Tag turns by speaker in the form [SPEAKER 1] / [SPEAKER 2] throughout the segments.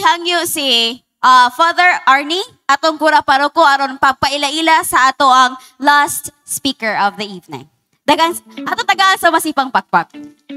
[SPEAKER 1] hangyo si Father Arnie atong kura paroko aron papaila-ila sa ato ang last speaker of the evening. Dagang ato tagaan sa masipang pakpak.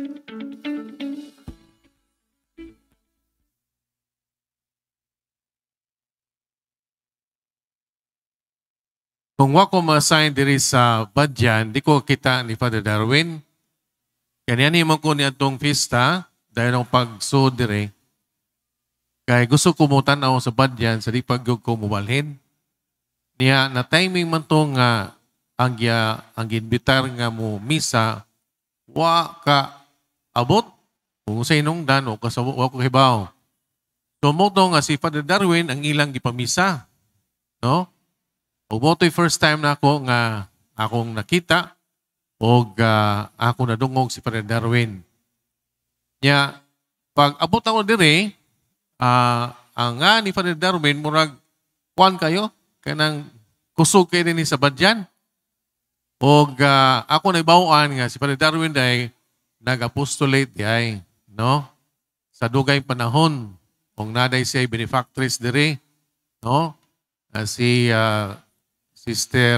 [SPEAKER 2] Kung wako ma-assign diri sa Badian, di ko kita ni Father Darwin. Kanya ni mo ko ni atong pista dahil ang pag-sud diri. Kaya gusto ko mo tanaw sa Badian sa di pag ko mubalhin. Niya na timing man to nga ang inbitar nga mo misa wa ka abot kung sa inong dano kasabo wa ko hibaw. So mo to nga si Father Darwin ang ilang gipamisa. No? O mo to'y first time na ako nga akong nakita o ako nadungog si Father Darwin. Nya, pag abot ako dire, ang nga ni Father Darwin, murag, kuwan kayo, kanang kusog kayo din sa Badian. O ako naibawaan nga si Father Darwin dahil nag-apostolate ay, no? Sa dugay panahon, kung naday siya benefactress dire, no? Si Sister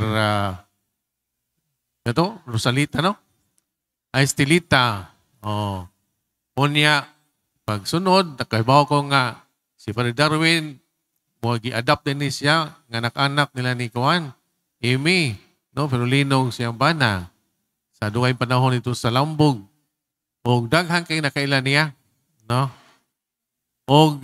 [SPEAKER 2] Rosalita, no? Ay, Estelita. Oh. Unya, pagsunod, nakahibaw ko nga si Father Darwin, gi-adapt din siya, nga anak-anak nila ni Kuan, Amy, no? Pero linog siyang bana. Sa duway panahon ito sa Lambog. O daghan kay nakailan niya, no? O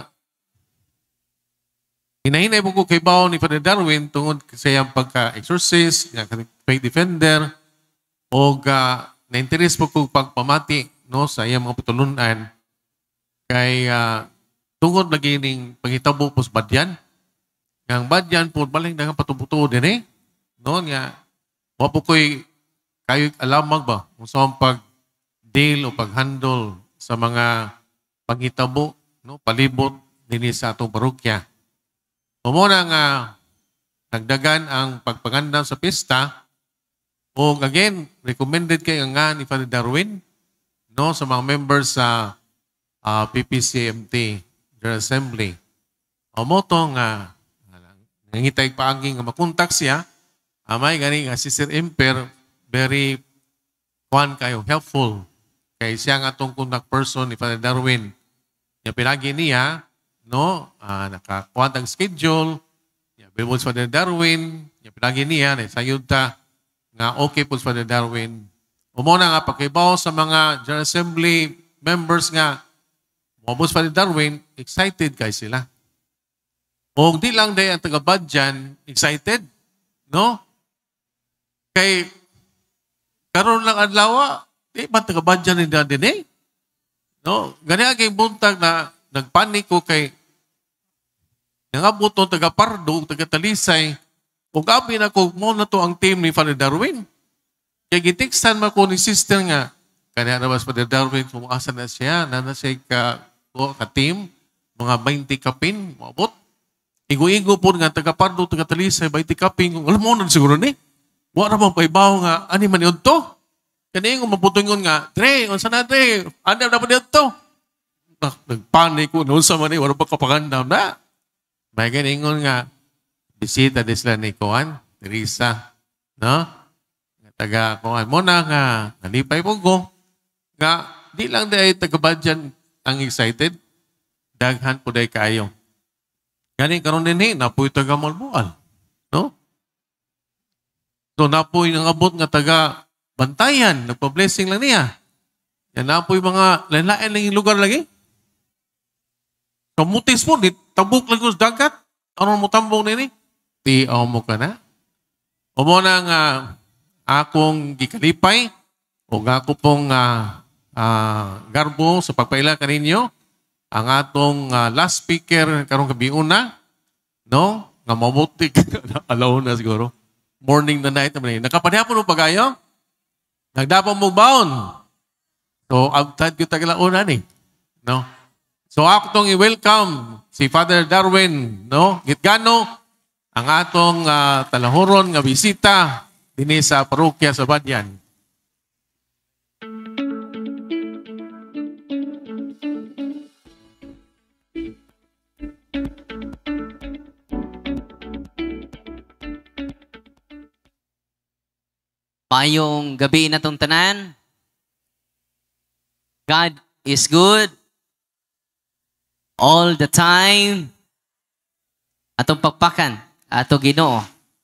[SPEAKER 2] hinahinay po ko kay Bao ni Father Darwin tungod sa iyang pagka-exorcist, faith defender, o na-interest po ko pagpamati no, sa iyang mga pitulunan kay tungod lagi ning pangitabo po sa Badian. Ang Badian po, baling na patubuto din eh. No, nga, wapo ko'y kayo alamag ba kung saan pag-deal o pag-handle sa mga pangitabo, no, palibot din sa atong parokya. Umuna nga nagdagan ang pagpaganda sa pista o again, recommended kayo nga ni Father Darwin no, sa mga members sa PPCMT General Assembly. O mo to nga nangitay paanging nga makontak siya, may gani nga si Sir Imper, very kayo, helpful. Kay siya nga itong contact person ni Father Darwin. Yung pinagi niya, no, nakakuha ang schedule, bilbol sa Father Darwin, yung pinagi niya, sayod ta, nga okay po sa Father Darwin. Umuna nga, pagkibaw sa mga General Assembly members nga, umabot sa Father Darwin, excited kayo sila. O di lang day ang taga-Badian, excited, no? Kay, karoon lang adlaw, di ba taga-Badian nila din eh? No? Ganyan kay buntag na nagpanik ko kay nangabot ng taga-Pardo, taga-Talisay, o gabi na ko, mo na to ang team ni Father Darwin. Kaya gitiksan mo ko ni sister nga, kanya na mas Father Darwin, pumasa na siya, na siya ka-team, mga 20 kapin, maabot. Igo-igo po nga, taga-Pardo, taga-Talisay, 20 kapin, alam mo na siguro ni, wala naman paibaw nga, ani man yun to? Kanya yung maputungon nga, Dre, unsa na Dre, ano na pa yun to? Nagpanik ko, noon sa mani, wala pa kapagandam na. May ganingon nga, bisita din sila ni Kuan, Teresa, no? Taga Kuan mo na nga, nalipay po ko. Nga, di lang dahil taga-Badian ang excited, daghan po dahil kayo. Ganing karon din napoy taga-Malbual, no? So, napoy nang abot nga taga-Bantayan, nagpa-blessing lang niya. Yan napoy mga lain-lain lang yung lugar lagi. Kamutis po, tabuk lang sa dagat. Ano mo tambong nini? Tiaw mo ka na. O mo na nga akong gikalipay o ako pong garbo sa pagpaila kaninyo ang atong last speaker karong gabiuna, no? Nga mabuti alaw na siguro. Morning na night naman. Nakapanihapon mo pagayo? Nagdapang mo baon. So, abtad ko tagalauna ni. No? So, ako itong i-welcome si Father Darwin, no? Gitgano, ang atong talahuron nga bisita din sa parokya sa Badian.
[SPEAKER 3] Maayong gabi na tong tanan. God is good all the time. Atong pagpakan, ato Ginoo.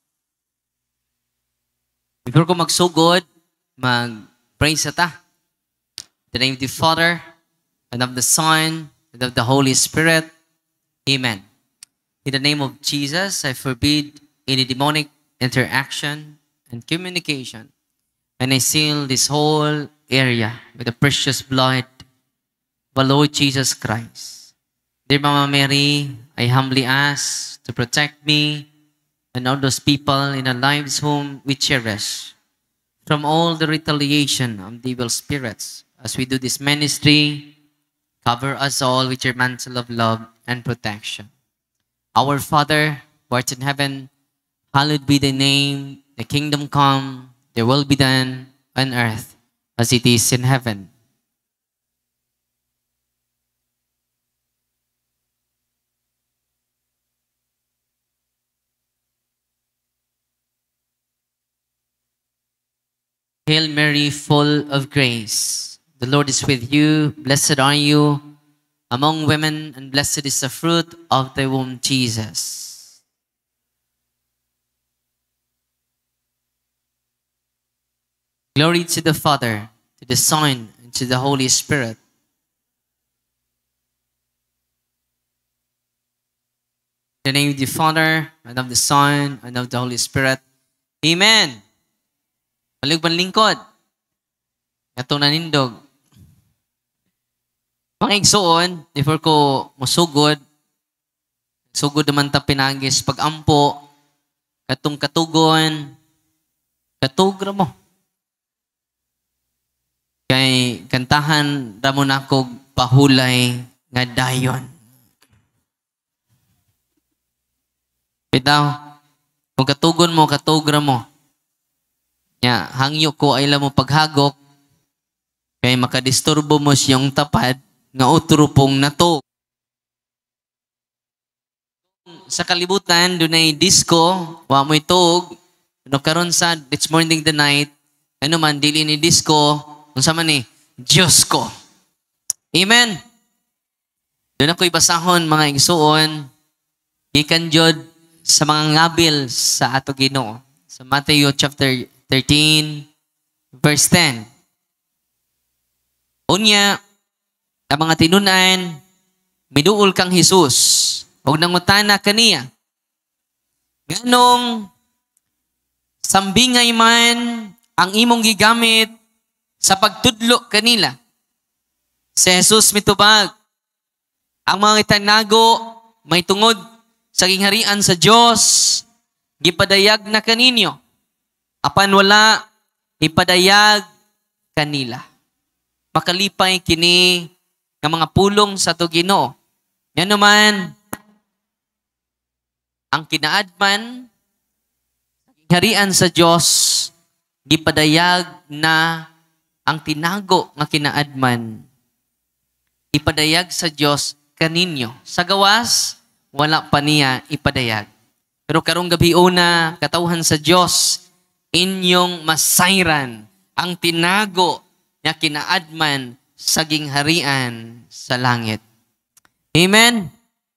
[SPEAKER 3] Before ko magsugod, mag-praise sa ta. In the name of the Father, and of the Son, and of the Holy Spirit. Amen. In the name of Jesus, I forbid any demonic interaction and communication. And I seal this whole area with the precious blood of our Lord Jesus Christ. Dear Mama Mary, I humbly ask to protect me and all those people in our lives whom we cherish from all the retaliation of the evil spirits. As we do this ministry, cover us all with your mantle of love and protection. Our Father, who art in heaven, hallowed be thy name. The kingdom come, there will be done on earth as it is in heaven. Hail Mary, full of grace. The Lord is with you. Blessed are you among women, and blessed is the fruit of thy womb, Jesus. Glory to the Father, to the Son, and to the Holy Spirit. In the name of the Father, and of the Son, and of the Holy Spirit. Amen. Maligban lingkod. Ito nanindog. Mga igsoon, before ko musugod, sugod naman ta pinagis pag-ampo, katong katugon, katugra mo. Kay kantahan ramo na kog pahulay nga dayon. Bitaw, kung katugon mo, katugra mo. Ya, hangyo ko ay mo paghagok, kay makadisturbo mo siyang tapad, nga utrupong nato. Sa kalibutan, doon ay disco, wa mo itog, no karon sa It's Morning the Night, ano man, dili ni disco, kung sa man Diyos ko. Amen. Doon ako'y basahon, mga igsuon, ikan jod sa mga ngabil sa ato Ginoo. Sa Matthew chapter 13, verse 10. Unya, ang mga tinunan, miduol kang Jesus, huwag nangutana kaniya. Ganong, sambingay man ang imong gigamit sa pagtudlo kanila. Si Jesus mitubag, ang mga itanago may tungod sa gingharian sa Diyos, gipadayag na kaninyo. Apan wala, ipadayag kanila. Makalipay kini ng mga pulong sa to Ginoo. Yan naman, ang kinaadman, gingharian sa Diyos, gipadayag na ang tinago nga kinaadman, ipadayag sa Diyos kaninyo. Sa gawas, wala pa niya ipadayag. Pero karong gabi una, katawhan sa Diyos, inyong masayran ang tinago nga kinaadman sa gingharian sa langit. Amen?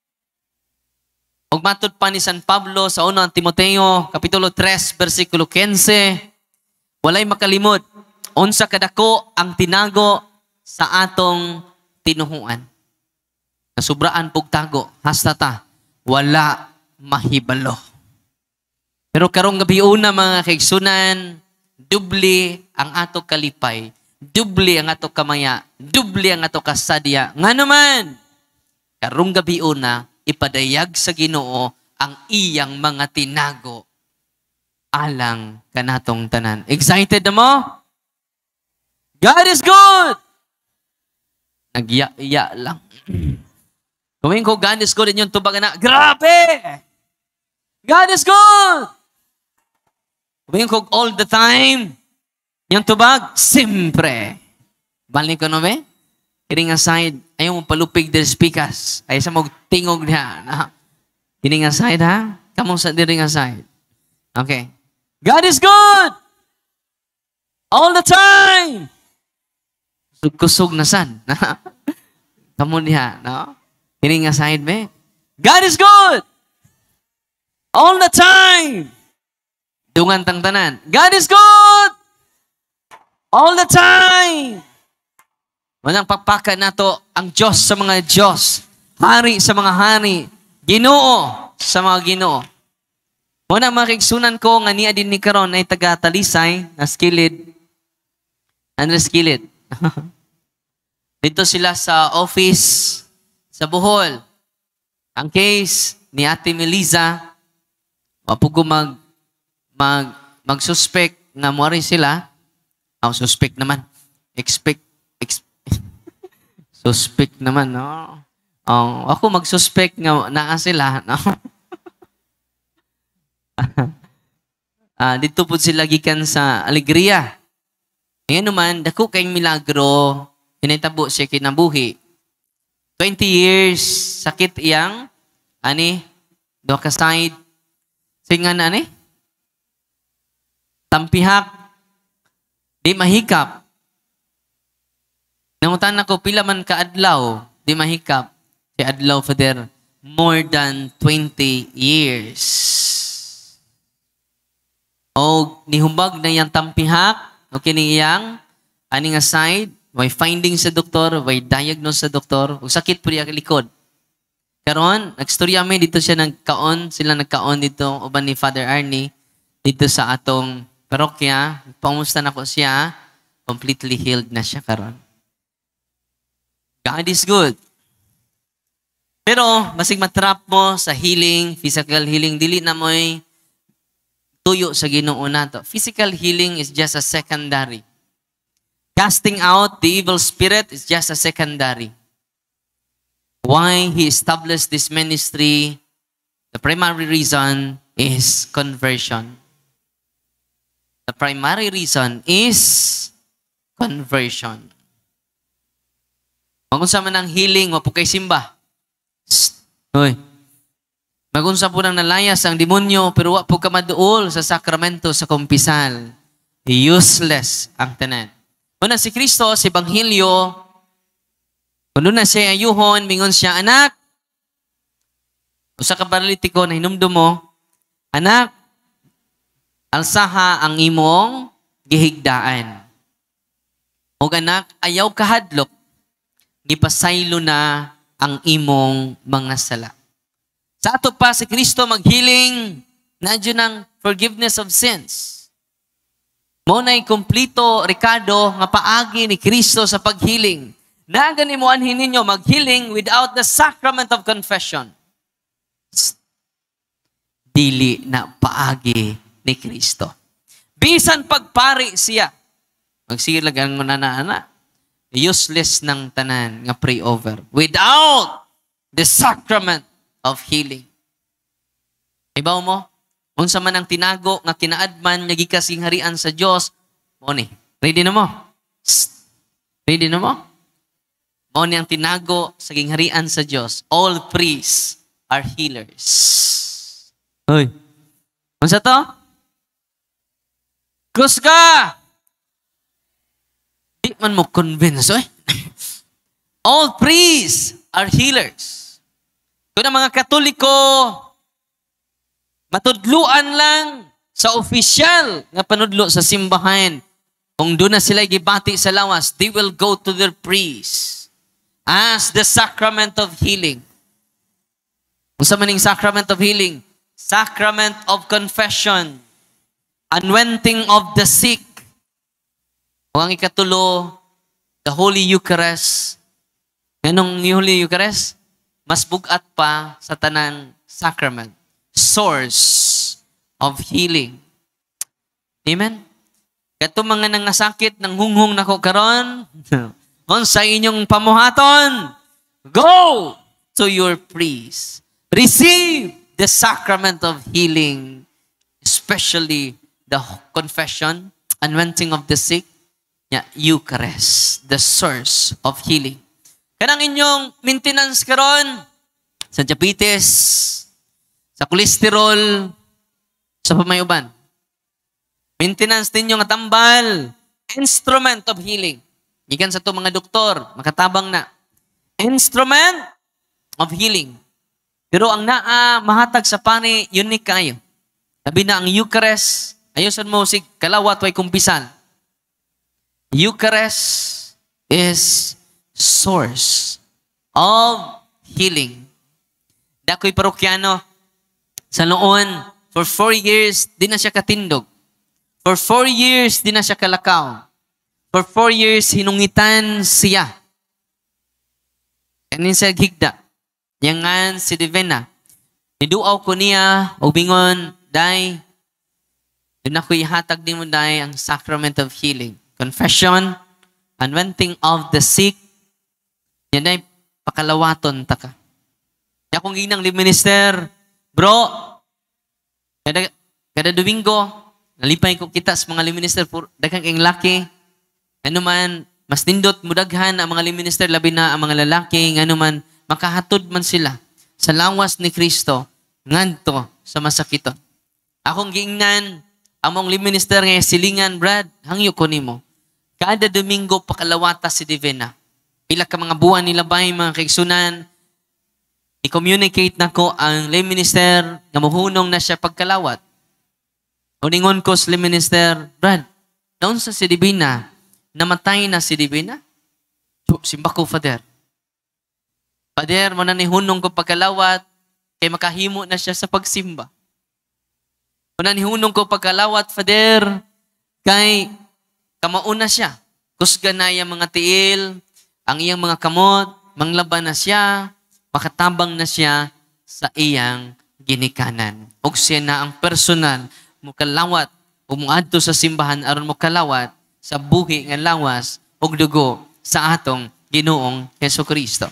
[SPEAKER 3] Og matud pa ni San Pablo sa unang Timoteo, Kapitulo 3, versikulo 15, walay makalimot, unsa kadako ang tinago sa atong tinuhuan. Nasubraan pug tago, hasta ta, wala mahibalo. Pero karong gabi una mga kaigsunan, dubli ang ato kalipay, dubli ang ato kamaya, dubli ang ato kasadya. Nga naman, karong gabi una, ipadayag sa Ginoo ang iyang mga tinago alang kanatong tanan. Excited na mo? God is good! Nagya-iya lang. Kung ko God is good, inyong tubagan na, grabe! God is good! Kung ko all the time, inyong tubag, simpre. Balik ko no be? Kiring aside, ayaw mo palupig del speakers. Ayaw sa tingog niya. Kiring aside ha? Kamong sa diring aside. Okay. God is good! All the time. Kusog na san. Kamu diha, no? Ini nga side me. God is good. All the time. Dungan tang tanan. God is good. All the time. Manang pagpaka nato ang Diyos sa mga Diyos. Hari sa mga hari. Ginoo sa mga Ginoo. Muna makiksunan ko nga niya din ni karon ay taga Talisay na skilled. Andres skilled. Dito sila sa office sa Bohol. Ang case ni Ate Melisa, mapugo mag-suspect na muari sila. Suspect naman. Suspect naman, no? Ako mag-suspect nga naa sila, no? Dito po sila gikan sa Alegria. Ngayon naman, dako kayong milagro, hinitabo siya kinabuhi. 20 years, sakit iyang, do ka side, singan tampihak, di mahikap. Nangutan ako, pila man kaadlaw, di mahikap. Si adlaw, Father, more than 20 years. O nihumbag na iyang tampihak, o kiniyang, nga side, may finding sa doktor, may diagnose sa doktor, o sakit po niya likod. Karon, nagstorya may dito siya sila nagkaon dito, uban ni Father Arnie, dito sa atong parokya, pamusta na ko siya, completely healed na siya karon. God is good. Pero, masig matrap mo sa healing, physical healing, dili na mo'y tuyo sa Ginoo nato. Physical healing is just a secondary. Casting out the evil spirit is just a secondary. Why He established this ministry, the primary reason is conversion. The primary reason is conversion. Magunsa man ang healing, wapo kay simba. Hoy. Magunsa po nang nalayas ang demonyo, pero wapo ka maduol sa sakramento sa kumpisal. Useless ang tanan. Una si Kristo, si Ebanghelyo, kung na siya ayuhon, mingon siya, anak, usa ka paralitiko na hinumdum mo, anak, alsaha ang imong gihigdaan. O anak, ayaw kahadlok, gipasaylo na ang imong mga sala. Sa ato pa si Kristo maghealing, nadyo ng forgiveness of sins. Muna'y kumplito, Ricardo, nga paagi ni Kristo sa paghealing. Nagan mo anhin ninyo maghealing without the sacrament of confession. Dili na paagi ni Kristo. Bisan pagpari siya. Magsilag ang nanana. Useless ng tanan nga pray over without the sacrament of healing. Ibaw mo, unsa man ang tinago nga kinaadman nga gikasing harian sa Dios, mo ni. Ready na mo? Ready na mo? Mo ni ang tinago sa gingharian sa Dios. All priests are healers. Hoy. Unsa to? Kuska! Di man mo convince, oy. All priests are healers. Kung ang mga Katoliko, matudluan lang sa official na panudlo sa simbahan. Kung doon na sila gibati sa lawas, they will go to their priest as the sacrament of healing. Kung sa maning sacrament of healing, sacrament of confession, anointing of the sick, o ang ikatulo, the Holy Eucharist. Ganong Holy Eucharist? Mas bugat pa sa tanan sacrament. Source of healing. Amen? Kato mga nangasakit ng hunghung nako karon, on sa inyong pamuhaton, go to your priest. Receive the sacrament of healing, especially the confession, anointing of the sick, Eucharist, the source of healing. Kanang inyong maintenance karon sa diabetes, sa cholesterol, sa pamayuban. Maintenance ninyo nga tambal, instrument of healing. Gikan sa to mga doktor, makatabang na. Instrument of healing. Pero ang naa mahatag sa pani, unique kayo. Sabi na ang Eucharist, ayusan mo si kalawat way kumpisan. Eucharist is source of healing. Dakoy parokyano sa noon, for 4 years, di na siya katindog. For 4 years, di na siya kalakaw. For 4 years, hinungitan siya. Kanin siya higda. Yangan si Divina. Niduaw ko niya, o bingon, day, doon ako ihatag din mo, day, ang sacrament of healing. Confession, anointing of the sick, yan day, pakalawaton taka. Kaya kung ginang live minister, bro, kada Domingo, nalipay ko kita sa mga live minister, daghang ing laki, ano man, mas nindot, mudaghan ang mga live minister, labi na ang mga lalaki, ano man, makahatod man sila sa lawas ni Kristo, ngadto sa masakito. Akong giingnan, among live minister ngay silingan, Brad, hangyo ko nimo. Kada Domingo, pakalawata si Divina. Pila ka mga buwan nila ba mga kaigsunan, i-communicate na ko ang lay minister nga muhunong na siya pagkalawat. Uningon ko sa lay minister, Brad, naon sa si Divina, namatay na si Divina? Simba ko, Father. Father, mo na nihunong ko pagkalawat, kay makahimo na siya sa pagsimba. Mo na nihunong ko pagkalawat, Father, kay kamauna siya. Kusga na iyang mga tiil, ang iyang mga kamot, manglaban na siya, makatabang na siya sa iyang ginikanan. O siya na ang personal, mukalawat, o muadto sa simbahan, aron mukalawat sa buhi nga lawas, o dugo sa atong Ginoong Jesucristo.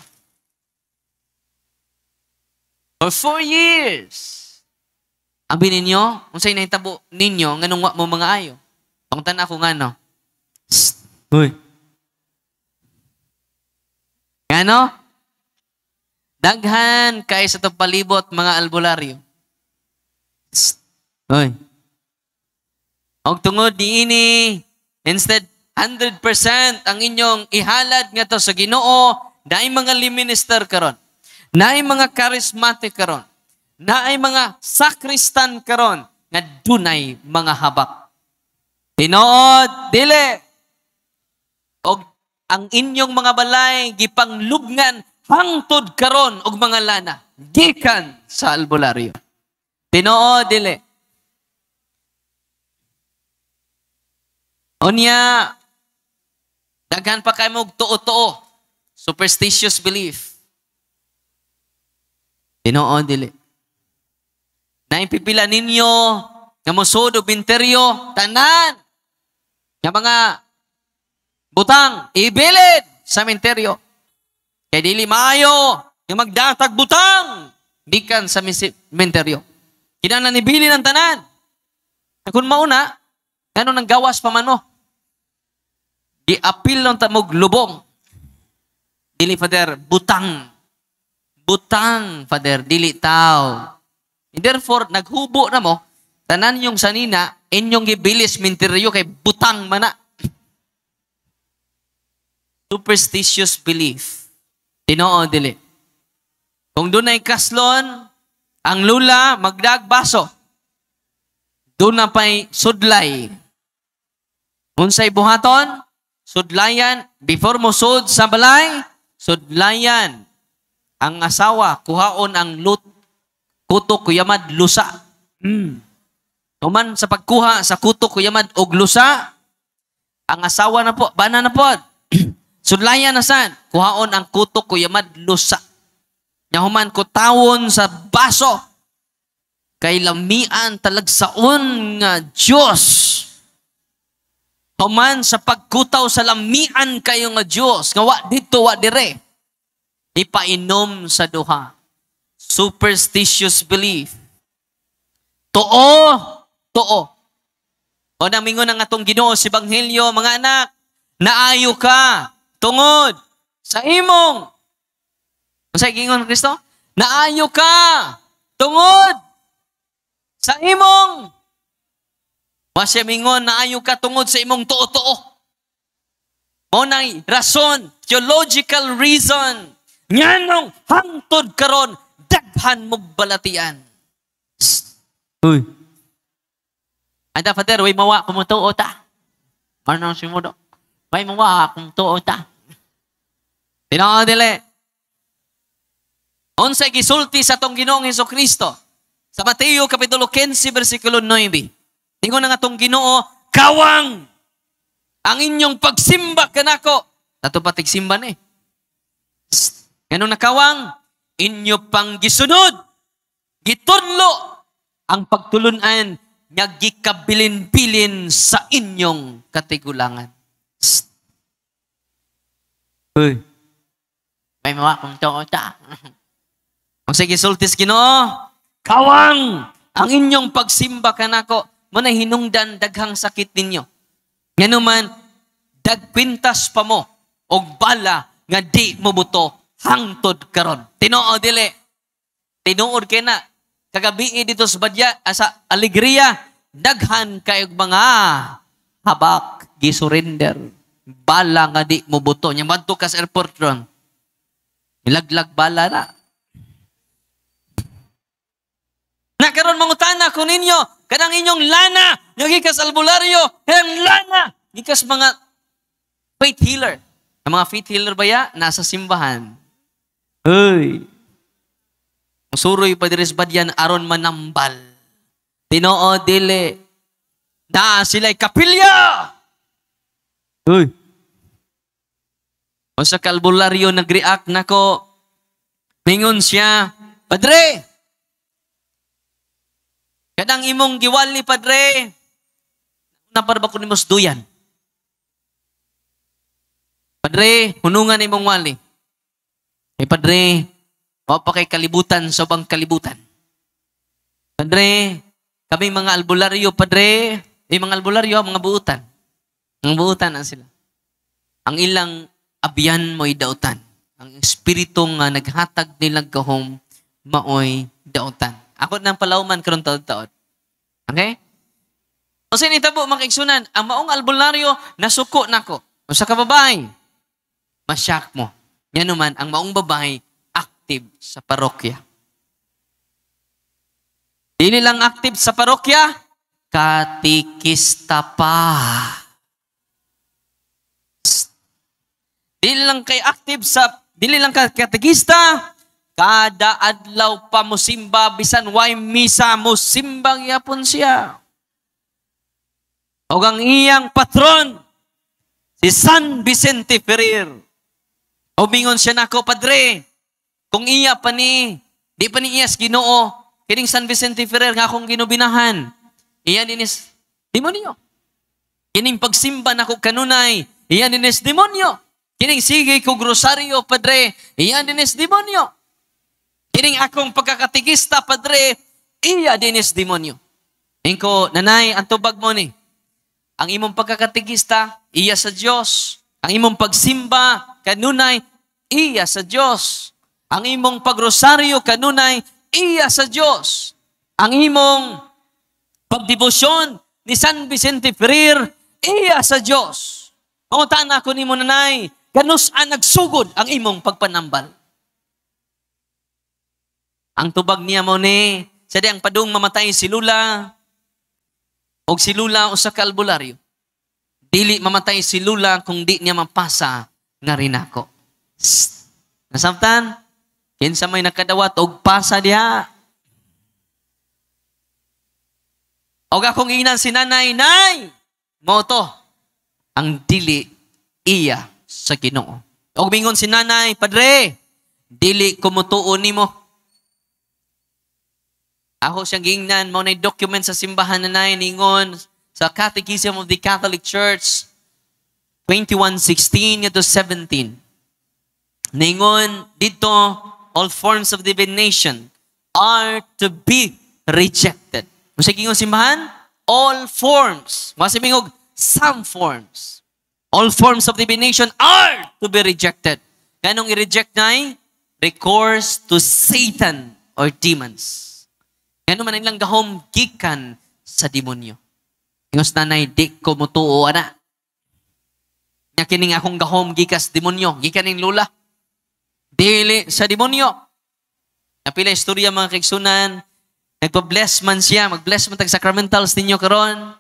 [SPEAKER 3] For 4 years, abi ninyo, kung sa'yo nahitabo ninyo, nganong wa mo mga ayo. Pangtan ako nga, no? Uy. Ano? Daghan kay sa itong palibot mga albularyo. Uy. Og tungod diini, instead 100% ang inyong ihalad nga to sa Ginoo, naay mga liminister karon. Naay mga charismatic karon. Naay mga sakristan karon nga dunay mga habak. Tinuod dili. Og ang inyong mga balay gipanglubngan hangtod karon og mga lana gikan sa albularyo. Tinuod dili. Unya daghan pa kay mo tuo-tuo, superstitious belief. Tinuod dili. Naipipila ninyo nga mosud og binteryo tanan nga mga butang, ibilid sa sementeryo. Kaya dili maayo yung magdatag butang gikan sa sementeryo. Kinahanglan ibili ng tanan. Kung mauna, ano nang gawas pa man mo? Di-apil ng tamog lubong. Dili, Father, butang. Butang, Father, dili tao. And therefore, naghubo na mo, tanan yung sanina, inyong gibilis sementeryo kay butang mana. Superstitious belief. Tinoo dili. Kung doon ay kaslon, ang lula magdagbaso. Doon na pa'y sudlay. Unsay buhaton, sudlayan, before mo sud sa balay, sudlayan. Ang asawa, kuhaon ang kutok kuyamad lusa. Tuman sa pagkuha sa kutok kuyamad og lusa, ang asawa na po, bana na po. Sudlayan na san, kuhaon ang kutok kuyamad lusa. Nyahuman ko tawon sa baso, kay lamian talagsaon nga Diyos. Tuman sa pagkutaw sa lamian kayo nga Diyos, nga wa dito, wa dire. Ipainom sa duha. Superstitious belief. Too. O namingon ang atong Ginoo sa Ebanghelyo, mga anak, naayo ka, tungod, sa imong. Masay gingon Kristo? Naayo ka, tungod, sa imong. Masya mingon, naayo ka, tungod sa imong tuo-tuo. Mao nay rason, theological reason. Nganong hangtod karon daghan mog balatian. Uy. Anda Father, way mawa kumutuo ta. Ano si mo do? Way mawa kumutuo ta. Tinao dili. Unsay gisulti sa tong Ginoong Hesukristo sa Mateo kapitulo 15 bersikulo 9. Ingon nga tong Ginoo, kawang ang inyong pagsimba kanako. Nato patig simba ni. Ganun nakawang, inyo pang gisunod, gitunlo, ang pagtulunan, nga gikabilin-bilin sa inyong katigulangan. Uy, may mawa kong tao ta. Ang sige sultis Ginoo, kawang ang inyong pagsimba kanako, muna hinungdan daghang sakit ninyo. Nga naman, dagpintas pa mo, og bala nga di mo buto, hangtod karon. Tinoo dili. Tinuod kay na kagabi dito sa sa Alegria, daghan kayog mga habak gisurrender. Bala nga di mo buto. Nya madto ka sa airport ron. Ilaglag bala na. Nakaroon mangutana ko ninyo, kanang inyong lana, yung ikas albularyo, ang lana, ikas mga faith healer. Ang mga faith healer ba ya? Nasa simbahan. Uy. Musuroy pa diris Badian aron manambal. Tinoo dili. Na sila'y kapilya. Uy. O sa kalbularyo nag-react nako. Mingon siya, Padre, kadang imong giwali, Padre, naparba ko ni mos duyan. Padre, hunungan imong wali. Padre, mao pa kay kalibutan sa bang kalibutan. Padre, kami mga albularyo, Padre, mga albularyo, mga buutan. Ang buutan ang sila. Ang ilang abyan mo'y dautan. Ang espiritu nga naghatag nilang kahom, maoy dautan. Ako nang palauman karon taon-taon. Okay? O sinitabo, makaigsunan, ang maong albularyo, nasuko nako. O sa kababay, masyak mo. Yan naman, ang maong babae, active sa parokya. Dili lang active sa parokya, katikista pa. Dili lang kay active sa, dili lang kay katikista, kada adlaw pa mo simba, bisan way misa mo simbang yapon siya. O ang iyang patron, si San Vicente Ferrer. Umingon siya nako, Padre, kung iya pa ni, di pa ni iyas Ginoo, kining San Vicente Ferrer nga akong ginubinahan. Iya dinis demonyo. Kining pagsimba nako kanunay, iya dinis demonyo. Kining sige ko grosaryo, Padre, iya dinis demonyo. Kining akong pagkakatikista, Padre, iya dinis demonyo. Ingko, nanay, ang tubag mo ni, ang imong pagkakatikista, iya sa Diyos. Ang imong pagsimba, kanunay, iya sa Diyos. Ang imong pagrosaryo, kanunay, iya sa Diyos. Ang imong pagdebosyon ni San Vicente Ferrer, iya sa Diyos. Pangutaan ako ni mo, nanay, ganus nagsugod ang imong pagpanambal. Ang tubag niya mo ni, sa diyang padung mamatay si Lula, o si Lula o sa kalbularyo. Dili mamatay si Lula kung di niya mapasa nga rin ako. Nasabtan? Kinsa may nakadawat og pasa diha. Og akong inan si nanay, nay! Moto, ang dili iya sa Ginoo. Og mingon si nanay, Padre, dili ko mutuon nimo. Ako siyang gingnan, mo na document sa simbahan nanay, ningon, sa Catechism of the Catholic Church, 21:16-17. Ningon, dito, all forms of divination are to be rejected. Masa gingon simbahan? All forms. Masa mingog, some forms. All forms of divination are to be rejected. Kanong i-reject na recourse to Satan or demons. Kano man ilang gahom gikan sa demonyo. Ingos nanay, di ko mutuo, ana. Nya kining akong gahom gikas demonyo, gikaning lula. Dili sa demonyo. Napila istorya mga kaigsunan, nagpa-bless man siya, mag-bless man tag sacramentals ninyo karon.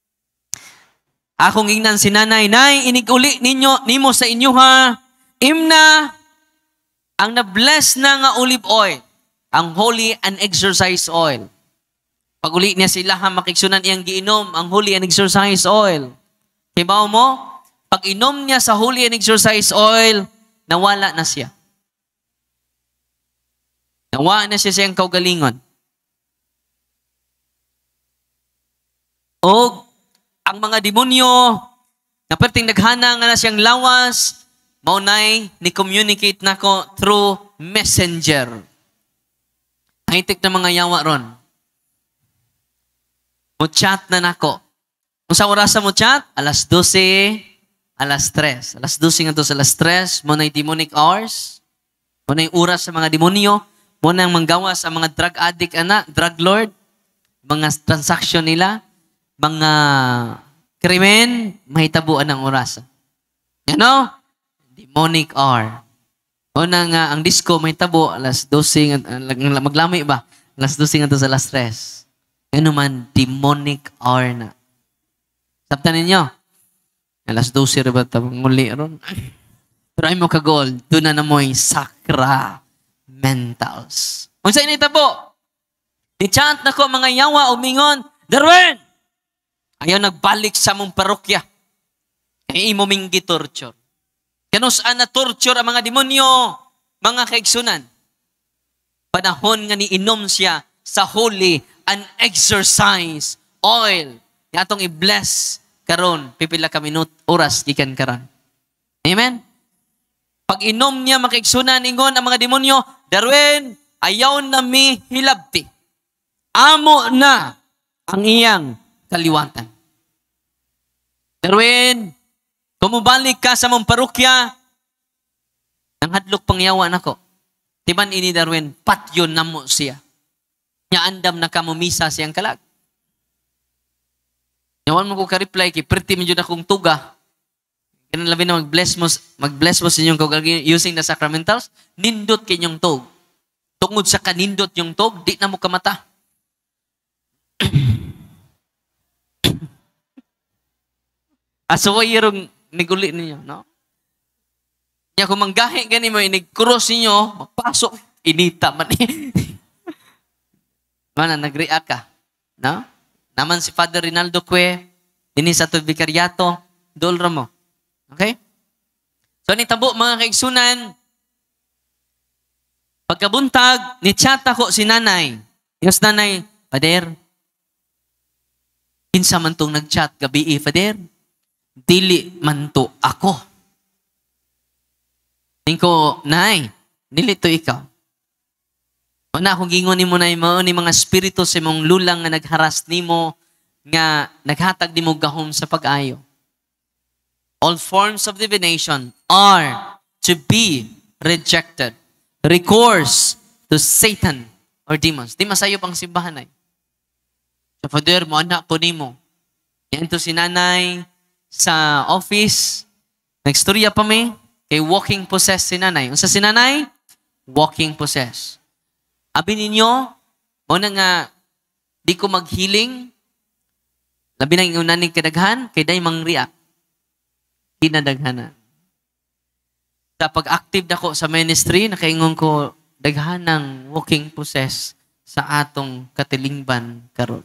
[SPEAKER 3] Akong ingnan si nanay, nay, iniguli ninyo, nimo sa inyo ha, imna, ang na-bless na nga olive oil, ang holy and exercise oil. Pag uli niya sila ha, makiksunan iyang giinom, ang holy and exercise oil. Hibaw mo, pag inom niya sa holy and exercise oil, nawala na siya. Nawala na siya siyang kaugalingon. O, ang mga demonyo, na perting naghana nga na siyang lawas, maunay, ni-communicate na ko through messenger. High-tech na mga yawa ron. Mo-chat na nako. Kung sa orasa mo chat, alas 12, alas 3. Alas 12 nga to sa alas 3, maunay demonic hours, maunay oras sa mga demonyo, maunay manggawa sa mga drug addict, drug lord, mga transaction nila, mga krimen, mahitabuan ng oras. You know? Demonic hour. O na nga, ang disco mahitabo, alas 12, maglami ba? Alas 12 nga to sa alas 3. Ano man, demonic hour na. Sabta ninyo? Alas 12 rin ba muli ron? Pero ay mo ka-gold, doon na mo'y sacramentals. Kung sa initabo, ni-chant na ko mga yawa, umingon, Darwin! Ayaw nagbalik sa mong parokya. Kaya imo ming gitorture. Kanusaan na torture ang mga demonyo, mga kaigsunan. Panahon nga ni-inom siya sa holy and exercise oil. Nga atong i-bless karon pipila ka oras gikan karon. Amen? Pag inom niya makaigsunan ingon ang mga demonyo, Darwin, ayaw na mi hilabti. Amo na ang iyang kaliwatan. Darwin, kumubalik ka sa mong parokya, nang hadlok pangyawa nako. Tiban ini Darwin, patyon na mo siya. Nya andam na kamumisa siyang kalag. Yawan mo ko ka-reply, kay pretty medyo na kong tuga. Kaya labi na mag-bless mo sa inyong kog using the sacramentals, nindot kinyong tog. Tungod sa kanindot yung tog, di na mo kamata. Asaway yung niguli ninyo, no? Kaya kung manggahi gani mo, inig-cross ninyo, magpasok, inita man eh. Mana, nag-react ka, no? Naman si Father Rinaldo Cue, dinis sa Vikaryato, dolra mo. Okay? So, nitabo mga kaigsunan, pagkabuntag, ni-chat ako si nanay. Yes, nanay, Father, kinsa man tong nag-chat gabi Father, dili man to ako. Tingko, nay, dili to ikaw. Una, kung gingon ni mo na ni mga spirito sa mong lulang nga nagharas ni mo, nga naghatag ni mo gahom sa pag-ayo. All forms of divination are to be rejected. Recourse to Satan or demons. Di masayo pang simbahan ay. So, Father, mo anak po ni mo. Yan to si nanay sa office. Nagstorya pa may kay walking possessed si nanay. Unsa si nanay? Walking possessed. Abi ninyo, mo na nga, di ko mag-healing, labi na yung unaning kadaghan, kay day mang-react. Kinadaghanan. Kapag active na ko sa ministry, nakaingon ko, daghan ng walking possess sa atong katilingban karon.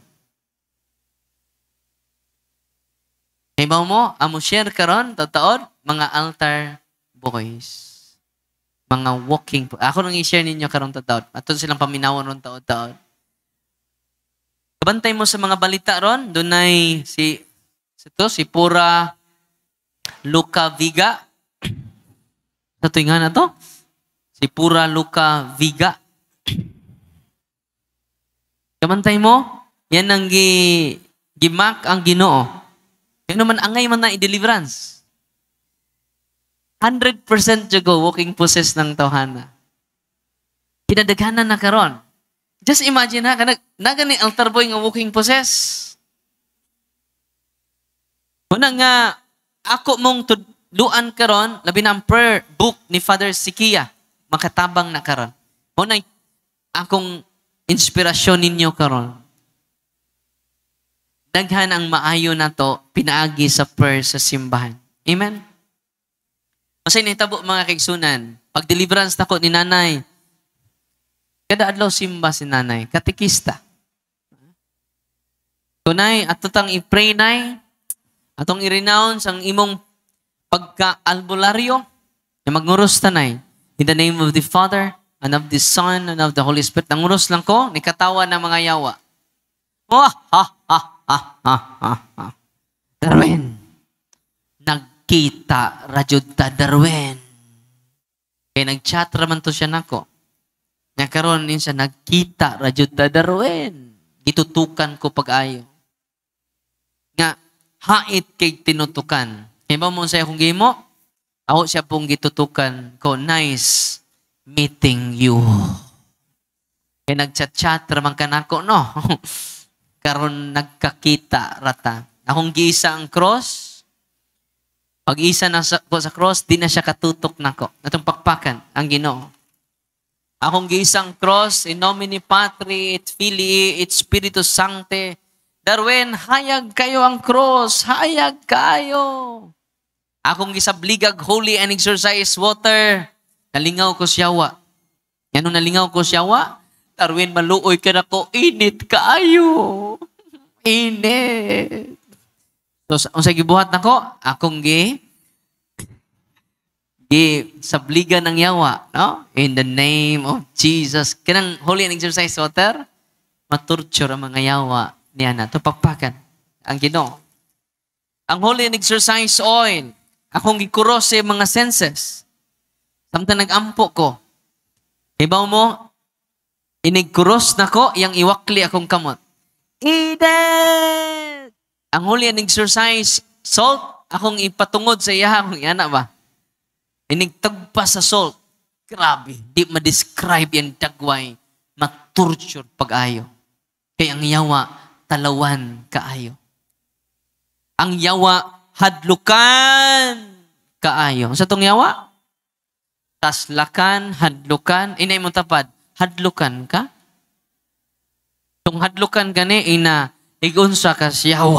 [SPEAKER 3] Kaya ba mo, amo share karon, tataon, mga altar boys. Mga walking. Ako nang i-share ninyo karong taon. Ato silang paminawon ron taon-taon. Kabantay mo sa mga balita ron, doon ay si Pura Luca Viga. Sa tuwing na to? Si Pura Luca Viga. Kabantay mo, yan ang gimak ang Ginoo. Yan naman angay man na i-deliverance. 100% jago walking possess ng tawhana. Kinadaghanan na karon. Just imagine ha, nagani altar boy nga walking possess. Una nga, ako mong luan karon, labi na ang prayer book ni Father Sikia, makatabang na karon. Mo na akong inspirasyon ninyo karon. Daghan ang maayo na to, pinaagi sa prayer sa simbahan. Amen? Masay nahitabo mga kaigsunan, pag deliverance nako ni nanay, kada adlaw simba si nanay, katekista. Kunay, ato tang i-pray nay, atong i-renounce ang imong pagka-albularyo, na magnuros tanay, in the name of the Father, and of the Son, and of the Holy Spirit. Nanguros lang ko, ni katawa ng mga yawa. Oh, ha, ha, ha, ha, ha, ha. Darwin, nagkita radyod ta Darwin. Kaya nag-chat raman to siya nako. Nakaroon din siya, nagkita radyod ta Darwin. Gitutukan ko pag-ayo. Nga, hait kay tinutukan. Kaya ba mo sa akong gimo? Ako siya pong gitutukan ko, nice meeting you. Kaya nag-chat-chat raman ka nako, no? Karon nagkakita rata. Akong giisa ang cross. Pag isa na ko sa cross, di na siya katutok nako. Atong pakpakan ang Ginoo. Akong giisang cross, in nomine Patri, et Filii, et Spiritus Sancte. Darwin, hayag kayo ang cross. Hayag kayo. Akong gisabligag holy and exercise water. Nalingaw ko siyawa. Ano nalingaw ko siyawa? Darwin, maluoy ka na ko. Init kaayo. Init. So, ang sa gibuhat na ko, akong sabligan ng yawa. No? In the name of Jesus. Kanang holy and exercise water, maturture ang mga yawa niya na. Ito pakpakan. Ang Ginoo. Ang holy and exercise oil, akong gikuros sa mga senses. Samtang nag-ampo ko. Ibaw mo, inigkuros na ko, yang iwakli akong kamot. Eden! Ang holy and exercise salt, akong ipatungod sa iya, akong yana ba? Inigtagpa sa salt. Grabe, di ma-describe yung dagway. Maturture pag-ayo. Kaya ang yawa, talawan kaayo. Ang yawa, hadlukan kaayo. Sa tong yawa? Taslakan, hadlukan, inay mo tapad, hadlukan ka? Tung hadlukan gani, igunsa ka siyawa.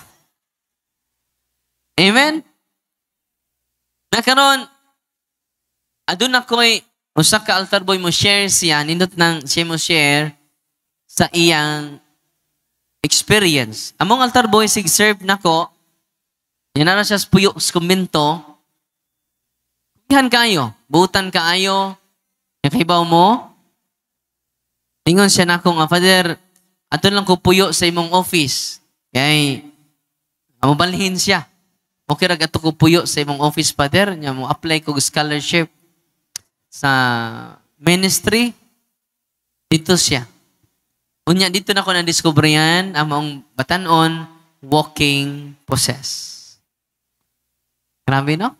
[SPEAKER 3] Amen? Nakaroon, adun ako'y usa ka altar boy mo share siya, nindot nang siya mo share sa iyang experience. Among altar boy, sig-serve na ko, yan na siya sa puyo sa kumbento, kumihan kaayo, buutan kaayo, nakahibaw mo, ingon siya na akong, Father, ato lang ko puyo sa imong office. Kaya, mabalhin siya. Okay rag ato ko puyo sa imong office, Father. Nya mo apply ko scholarship sa ministry. Dito siya. Unya, dito na ko na-discover yan, among batanon, walking possess. Grabe, no?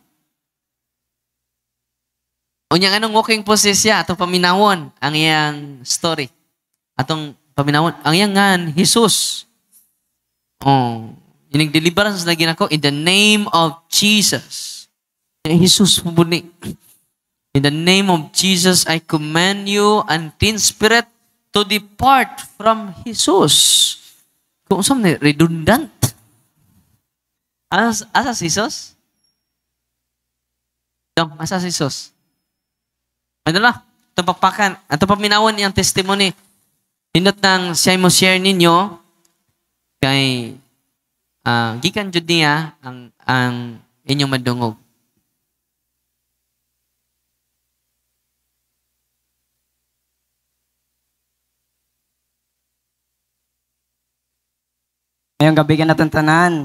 [SPEAKER 3] Unya, anong walking possess siya? Atong paminawon ang iyang story. Atong paminawon. Ang iyang ngan, Jesus. Oh, inig-deliverance lagi na ko in the name of Jesus. Jesus mabuni. In the name of Jesus, I command you, unclean spirit, to depart from Jesus. Kung saan na, redundant. Asa si Jesus? Dong, asa si Jesus? Ano na? Ito pakpakan. Ito paminawan niyang testimony. Hindot nang siya mo share ninyo kay gikan jud niya ang inyong madungog.
[SPEAKER 4] Ngayong gabi ka natin tanan.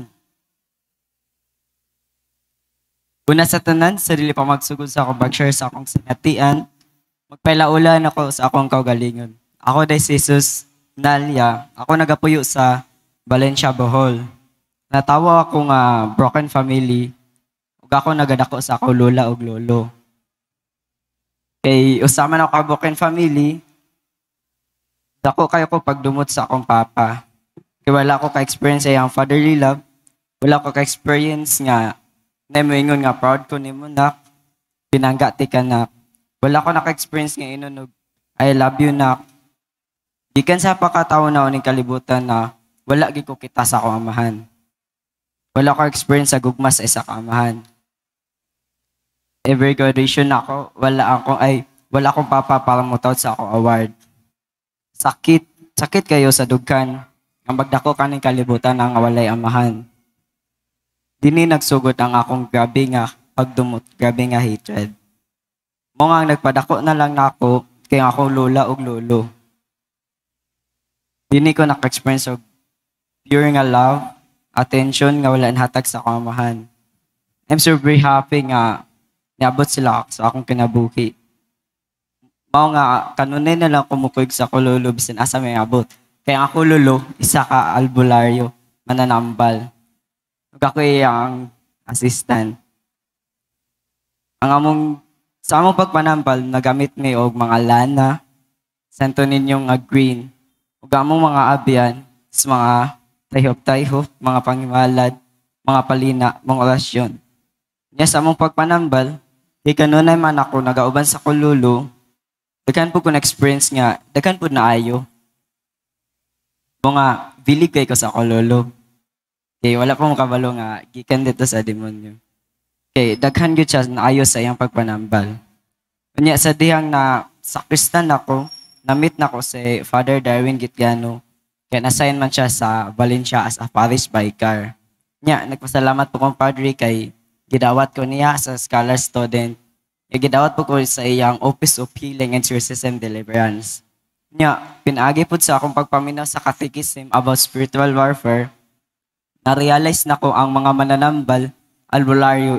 [SPEAKER 4] Una sa tanan, sarili pa magsugod sa akong pag-share sa akong sinatian. Magpailaulan ako sa akong kaugalingon. Ako day si Jesus Nalia. Ako nagapuyo sa Valencia, Bohol. Natawa ako nga broken family. Ug ako nagadako sa akong lola ug lolo. Kay usama na ako ka broken family. Dako kayo ko pagdumot sa akong papa. Kaya wala ko ka-experience sa iyang fatherly love. Wala ko ka-experience nga Na moingon nga proud ko nimo nak, pinanggati ka nak. Wala ko naka-experience nga inunog. I love you nak. Gikan sa pakataon na ning kalibutan na wala gid ko kita sa akong amahan. Wala ko experience sa gugma sa isa ka amahan. Every graduation ako, wala akong papa para mutawad sa akong award. Sakit kayo sa dugkan. Ang magdako kaning kalibutan ang walay amahan. Dini nagsugod ang akong grabe nga pagdumot, grabe nga hatred. Mo nga nagpadako na lang nako kay akong lola ug lolo. Dini ko naka-experience og pure nga love, attention nga wala hatag sa akong amahan. I'm so very happy nga niabot sila sa akong kinabuhi. Mao nga kanunay na lang kumukuyog sa kulolo bisan asa may abot. Kaya ako lolo, isa ka albularyo, mananambal. Ug ako ang assistant. Sa among pagpanambal, nagamit mi og mga lana, santo ninyong green, ug among mga abyan, sa mga tayhop-tayhop, mga pangimalad, mga palina, mga orasyon. Nya sa among pagpanambal, di kanunay man ako nagauban sa kululo, daghan po ko na-experience nga, daghan po na ayo. Mga bilig kay ko sa kululo. Kaya wala pa mo kabalo nga, gikan dito sa demonyo. Okay, daghan gyud siya naayo sa iyang pagpanambal. Unya sa dihang na sakristan ako, na-meet nako si Father Darwin Gitgano. Kaya na-assign man siya sa Valencia as a parish vicar. Nya, nagpasalamat po kong padre kay gidawat ko niya sa scholar student. Gidawat po ko sa iyang Office of Healing and Exorcism Deliverance. Nya, pinaagi po sa akong pagpaminaw sa Catechism about spiritual warfare. Na-realize na ko ang mga mananambal albularyo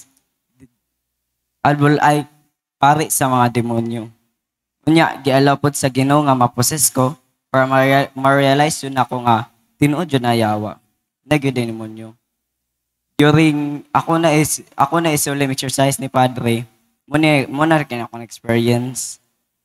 [SPEAKER 4] ay pari sa mga demonyo. Unya, gialaw po sa Ginoo nga maposes ko para ma-realize yun ako nga tinuod yun na yawa. Nagyo din demonyo. During ako na is solemn exercise ni Padre, muna rin ako experience.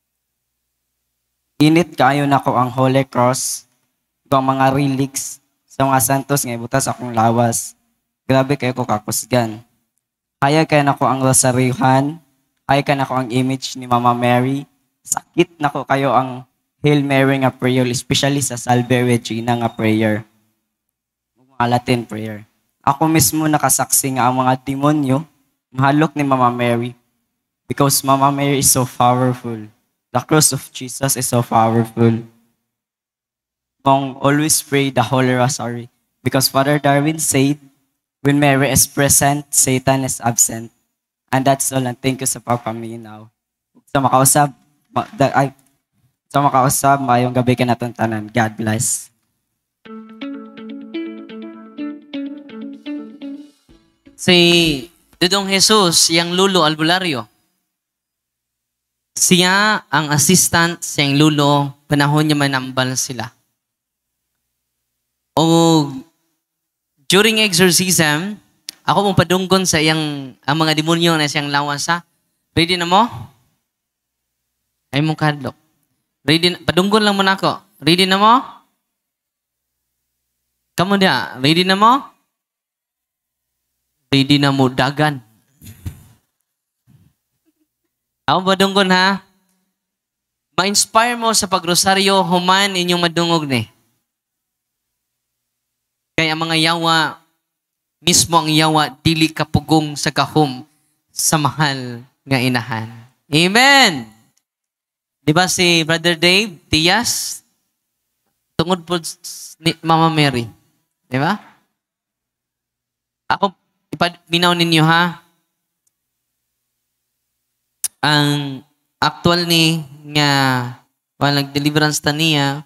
[SPEAKER 4] Init kayo na ko ang Holy Cross, ang mga relics sa mga santos nga ibutas akong lawas. Grabe kayo ko kakusgan. Kaya kayo na ko ang rosaryuhan. Kaya kayo na ko ang image ni Mama Mary. Sakit na ko kayo ang Hail Mary nga prayer, especially sa Salve Regina nga prayer. Mga Latin prayer. Ako mismo nakasaksi nga ang mga demonyo, mahalok ni Mama Mary. Because Mama Mary is so powerful. The cross of Jesus is so powerful. Kung always pray the Holy Rosary. Because Father Darwin said, when Mary is present, Satan is absent. And that's all. And thank you sa pagpaminaw. Sa makausap, mayong gabi ka natin tanan. God bless.
[SPEAKER 3] Si Dudong Jesus, yang lulo albularyo. Siya ang assistant sa yung lulo, panahon niya manambal sila. O during exorcism, ako mong padunggon sa ang mga demonyo na siyang lawas ha. Ready na mo? Ay mong kadlok. Ready na, padunggon lang muna ako. Ready na mo? Kamu dia, ready na mo? Ready na mo dagan. Ako padunggon ha. Ma-inspire mo sa pagrosaryo, human inyong madungog ni. Kaya ang mga yawa, mismo ang yawa, dili kapugong sa kahom sa mahal nga inahan. Amen! Di ba si Brother Dave Diaz, tungod po ni Mama Mary. Di ba? Ako, ipaminaw ninyo ha. Ang actual ni nga walang deliverance ta niya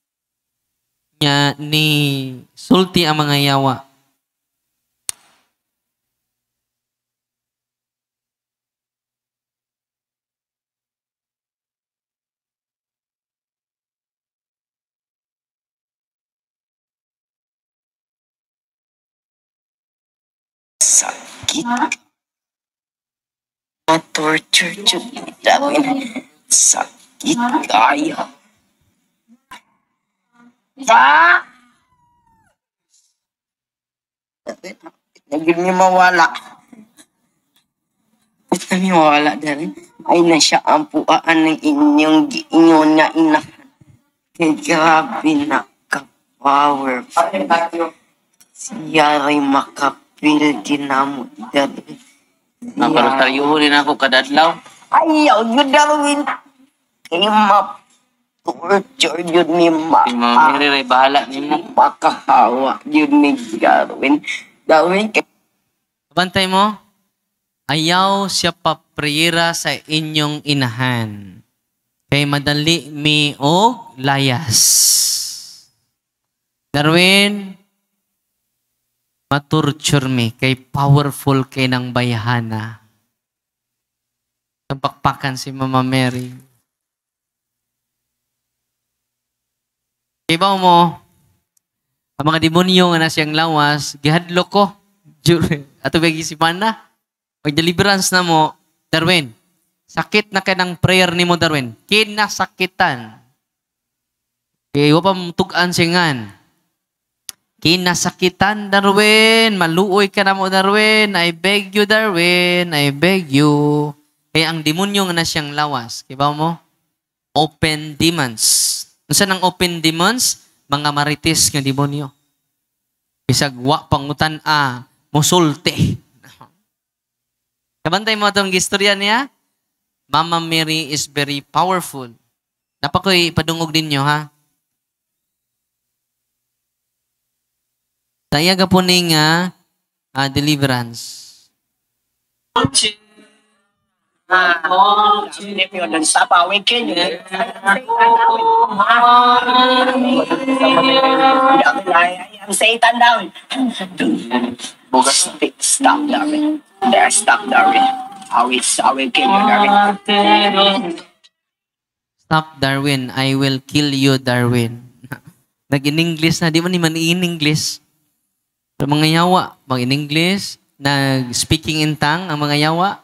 [SPEAKER 3] ni sulti ang mga yawa.
[SPEAKER 5] Sakit. Torture Darwin. Sakit kaya. Naging niyo mawala. Kami wala Darwin. Ay na siya ang puaan ng inyong giingon na inahan. Kay grabe na ka-powerful. Siya rin makapil ginamo Darwin.
[SPEAKER 3] Pero taryuhin ako kadadlaw.
[SPEAKER 5] Ayaw yun Darwin. Kay ma-torture yun ni
[SPEAKER 3] Si Mama Mary, bahala nimo.
[SPEAKER 5] makahawa yun ni Darwin. Darwin, kay
[SPEAKER 3] Bantay mo, ayaw siya papriyera sa inyong inahan. Kay madali mi og layas. Darwin, maturture mi kay powerful kay ng bayhana. Kapakpakan si Mama Mary. Ibaw mo, ang mga demonyo nga na siyang lawas, gihadlok ko. Ato bagi si Pana. Pag deliverance na mo, Darwin, sakit na ka ng prayer ni mo, Darwin. Kinasakitan. Kaya pa tugan singan. Kinasakitan, Darwin. Maluoy ka na mo, Darwin. I beg you, Darwin. I beg you. Kaya ang demonyo nga na siyang lawas. Kibaw mo? Open demons. Saan ang open demons? Mga marites nga demonyo. Bisag wa pangutan musulti. Kabantay mo itong istorya niya? Mama Mary is very powerful. Napakoy padungog ninyo, ha? Tayaga po ning deliverance.
[SPEAKER 5] If you don't stop our weekend, you I'm Satan down. Stop, Darwin. There, stop, Darwin. How we kill you, Darwin.
[SPEAKER 3] Stop, Darwin. I will kill you, Darwin. Nag-in-English na. Di man naman in-English. Pero mga yawa, mag-in-English, nag-speaking in tongue, ang mga yawa,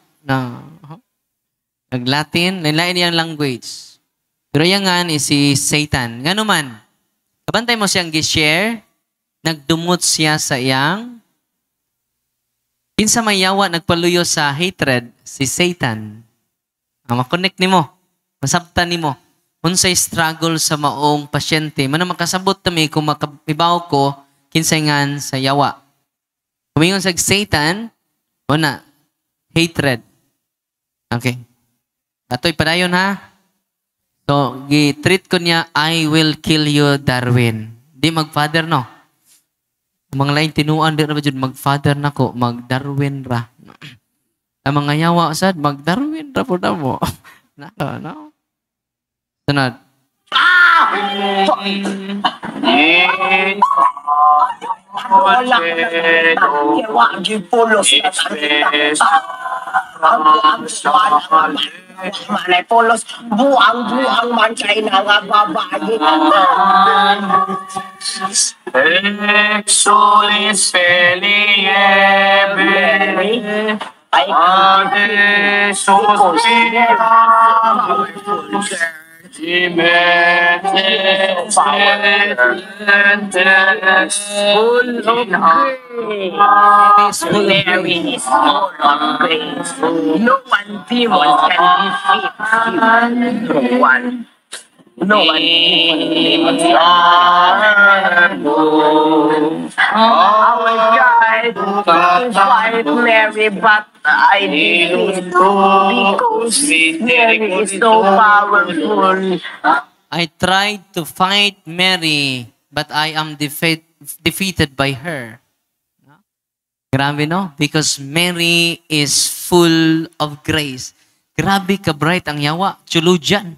[SPEAKER 3] nag-Latin, lain yung language. Pero yan nga ni si Satan. Nga naman, kabantay mo siyang gi-share, nagdumot siya sa iyang, kinsa may yawa, nagpaluyo sa hatred, si Satan. Makonect ni mo, masabtan ni mo, unsay struggle sa maong pasyente, man makasabot kami kung makapibaw ko, kinsay ngan sa yawa. Kumingon sa Satan, una, hatred. Okay. Ato'y padayon ha. So, gi-treat ko niya, I will kill you, Darwin. Di mag-father, no? Mga lain tinuan, di ra ba dyan, mag-father na ko, mag-Darwin ra. Ang mga yawa, sad, mag-Darwin ra po na mo. Nako, no? Sunod.
[SPEAKER 5] Manay polos, buang-buang man kay na nga babae.
[SPEAKER 6] Exulis feliebe,
[SPEAKER 5] Ay,
[SPEAKER 6] suspira,
[SPEAKER 5] Mary is full of grace. No one demon can defeat him. No one demon I will try to fight Mary, but I didn't because Mary is so powerful.
[SPEAKER 3] I tried to fight Mary, but I am defeated by her. Grabe, no? Because Mary is full of grace. Grabe ka bright ang yawa. Chulujan.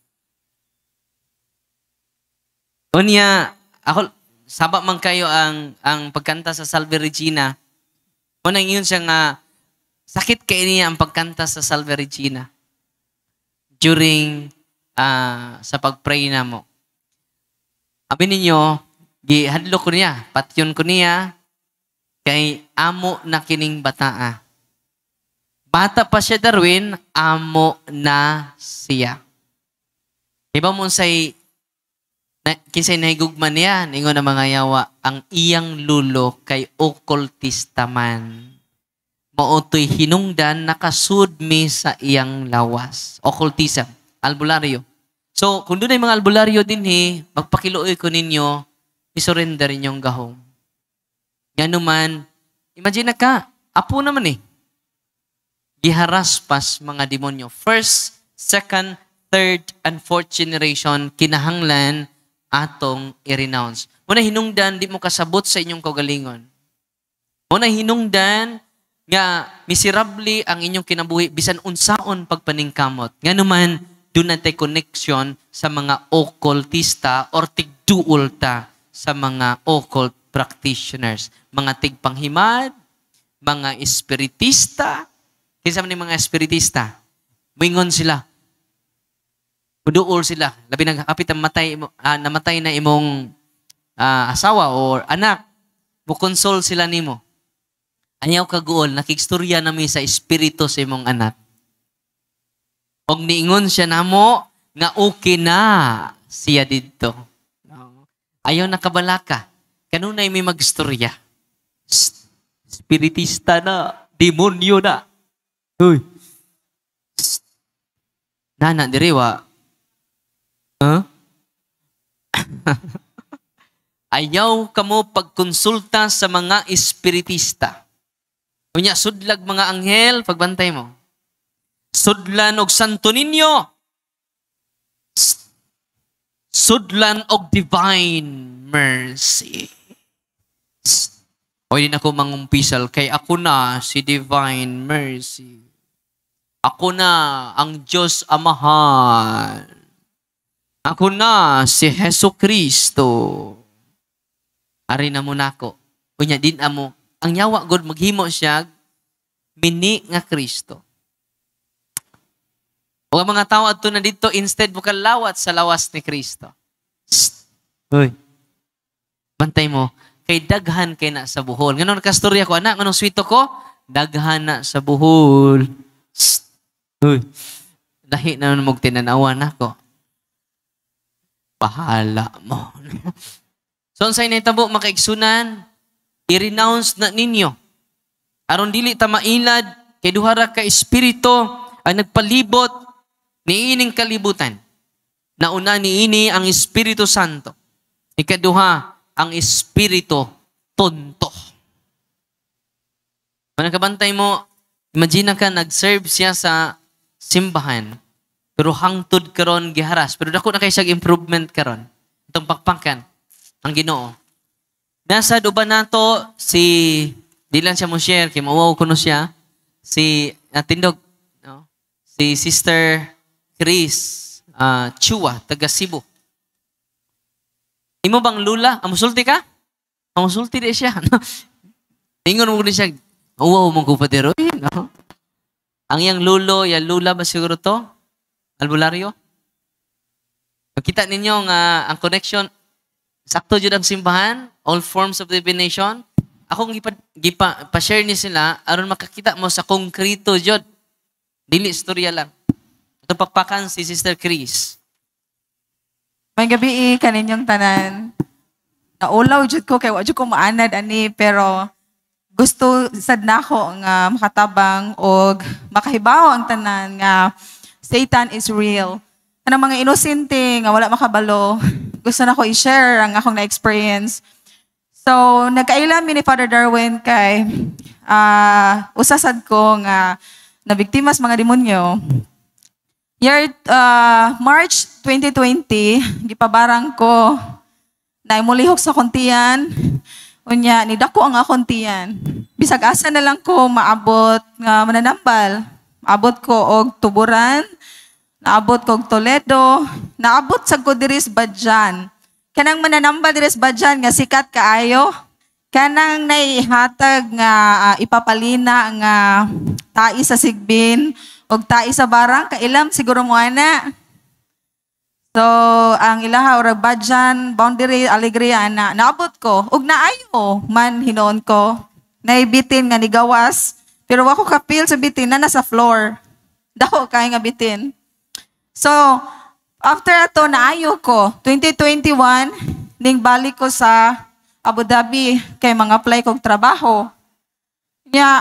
[SPEAKER 3] Unya, ako, sabak man kayo ang pagkanta sa Salve Regina. Unang yun siya nga, sakit kayo niya ang pagkanta sa Salve Regina. During sa pag-pray na mo. Abi ninyo, gihadlo ko niya, patyon ko niya, kay amo na kining bataa. Bata pa siya, Darwin, amo na siya. Iba mo say, kinsay nahigugman niya, ningon na mga yawa, ang iyang lulo kay okultista man. Mautoy hinungdan nakasudmi sa iyang lawas. Occultism, albularyo. So, kung doon ay mga albularyo din magpakiluoy ko ninyo, isurrender inyong gahom. Yan naman, imagine na ka, apo naman giharas pas mga demonyo. First, second, third, and fourth generation, kinahanglan atong i-renounce. Muna hinungdan, di mo kasabot sa inyong kagalingon. Muna hinungdan, nga miserable ang inyong kinabuhi, bisan unsaon pagpaningkamot. Nga naman, doon natin connection sa mga occultista or tigduol ta sa mga occult practitioners. Mga tigpanghimad, mga espiritista. Kinsa man yung mga espiritista? Mingon sila. Kuduol sila. Labi nagkakapit ang namatay na imong asawa or anak. Mukonsol sila nimo. Ayaw kaguol, nakikstorya nami sa espiritu sa imong anak. Og niingon siya namo nga okay na siya dito. Ayaw nakabalaka. Kanunay may magstorya. Spiritista na, demonyo na. Uy. Nana, diriwa. Huh? Ayaw kamo pagkonsulta sa mga espiritista. Unya, sudlag mga anghel, pagbantay mo. Sudlan og santo ninyo. Sudlan og divine mercy. O din ako mangumpisal, kay ako na si divine mercy. Ako na ang Diyos Amahan. Ako na si Hesus Kristo. Ari na muna ko. Unya, din amo. Ang yawa God maghimo siya mini nga Kristo. O ang mga tao adto na dito instead bukalawat sa lawas ni Kristo. Hoy. Bantay mo kay daghan kay na sa buhol. Ngano nakastorya ko anak, nganong swito ko? Daghan na sa buhol. Hoy. Lahi na mong tinanawan ako. Bahala mo. So unsay nahitabo makaigsunan? I-renounce na ninyo. Aron dili ta mailad kay duha ra ka espiritu ang nagpalibot niining kalibutan. Nauna niini ang Espiritu Santo. Ikaduha ang Espiritu Tonto. Manakabantay mo, imagine ka nag-serve siya sa simbahan. Pero hangtod karon giharas. Pero dako na kay siyang improvement karon. Itong pakpakan ang Ginoo. Nasa uban nato si di lang siya mo share kay mawaw kuno siya si natindog no? Si Sister Chris Chua taga Cebu. Imo bang lula? Amusulti ka? Amusulti di siya. Ingon mo ni siya. Wow mong kupatero. No? Ang yang lulo, ya lula ba siguro to? Albularyo? Makita ninyo nga ang connection sakto jud ang simbahan, all forms of divination. Akong pa-share ni sila aron makakita mo sa konkreto jud. Dili istorya lang. Ito pakpakan si Sister Chris.
[SPEAKER 6] May gabi kaninyong tanan. Naulaw jud ko kay wa jud ko maanad ani pero gusto sad nako nga makatabang og makahibaw ang tanan nga Satan is real. Kanang mga inosente nga wala makabalo, gusto na ko i-share ang akong na-experience. So, nagkailan mi ni Father Darwin kay usasad ko nga nabiktimas mga demonyo. Year March 2020, gipabarang ko na imulihok sa kontiyan. Unya, nidako ang akong tiyan. Bisag asa na lang ko maabot nga mananambal. Abot ko og Tuburan, naabot ko og Toledo, naabot sa ko diris Badian. Kanang mananambal diris Badian nga sikat kaayo. Kanang naihatag nga ipapalina nga tai sa sigbin og tai sa barang kailam siguro mo ana. So, ang ilaha or Badian, boundary, alegria na naabot ko ug naayo man hinuon ko. Naibitin nga nigawas pero wako kapil sa bitin na nasa floor. Dako kay nga bitin. So, after ato naayo ko, 2021, ning balik ko sa Abu Dhabi kay mga apply kog trabaho. Nya,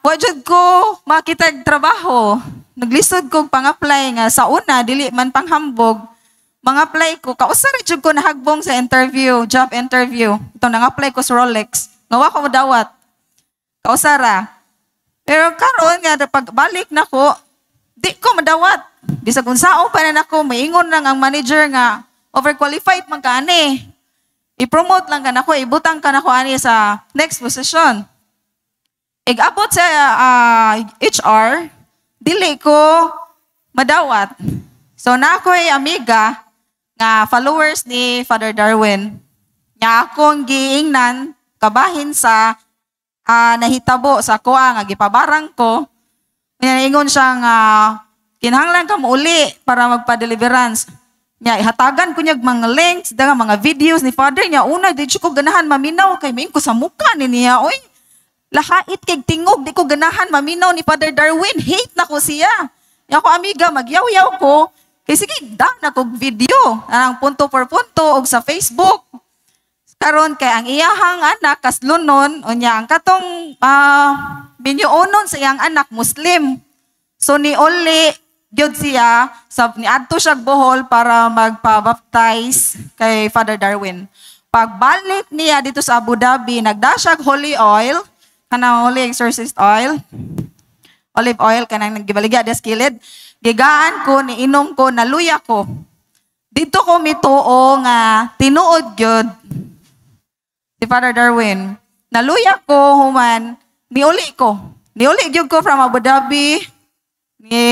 [SPEAKER 6] wa jud ko makita trabaho. Naglisod ko pang-apply nga sa una dili man panghambog. Mang-apply ko kausa ra jud ko nahagbong sa interview, job interview. Ito nang-apply ko sa Rolex. Nga wa ko madawat. Kausa ra. Pero karon nga pagbalik nako, di ko madawat. Bisag unsaon pa na nako, maingon lang ang manager nga overqualified man ka ani. I-promote lang ka nako, ibutang ka nako ani sa next position. Ig-abot sa HR, dili ko madawat. So na ako'y amiga nga followers ni Father Darwin. Nga akong giingnan kabahin sa nahitabo sa kuha nga gipabarang ko. Ingon siya nga kinahanglan ka mo uli para magpa-deliverance. Nya ihatagan ko niya mga links, daga mga videos ni Father niya. Una, di ko ganahan maminaw kay main ko sa mukha ni niya. Oy, lahait kay tingog, di ko ganahan maminaw ni Father Darwin. Hate na ko siya. Ako amiga, magyaw-yaw ko. Kay sige, na kog video. Ang punto por punto og sa Facebook. Karon kay ang iyahang anak kaslunon o niya ang katong binyuonon sa iyang anak Muslim. So ni Oli gyud siya sa niadto siya Bohol para magpa-baptize kay Father Darwin. Pagbalik niya dito sa Abu Dhabi, nagda siya holy oil, kanang holy exorcist oil, olive oil kanang naggibaligya des kilid. Gigaan ko, niinom ko, naluya ko. Dito ko mituo nga tinuod gyud si Father Darwin. Naluya ko human, niuli ko. Niuli gyud ko from Abu Dhabi, ni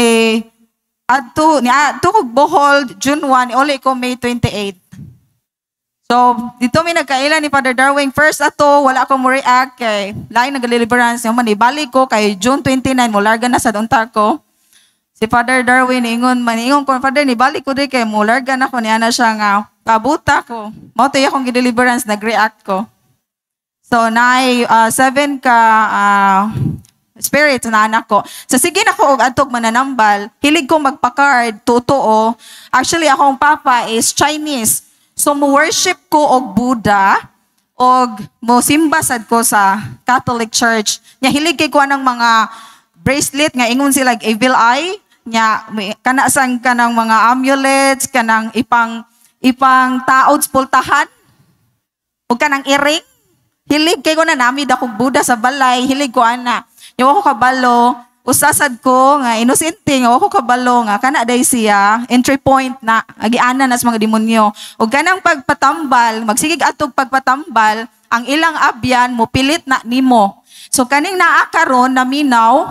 [SPEAKER 6] adto ko Bohol June 1, uli ko May 28. So, dito may nagkaila ni Father Darwin. First ato, wala ko mo react kay lain nag-deliverance. Yung manibalik ko kay June 29, mularga na sa unta ko. Si Father Darwin, ingon ko, Father, nibalik ko din kay mularga na ko. Niya na siya nga, kabuta ko. Mautoy akong deliverance, nag-react ko. So, naay 7 ka spirit na anak ko. So, sige na ko og atog mananambal. Hilig ko magpa-card, totoo. Actually, akong papa is Chinese. So, mo-worship ko og Buddha og mo-simba sad ko sa Catholic Church. Nya hilig kay ko ng mga bracelet nga ingon sila evil eye. Nya kanasang kanang mga amulets, kanang ipang taod pultahan. O kanang earring. Hilig kay ko na nami dakog Buddha sa balay. Hilig ko ana. Yung ako kabalo, usasad ko nga inosente nga ako kabalo nga kana day siya entry point na agiana na sa mga demonyo. Ug kanang pagpatambal, magsigig atog pagpatambal, ang ilang abyan mo pilit na nimo. So kaning naa karon naminaw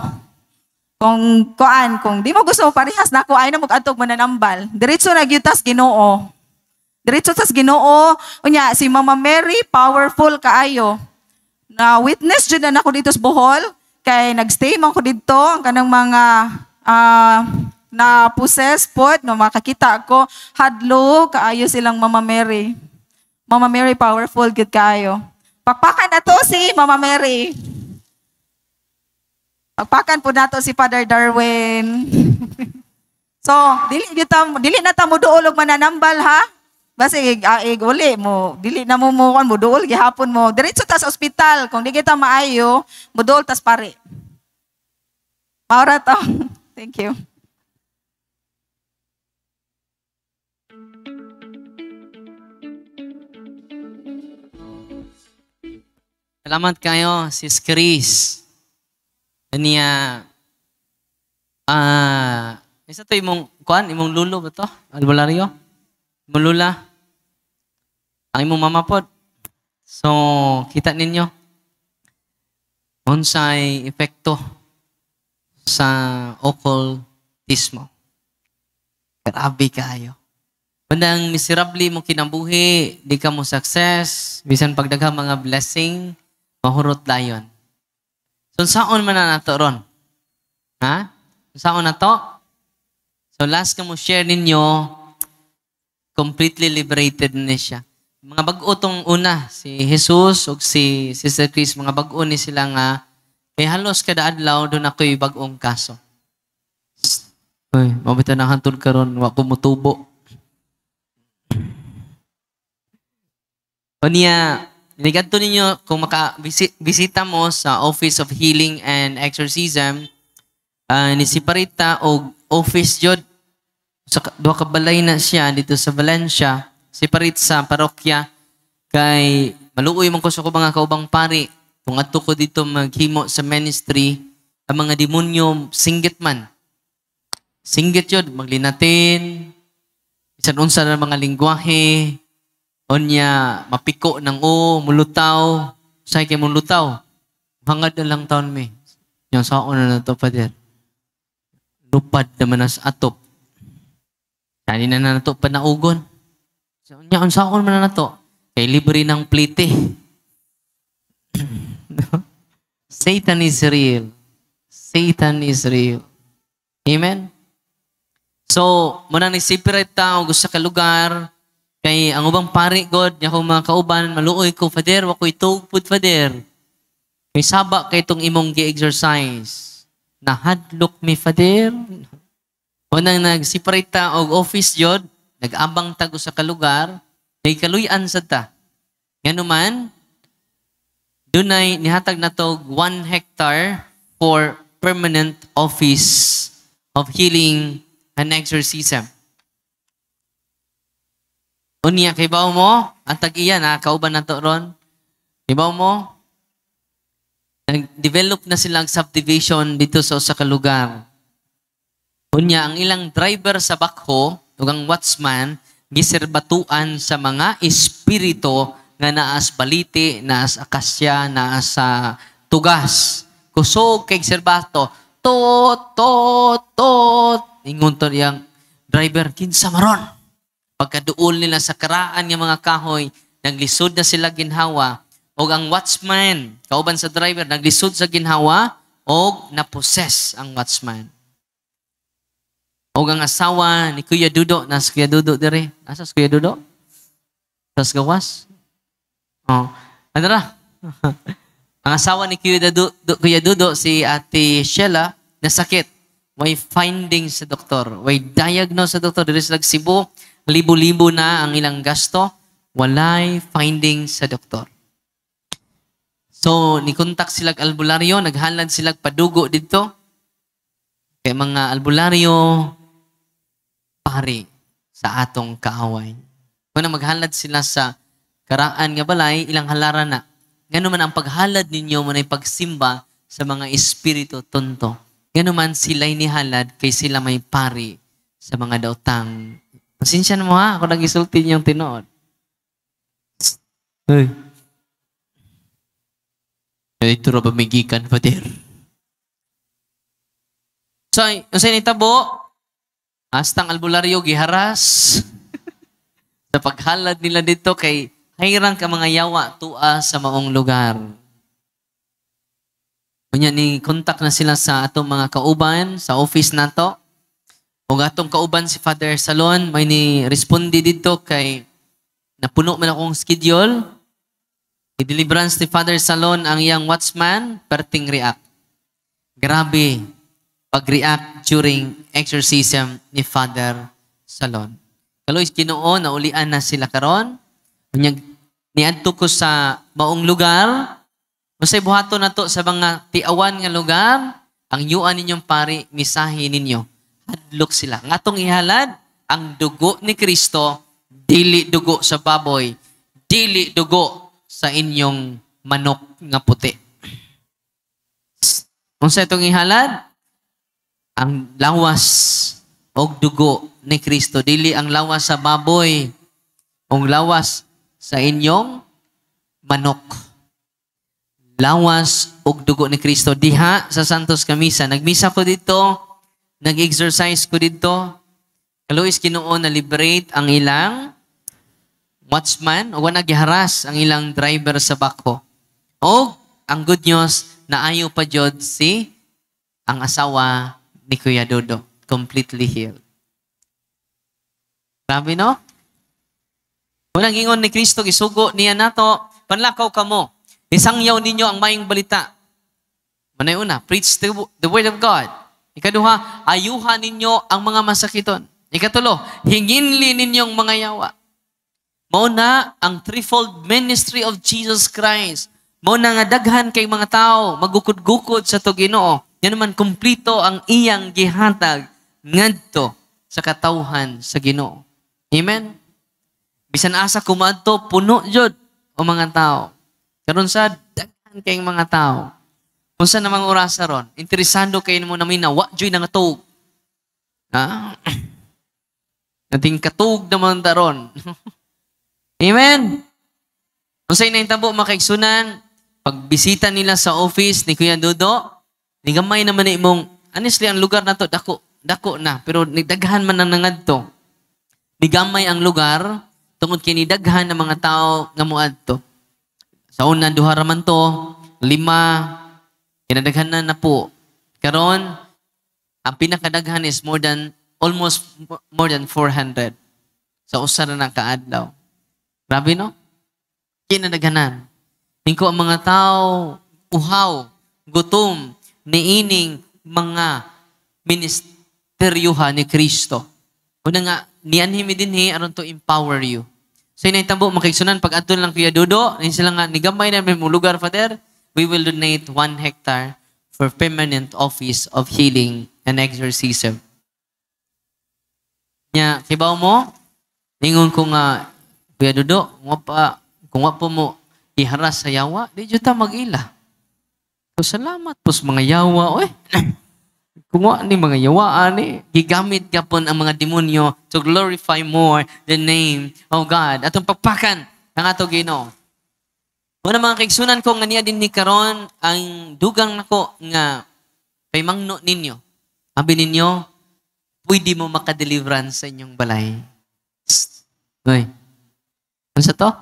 [SPEAKER 6] kung di mo gusto parehas na ko ay na mag-atog mananambal. Diretso na gyutas Ginoo. Diretso tas Ginoo. Unya si Mama Mary powerful kaayo. Na witness jud na ako dito sa Bohol. Kay nagstay man ko dito ang kanang mga na possess pod no makakita ko hadlo kaayo silang Mama Mary. Mama Mary powerful gid kaayo. Pakpakan na to si Mama Mary. Pakpakan po nato si Father Darwin. So, dili na ta mo duol og mananambal ha. Basi uli mo, dili na mo duol gihapon mo. Diretso ta sa ospital kung di kita maayo, mo duol tas pare. Maura to. Thank you.
[SPEAKER 3] Salamat kayo, Sis Chris. Niya, isa to imong lulo ba to? Albularyo? Imong lula? Ang imong mama pod. So, kita ninyo. Unsay epekto sa occultismo. Grabe kayo. Bandang miserable mo kinabuhi, di ka mo success, bisan pagdaghang mga blessing, mahurot layon. So, saan man na nato ron? Ha? Saan na to? So, last ka mo share ninyo, completely liberated na siya. Mga bag-o tong una, si Jesus o si Sister Chris, mga bag-o ni sila nga, kay halos kada adlaw, doon ako'y bag-ong kaso. Uy, mabita na hantod karon, wa ko mutubo. O niya, Nigadto ninyo kung bisita mo sa Office of Healing and Exorcism, ni separita og office jud sa duha ka balay na siya dito sa Valencia, separate sa parokya kay maluoy man ko sa ko mga kaubang pari kung adto ko dito maghimo sa ministry, ang mga demonyo singgit man. Singgit yun, maglinatin, bisan unsa na mga lingwahe, onya mapiko ng mulutaw, say kay mulutaw. Hangad na lang taon mi. Yang saon na to pader. Lupad naman as atop. Dali na nato panaugon. Nya unsaon man na to? Kay libre ng plite. Satan is real. Satan is real. Amen? So, muna ni-separate tao gusto sa kalugar, kay ang ubang pari, God, niya kong mga kauban, maluoy ko, Father, wako'y tugpod, Father. May saba kay itong imong gi-exercise. Nahadlok mi, Father. Unang nag-separate ta og office, God, nag-abang tago sa kalugar, kay kaluyan sa ta. Yan naman, dunay nihatag na to 1 hectare for permanent office of healing and exorcism. Unya, kay bawo mo, ang tag-iyan ha, kauban na to ron. Kay bawo mo, nag-develop na silang subdivision dito sa usa ka lugar. Unya, ang ilang driver sa bakho, ug ang watchman, giserbatuan sa mga espiritu nga naas baliti, naas akasya, naas tugas. Kusog kay serbato, tot, ingon to yang driver, kinsa maron. Pagkaduol nila sa karaan ng mga kahoy, naglisod na sila ginhawa, o ang watchman, kauban sa driver, naglisod sa ginhawa, o naposes ang watchman. O ang asawa ni Kuya Dudo, nasa Kuya Dudo dire. Nasa Kuya Dudo? Nasa gawas? Oh, ano ra? Ang asawa ni Kuya Dudo, si Ate Sheila, nasakit. May findings sa doktor. May diagnose sa doktor. Dito sa Cebu, libo-libo na ang ilang gasto. Walay findings sa doktor. So, nikontak sila albularyo, naghalad sila padugo dito. Kaya mga albularyo, pari sa atong kaaway. Kung maghalad sila sa karaan nga balay, ilang halaran na. Gano'n man ang paghalad ninyo mo na pagsimba sa mga espiritu tonto. Gano'n man sila'y nihalad kay sila may pari sa mga dautang. Pasensya mo ha, ako nag-isulti niyong tinood. Hey. Ito ra ba may gikan, Father? So, sa nitabo, hastang albularyo giharas sa paghalad nila dito kay hayrang ka mga yawa tua sa maong lugar. Kunya ni kontak na sila sa atong mga kauban sa office nato. O atong kauban si Father Salon, may ni respondi dito kay napuno man akong schedule. I-deliverance ni Father Salon ang iyang watchman, perting react. Grabe pag-react during exorcism ni Father Salon. Kaloy Ginoo, naulian na sila karon. Kunyag niadto ko sa maong lugar. Usay buhaton nato sa mga tiawan nga lugar, ang yuan ninyong pari, misahi ninyo. Hadlok sila. Ngatong ihalad, ang dugo ni Kristo, dili dugo sa baboy, dili dugo sa inyong manok nga puti. Kung sa itong ihalad, ang lawas o dugo ni Kristo, dili ang lawas sa baboy, o lawas sa inyong manok. Lawas ug dugo ni Kristo. Diha sa Santos Kamisa. Nagmisa ko dito, nag-exercise ko dito. Kaluis Ginoo na liberate ang ilang watchman o nagiharas ang ilang driver sa bakho. O ang good news, naayo pa jud si ang asawa ni Kuya Dodo. Completely healed. Grabe no? Unang ingon ni Kristo, isugo niya nato, panlakaw kamo. Isangyaw ninyo ang mayong balita. Manay una, preach the word of God. Ikaduha, ayuhan ninyo ang mga masakiton. Ikatulo, hinginli ninyong mga yawa. Mao na ang threefold ministry of Jesus Christ. Mao na nga daghan kay mga tao magukod-gukod sa to Ginoo. Yan naman kumplito ang iyang gihatag ngadto sa katawhan sa Ginoo. Amen. Bisan asa kumadto puno jud o mga tao. Karon sa daghan kay mga tao. Unsa namang orasa ron? Interesado kay mo namin na wa joy nangatog. Ha? Nating katug naman taron. Amen. Unsay nahitabo makaigsunan, pagbisita nila sa office ni Kuya Dodo, ni gamay naman ni imong honestly ang lugar na to dako na pero nidaghan man ang nangadto. Ni gamay ang lugar tungod kini daghan ng mga tao nga moadto. Sa una duha ra man to, 5 kinadaghanan na po. Karon ang pinakadaghan is almost more than 400 sa usa na kaadlaw. Grabe no? Kinadaghanan. Hingko ang mga tao uhaw, gutom, niining mga ministeryuhan ni Kristo. Una nga, nianhimi dinhi aron to empower you. So inaitambo makigsunan pag adto lang Kuya Dodo, ni sila nga nigamay na may lugar Father, we will donate 1 hectare for permanent office of healing and exorcism. Nya, kibaw mo, ningon ko nga, Kuya Dodo, kung wa po mo iharas sa yawa, di dyan ta mag-ila. So, salamat po sa mga yawa. Oy, kung wa ni mga yawaan, gigamit ka po ang mga demonyo to glorify more the name of God. Atong pagpakan ang ato Ginoo. Una mga kaigsunan ko nga niya din ni karon ang dugang nako nga kay mangno ninyo. Abi ninyo, pwede mo makadeliverance sa inyong balay. Oy. Ano sa to?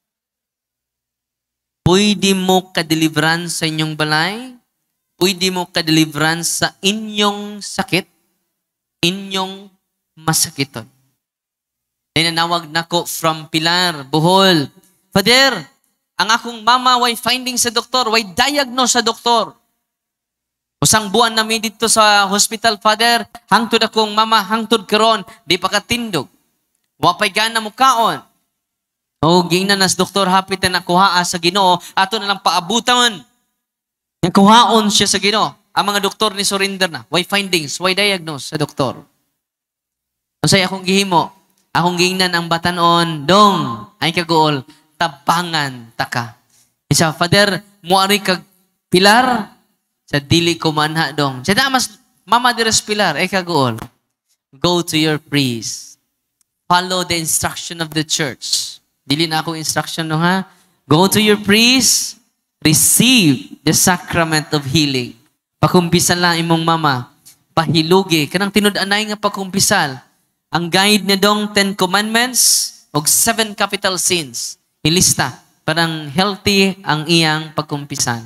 [SPEAKER 3] Pwede mo kadeliverance sa inyong balay. Pwede mo kadeliverance sa inyong sakit. Inyong masakiton. Ninanawag nako from Pilar, Bohol. Father, ang akong mama way finding sa doktor, way diagnose sa doktor. Usang buwan namin dito sa hospital, Father, hangtod akong mama, hangtod karon, di pa katindog. Wapay gana mo kaon. O, gingnan nas doktor, hapit na nakuhaa sa Ginoo, ato na lang paabutan. Nakuhaon siya sa Ginoo. Ang mga doktor ni surrender na. Why findings? Why diagnose sa doktor? Unsay akong gihimo? Akong gingnan ang batanon, dong, ay kagool, tabangan taka. Isa, Father, muari kag pilar, sa dili ko manha dong. Sa mas mama deres pilar, ay kagool. Go to your priest. Follow the instruction of the church. Dili na akong instruction no ha. Go to your priest, receive the sacrament of healing. Pakumpisal lang imong mama. Pahilugi. Kanang tinud-anay nga pakumpisal. Ang guide niya dong 10 commandments o 7 capital sins. Ilista. Parang healthy ang iyang pagkumpisal.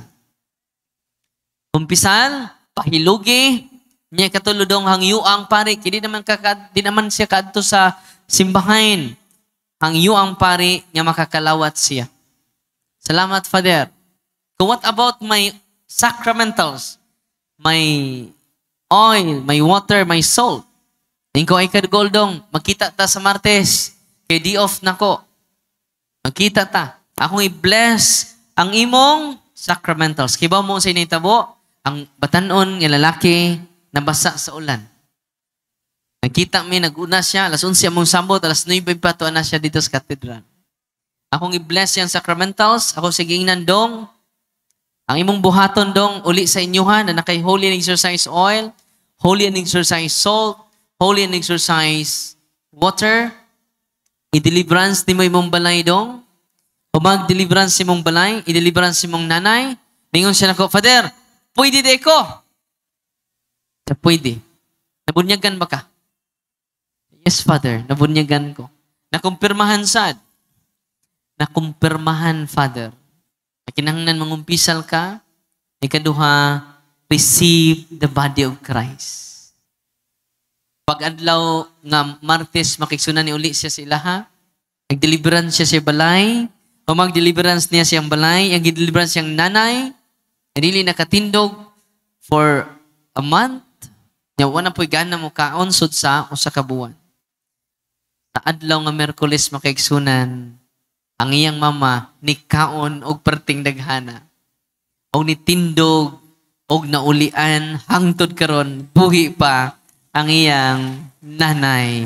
[SPEAKER 3] Kumpisal, pahilugi, niya katuludong hangyuang pari. Di naman siya kadto sa simbahan. Hangyuang pari, niya makakalawat siya. Salamat, Father. So what about my sacramentals? My oil, my water, my salt. Hingko ay kadgoldong, magkita ta sa Martes, kay di off na ko. Magkita ta. Akong i-bless ang imong sacramentals. Kibaw mo sa initabo, ang batanon ng lalaki nabasa sa ulan. Nakita mi, nag-una siya, alas 11 among sambot, alas 9 pa to na siya dito sa katedral. Akong i-bless yung sacramentals, ako sigingnan dong, ang imong buhaton dong, uli sa inyuhan, na nakay holy and exercise oil, holy and exercise salt, holy and exercise water, i-deliverance ni mo imong balay dong, o mag-deliverance imong balay, i-deliverance imong nanay, ningon siya nako, Father, pwede de ko. Pwede. Nabunyagan ba ka? Yes, Father. Nabunyagan ko. Nakumpirmahan sad. Nakumpirmahan, Father. Kinahanglan mangumpisal ka. Ikaduha, receive the body of Christ. Pag-adlaw nga Martes, makiksunan ni uli siya sa ilaha. Nag-deliverance siya sa balay. O mag-deliverance niya siyang balay. Ang deliverance siyang nanay. Dili nakatindog for a month. Nya wala po'y gana mo kaonsod sa usa ka buwan. Sa adlaw nga Miyerkules makaigsunan, ang iyang mama ni kaon og perting daghana. Og nitindog og naulian hangtod karon buhi pa ang iyang nanay.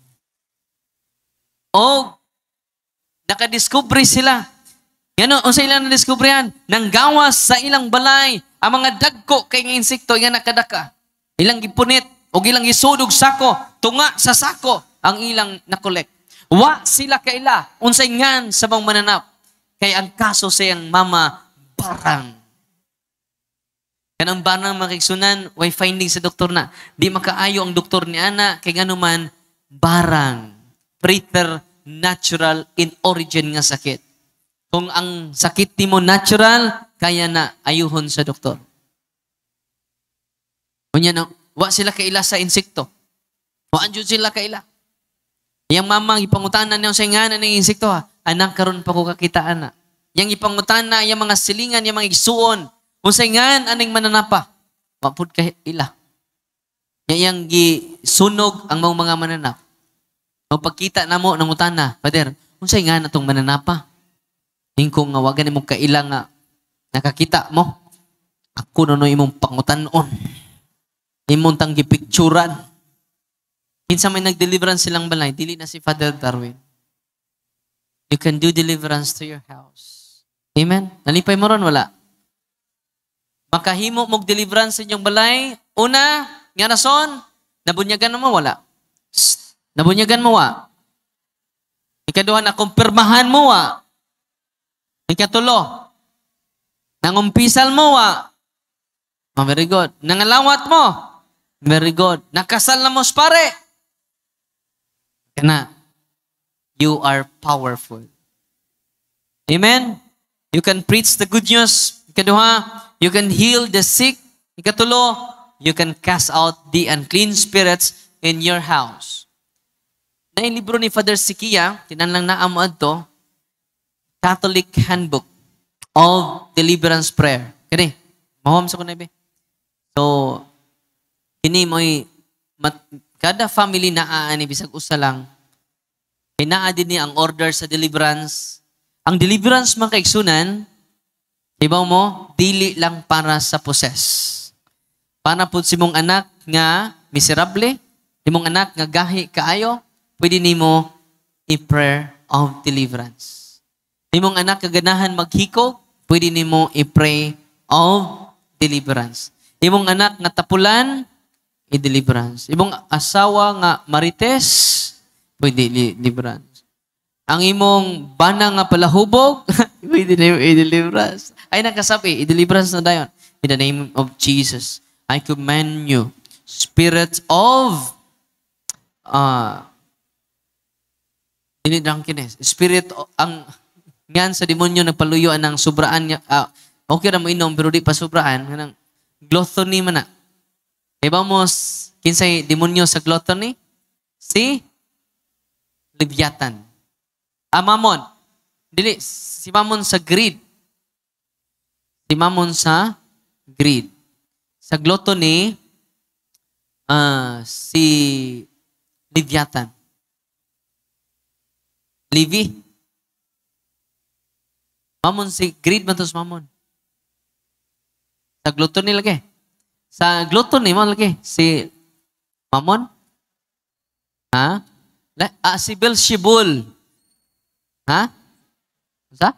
[SPEAKER 3] Og nakadiskubre sila. Ngano unsa ilang nadiskubrihan? Nanggawas sa ilang balay ang mga dagko kay nga insekto nga nakadaka. Ilang gipunit o ilang isudog sako, tunga sa sako ang ilang nakolek. Wa sila kaila unsay ngan sa mga mananap kay ang kaso sa iyang mama barang. Kanang barang makigsunan, way finding sa doktor na. Di makaayo ang doktor ni ana kay ngano man barang. Preternatural in origin nga sakit. Kung ang sakit nimo natural, kaya na ayuhon sa doktor. Kunya na, wa sila kaila sa insekto. Wa anjud sila kaila. Yang mamang ipangutanan niya sa nganan ng insekto ha. Anak karon pa ko kakita ana. Yang ipangutanan yang mga silingan, yang mga igsuon. Unsay ngan aning mananapa. Wa pud ka ila. Yang gisunog ang mga mananap. O pagkita namo nang utana, Father, unsay ngan atong mananapa? Hingko nga wagan imong kaila nga nakakita mo. Ako no imong pangutanon. Imong tang gipicturan. Kinsa may nag-deliverance silang balay, dili na si Father Darwin. You can do deliverance to your house. Amen? Nalipay mo ron, wala? Makahimo mong deliverance sa inyong balay. Una, nga rason, nabunyagan mo, wala? Nabunyagan mo, wa? Ikaduha, nakumpirmahan mo, wa? Ikatulo, nangumpisal mo, wa? Oh, very good. Nangalawat mo, very good. Nakasal na mo, pare. Kana, you are powerful. Amen? You can preach the good news. Ikaduha, you can heal the sick. Ikatulo, you can cast out the unclean spirits in your house. Na yung libro ni Father Sikia, tinanlang na amo adto, Catholic Handbook of Deliverance Prayer. Kani, mahom sa kunay be. So, kini mo'y kada family na aani bisag usa lang. Kinaa din ni ang order sa deliverance. Ang deliverance man kaigsunan, ibaw mo, dili lang para sa possess. Para pud si mong anak nga miserable, imong anak nga gahi kaayo, pwede nimo i-prayer of deliverance. Imong anak kaganahan maghikog, pwede nimo i-pray of deliverance. Imong anak nga tapulan, i-deliverance. Imong asawa nga marites, pwede deliverance. Ang imong bana nga palahubog, pwede nimo i-deliverance. Ay nakasabi, i-deliverance na dayon. In the name of Jesus, I command you, spirit of spirit ang ngan sa demonyo nagpaluyuan ng sobraan niya. Okay ra mo inom pero di pa sobraan kanang gluttony man na. Iba mo kinsay demonyo sa gluttony? Si Leviathan. Mamon. Dili si Mamon sa greed. Si Mamon sa greed. Sa gluttony si Leviathan. Levi. Mamon si greed man tos mamon. Sa gluttony lagi. Sa gluttony mo lagi si mamon. Ha? Si Belzebul. Ha? Sa?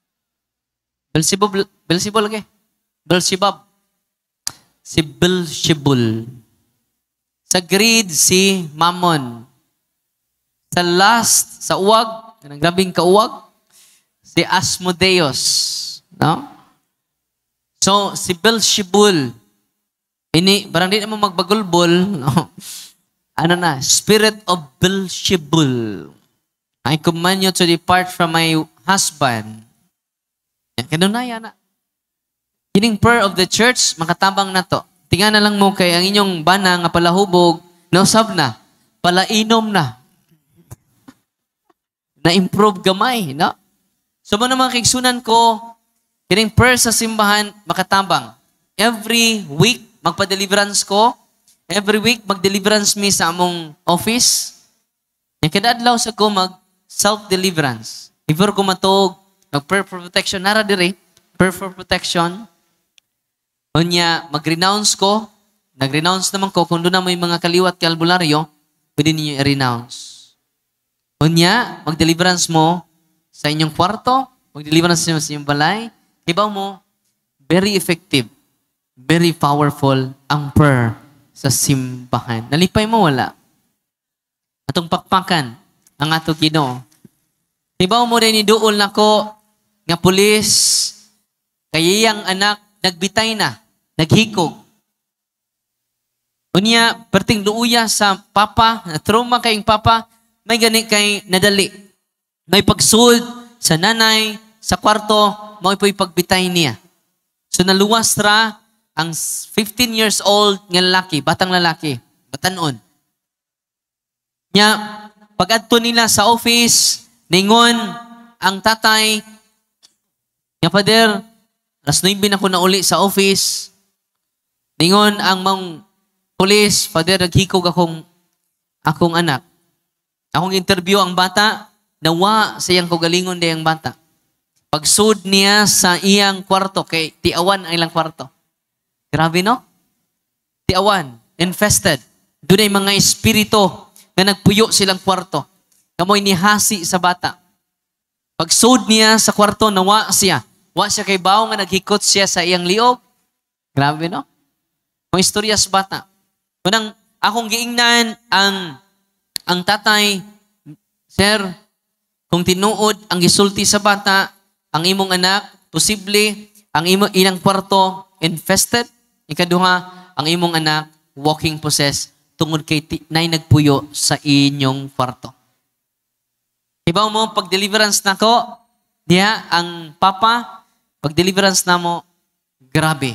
[SPEAKER 3] Belzebul lagi. Belzebub. Si Belzebul. Sa greed si Mammon. Sa lust, sa uwag, kanang grabing kauwag, si Asmodeus. No? So, si Belzebul, barang di naman magbagulbol, no? Ano na, spirit of Belzebul. I command you to depart from my husband. Kanunaya na. Kining prayer of the church, makatabang na to. Tinga na lang mo kay ang inyong bana nga palahubog, nausab na, palainom na. Na-improve gamay, no? So, mga kigsunan ko, kining prayer sa simbahan, makatabang. Every week, magpa-deliverance ko. Every week, mag-deliverance me sa among office. Yung kadadlaw sa ko mag self-deliverance. Before ko matog, mag-prayer for protection, nara dire, prayer for protection. Unya, mag-renounce ko, nag-renounce naman ko, kung doon na may mga kaliwat kay albularyo, pwede ninyo i-renounce. Unya, mag-deliverance mo sa inyong kwarto, mag-deliverance mo sa inyong balay, ibaw mo, very effective, very powerful ang prayer sa simbahan. Nalipay mo, wala. Atong pakpakan, ang ato Ginoo. Ibaw mo rin iduol na ko, nga pulis, kayang anak, nagbitay na, naghikog. Unya, perting luuya sa papa, na trauma kayong papa, may gani kay nadali. May pagsud sa nanay, sa kwarto, may pagbitay niya. So naluwas ra ang 15 years old nga lalaki, batang lalaki, batanon. Nya, pag-adto nila sa office, ningon ang tatay, nga pader, alas 9 na ko na uli sa office, ningon ang mga police, pader, naghikog akong anak. Akong interview ang bata, nawa sa iyang kugalingon dayang bata. Pagsud niya sa iyang kwarto, kay tiawan ang ilang kwarto. Grabe no? Tiawan, infested. Doon ay mga espiritu na nagpuyo silang kwarto. Kamoy nihasi sa bata. Pagsud niya sa kwarto, nawa siya. Wa siya kay bao nga naghikot siya sa iyang liog. Grabe no? Mga istorya sa bata. Unang akong giingnan ang tatay, sir, kung tinuod ang gisulti sa bata, ang imong anak, posible, ang ilang kwarto infested. Ikaduha, ang imong anak, walking possessed, tungod kay nay nagpuyo sa inyong kwarto. Ibaw mo, pag-deliverance na ko, diya, ang papa, pag-deliverance na mo, grabe.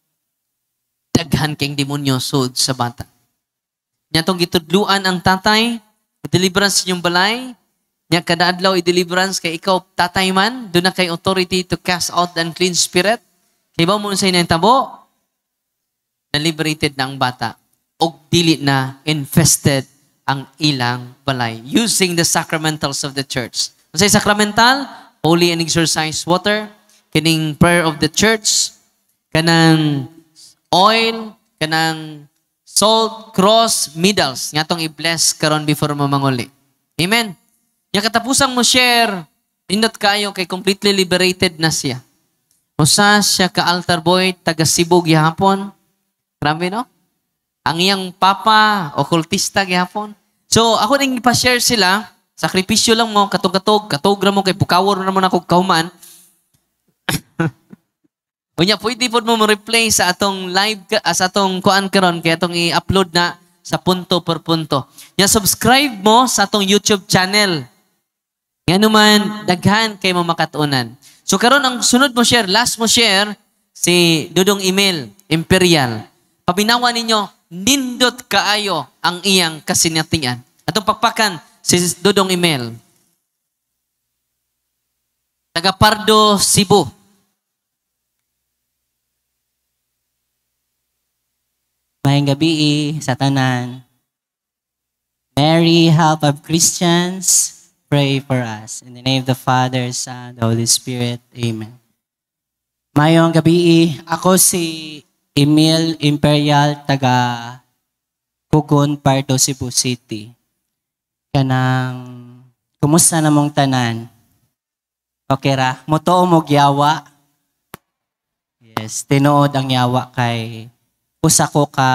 [SPEAKER 3] Daghan kayong demonyo sud sa bata. Nya tong gitudluan ang tatay, deliverance inyong balay, nya kada adlaw i-deliverance kay ikaw tatay man, doon na kay authority to cast out the unclean spirit. Kay ba mo sa inyong tabo, na-liberated na ang bata o dili na infested ang ilang balay using the sacramentals of the church. Sa sacramental, holy and exorcised water, kining prayer of the church, kanang oil, kanang salt, cross, medals, nga tong i-bless karon before mo manguli. Amen. Nya katapusang mo share, pindot kayo kay completely liberated na siya. Usa siya ka altar boy, taga Cebu gihapon. Grabe no? Ang iyang papa, okultista gihapon. So, ako nang ipa-share sila, sakripisyo lang mo, katog ra mo, kay pukawor na mo na kong kauman. Unya, pwede po mo replay sa atong live, sa atong kuan karon kay atong i-upload na sa punto per punto. Nya, subscribe mo sa atong YouTube channel. Nga naman, daghan kay mo makatunan. So, karon ang sunod mo share, last mo share, si Dudong Email, Imperial. Pabinawa ninyo, nindot kaayo ang iyang kasinatian. Atong pakpakan, si Dudong Email. Taga Pardo, Cebu.
[SPEAKER 7] Maayong gabi sa tanan. Mary, help of Christians, pray for us. In the name of the Father, Son, the Holy Spirit. Amen. Maayong gabi, ako si Emil Imperial, taga Kugon, Pardo, Cebu City. Kanang, kumusta na mong tanan? Okay ra? Motoo mo yawa? Yes, tinuod ang yawa kay usa ko ka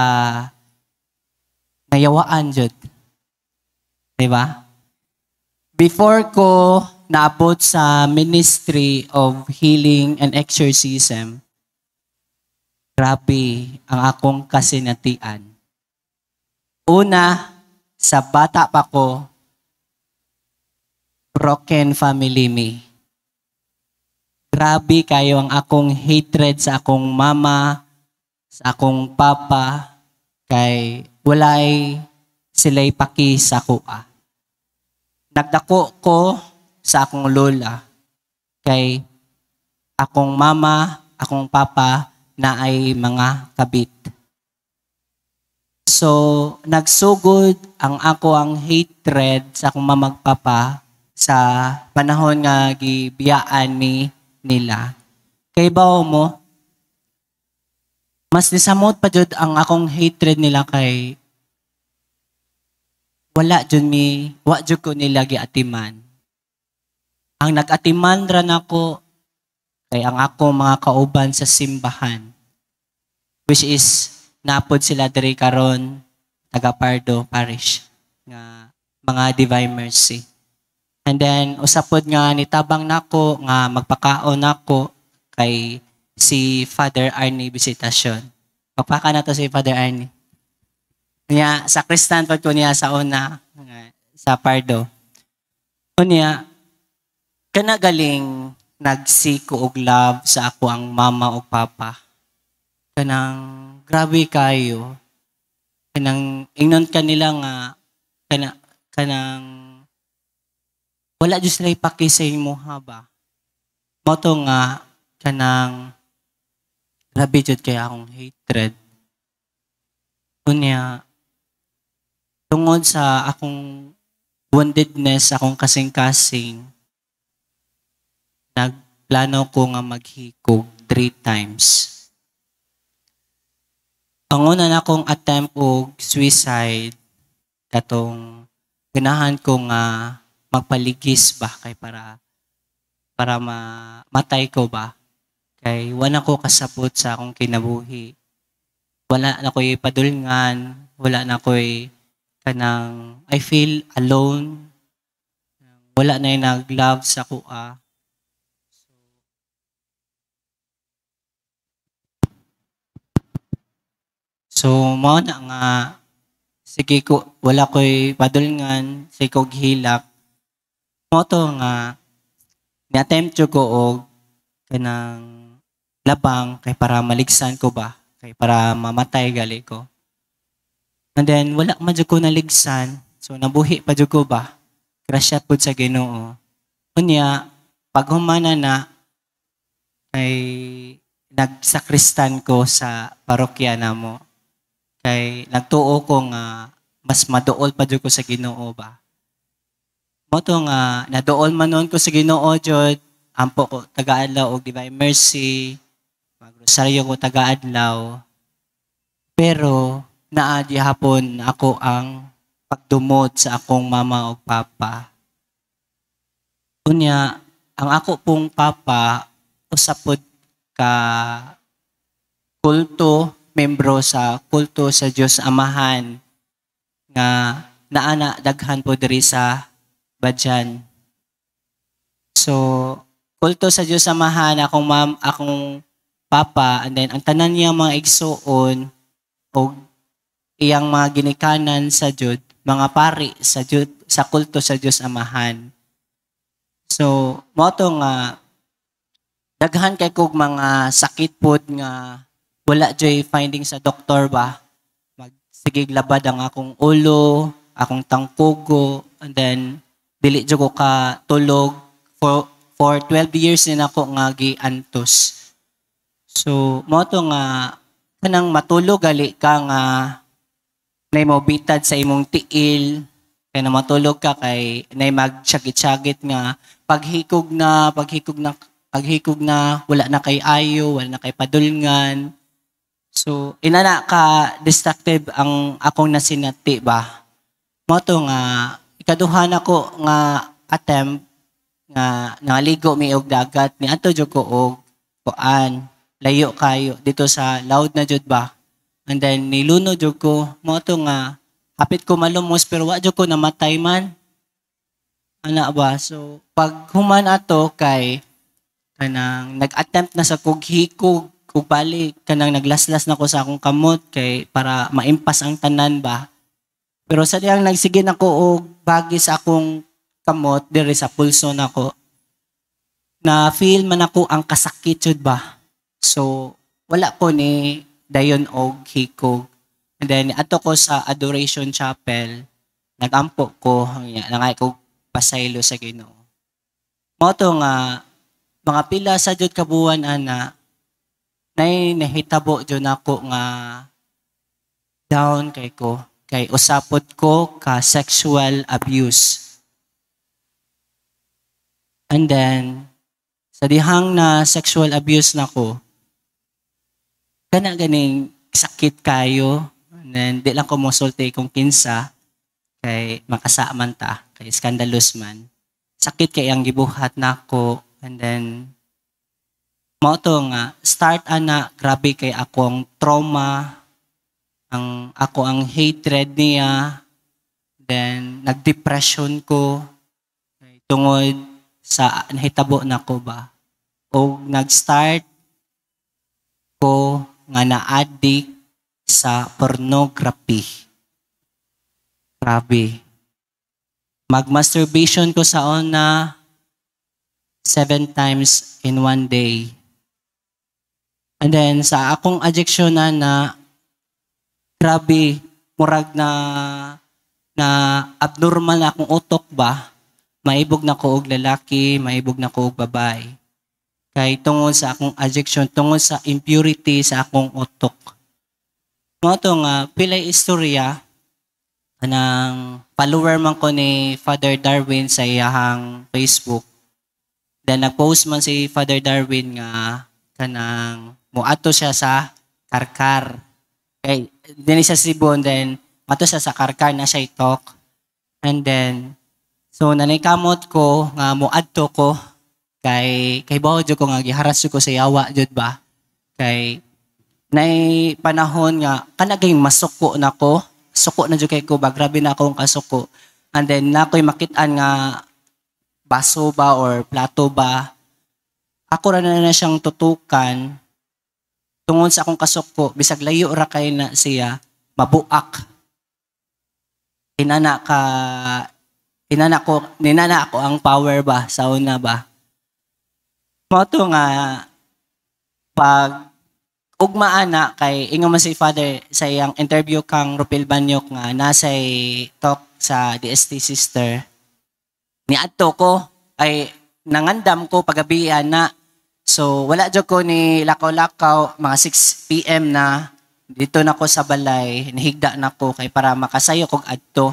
[SPEAKER 7] nayawaan jud. Diba? Before ko naabot sa Ministry of Healing and Exorcism, grabe ang akong kasinatian. Una, sa bata pa ko, broken family me. Grabe kayo ang akong hatred sa akong mama, sa akong papa, kay walay sila'y paki sa kuha. Nagdako ko sa akong lola, kay akong mama, akong papa, na ay mga kabit. So, nagsugod ang ako ang hatred sa akong mamagpapa sa panahon nga gibiyaan nila. Kay bao mo, mas nisamot pa jud ang akong hatred nila kay wa jud ko nila giatiman. Ang nag-atiman ra nako kay ang ako mga kauban sa simbahan, which is napod sila diri karon taga Pardo Parish nga mga Divine Mercy. And then usapod nga nitabang nako nga magpakaon nako kay si Father Arnie Visitasyon. Pagpaka na to si Father Arnie. Niya sa Kristan pag ko niya sa una sa Pardo. Unya kana galing nagsiko og love sa ako ang mama o papa. Kanang grabe kayo. Kanang ingnon kanila nga kanang wala jud sila ipaki sa imo ba. Moto nga kanang grabe jud kay akong hatred. Unya tungod sa akong woundedness, akong kasing-kasing, nagplano ko nga maghikog 3 times. Ang una na akong attempt og suicide, katong ganahan ko nga magpaligis ba kay para matay ko ba. Kay wala ko kasabot sa akong kinabuhi. Wala na ko'y padulngan, wala na ko'y kanang I feel alone. Wala na yung nag-love sa kuha. So, mao na nga, sige ko, wala ko'y padulngan, sige ko gihilak. Mao to nga, ni-attempt ko og kanang labang kay para maligsan ko ba, kay para mamatay gali ko. And then, wala man jud ko naligsan, so nabuhi pa jud ko ba, grasya pud sa Ginoo. Unya, pag humana na, kay nagsakristan ko sa parokya namo. Kay nagtuo ko nga mas maduol pa jud ko sa Ginoo ba. Moto nga naduol man nun ko sa Ginoo jud, ampo ko taga-adlaw og Divine Mercy, magrosaryo ko taga-adlaw. Pero naadi hapon ako ang pagdumot sa akong mama o papa. Unya, ang ako pong papa usapod ka kulto, membro sa kulto sa Diyos Amahan nga naana daghan po diri sa Badian. So, kulto sa Diyos Amahan akong papa, and then ang tanan niya mga igsoon o iyang mga ginikanan sa Jud, mga pari sa Jud, sa kulto sa Diyos Amahan. So, moto nga daghan kay kog mga sakit pod nga wala joy finding sa doktor ba. Magsigig labad ang akong ulo, akong tangkugo, and then dili jud ko ka tulog for 12 years na ako nga giantos. So mo to nga kanang matulog gali ka nga nay mobitad sa imong tiil, kay na matulog ka kay nay magsyagit-syagit nga paghikog na wala na kay ayo, wala na kay padulngan. So, inana ka destructive ang akong nasinati ba. Moto nga, ikaduhan ako nga attempt nga naligo mi og dagat ni ato jud ko og kuan layo kayo dito sa loud na jud ba. And then niluno jud ko, moto nga hapit ko malumos pero wa jud ko namatay man. Ana ba? So, pag human ato kay kanang nag-attempt na sa kughikog ug balik kanang naglaslas na ko sa akong kamot kay para maimpas ang tanan ba. Pero sa diyang nagsige nako og bagi sa akong kamot diri sa pulso nako, na feel man ako ang kasakit jud ba. So wala ko ni dayon og hikog. And then ato ko sa Adoration Chapel, nagampo ko nangay ko pasaylo sa Ginoo. Moto nga mga pila sa jud kabuan ana nay nahitabo jud nako nga down kay ko. Kay usapot ko ka sexual abuse. And then, sa dihang na sexual abuse na ko, ganing sakit kayo. And then, di lang ko mosulti kung kinsa, kay makasaaman ta, kay scandalous man. Sakit kay ang gibuhat na ko. And then, mo to nga, start ana, grabe kay akong trauma, ang hatred niya, then nag-depression ko, tungod sa nahitabo na ko ba. O nag-start ko nga na-addict sa pornography. Grabe. Mag-masturbation ko sa una 7 times in one day. And then sa akong addiction na grabe, murag na abnormal na akong utok ba, maibog na ko og lalaki, maibog na ko og babae. Kay tungod sa akong addiction, tungod sa impurity sa akong utok. Mo to nga, pilay istorya, anang follower man ko ni Father Darwin sa iyahang Facebook. Then nag-post man si Father Darwin nga kanang muato siya sa karkar. Kay din sa Cebu, and then mato siya sa karkar na siya itok. And then so nanaykamot ko nga muadto ko kay bawo jud ko nga giharas ko sa yawa jud ba. Kay nay panahon nga kanaging masuko nako. Suko na jud kay ko ba, grabe na akong kasuko. And then nakoy makit-an nga baso ba or plato ba. Ako ra na siyang tutukan tungod sa akong kasuko, bisag layo ra kay na siya, mabuak. Ninana ako ang power ba, sa una ba. Mo to nga, pag ugmaan na kay ingon man si Father sa iyang interview kang Rupil Banyok nga nasay talk sa DST sister, niadto ko, ay nangandam ko pagabihan na. So, wala dyan ko ni lakaw-lakaw, mga 6 p.m. na, dito na ko sa balay, nahigda na ko kay para makasayo kog adto.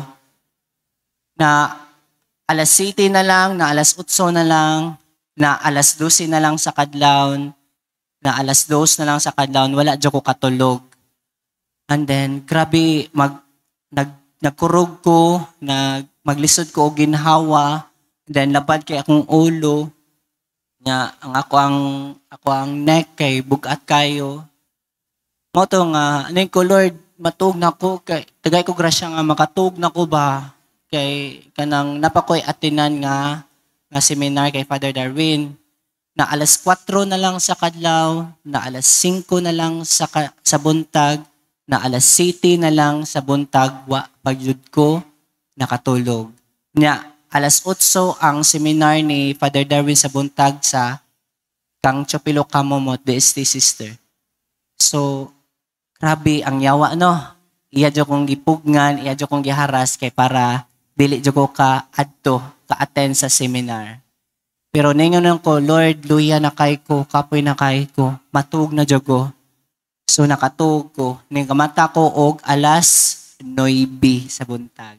[SPEAKER 7] Na alas 7 na lang, na alas 8 na lang, na alas 12 na lang sa kadlawon, na alas 2 na lang sa kadlawon, wala dyan ko katulog. And then, grabe, nagkurog ko, maglisod ko og ginhawa, then labad kay akong ulo, nga ang ako ang neck kay bugat kayo. Mo to nga ning ko Lord matug na ko kay tagay ko grasya nga makatug na ko ba kay kanang napakoy atinan nga seminar kay Father Darwin na alas 4 na lang sa kadlaw, na alas 5 na lang sa buntag, na alas 7 na lang sa buntag wa pagyud ko nakatulog. Nya alas 8 ang seminar ni Father Darwin sa buntag sa Kang Chopilo Kamomot, DST sister. So, grabe ang yawa, no? Iya dyo kong gipugnan, iya dyo kong giharas kay para dili dyo ko ka-attend sa seminar. Pero ningon ko, Lord, luya na kay ko, kapoy na kay ko, matug na dyo ko. So, nakatug ko. Ningamata ko og alas 9 sa buntag.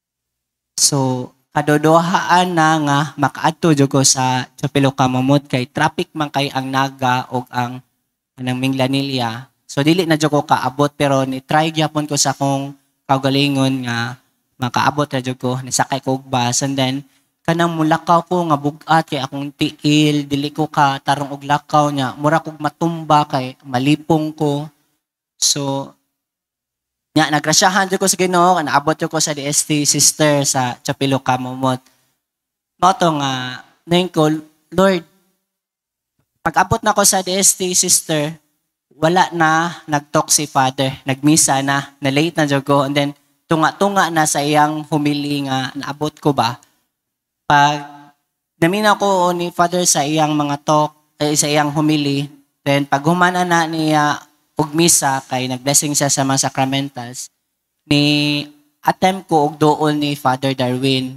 [SPEAKER 7] So, kadodohaan na nga makaadto jud ko sa Chapilo Kamamot kay traffic man kay ang Naga o ang Minglanilla. So dili na jud ko kaabot pero ni try gyapon ko sa akong kaugalingon nga makaabot ra jud ko, nisakay ko og bus, and then kanang mulakaw ko nga bugat kay akong tiil, dili ko ka tarong og lakaw nya, mura kog matumba kay malipong ko. So nya nagrasyahan jud ko sa Ginoo, naabot jud ko sa DST sister sa Chapilo Kamomot. Moto nga ning ko, Lord, pag-abot na ko sa DST sister, wala na nag-talk si Father, nagmisa na late na jud ko, and then tunga-tunga na sa iyang humili nga naabot ko ba. Pag namina ko ni Father sa iyang mga talk, sa iyang humili, then pag humana na niya og misa kay nagblessing siya sa mga sacramentals, ni attempt ko og duol ni Father Darwin.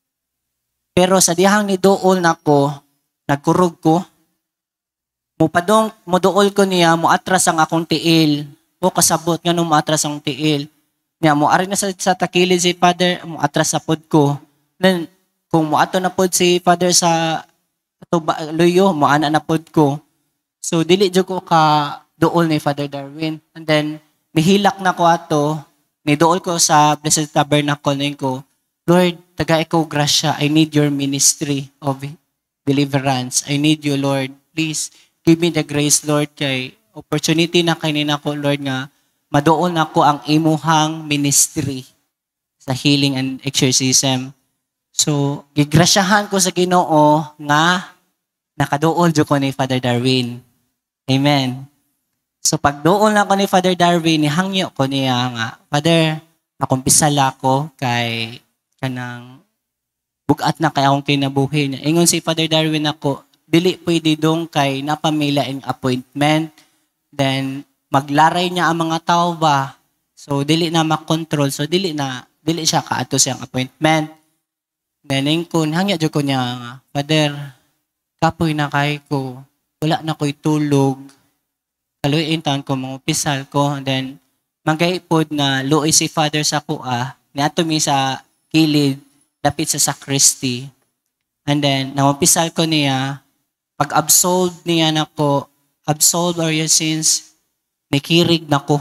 [SPEAKER 7] Pero sa dihang ni duol nako, nagkurog ko. Muduol ko niya, muatras ang akong tiil. o kasabot nga nung maatras ang tiil. Nga mo ari na sa takilid si Father, mo atras sa pod ko. Then kung mo ato na pod si Father sa luyo, mo ana na pod ko. So dili jud ko ka dool ni Father Darwin. And then mihilak na ko ato, ni dool ko sa Blessed Tabernacle ning ko. Lord, taga ikaw grasya. I need your ministry of deliverance. I need you, Lord. Please give me the grace, Lord, kay opportunity na kay nako, Lord, nga madoon ako ang imuhang ministry sa healing and exorcism. So, gigrasyahan ko sa Ginoo nga nakadool jud ko ni Father Darwin. Amen. So, pag doon na ko ni Father Darwin, nihangyo ko niya nga, Father, nakumpisala ko kay kanang bugat na kay akong kinabuhi niya. Ingon si Father Darwin ako, dili pwede dong kay napamila ang appointment. Then, maglaray niya ang mga tao ba? So, dili na makontrol. So, dili siya kaato siyang appointment. Then, ingkon, hangya dyan ko niya, Father, kapoy na kay ko. Wala na ko'y tulog. Kaluin taon ko, mga pisal ko. And then, magayipod na luoy si Father sa kuha. Niato mi sa kilid, dapit sa sacristy. And then, namumpisal ko niya, pag-absolve niya na ko, absolve all your sins, nikirig na ko.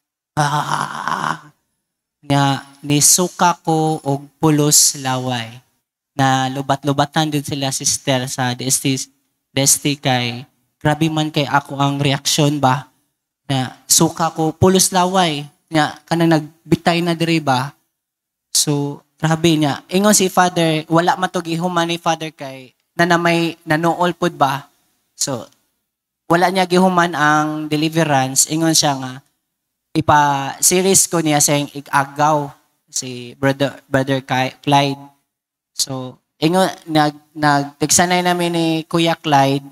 [SPEAKER 7] Nisuka ko og pulos laway. Na lubat-lubatan din sila sister sa DST kay grabe man kay ako ang reaksyon ba. Na suka ko pulos laway. Nga kanang nagbitay na diri ba. So, grabe niya. Ingon si Father, wala matugihuman ni Father kay nanamay nanuol pod ba. So, wala niya gihuman ang deliverance. Ingon siya nga, ipa-series ko niya sa igagaw si Brother Clyde. So, ingon, nagtigsanay namin ni Kuya Clyde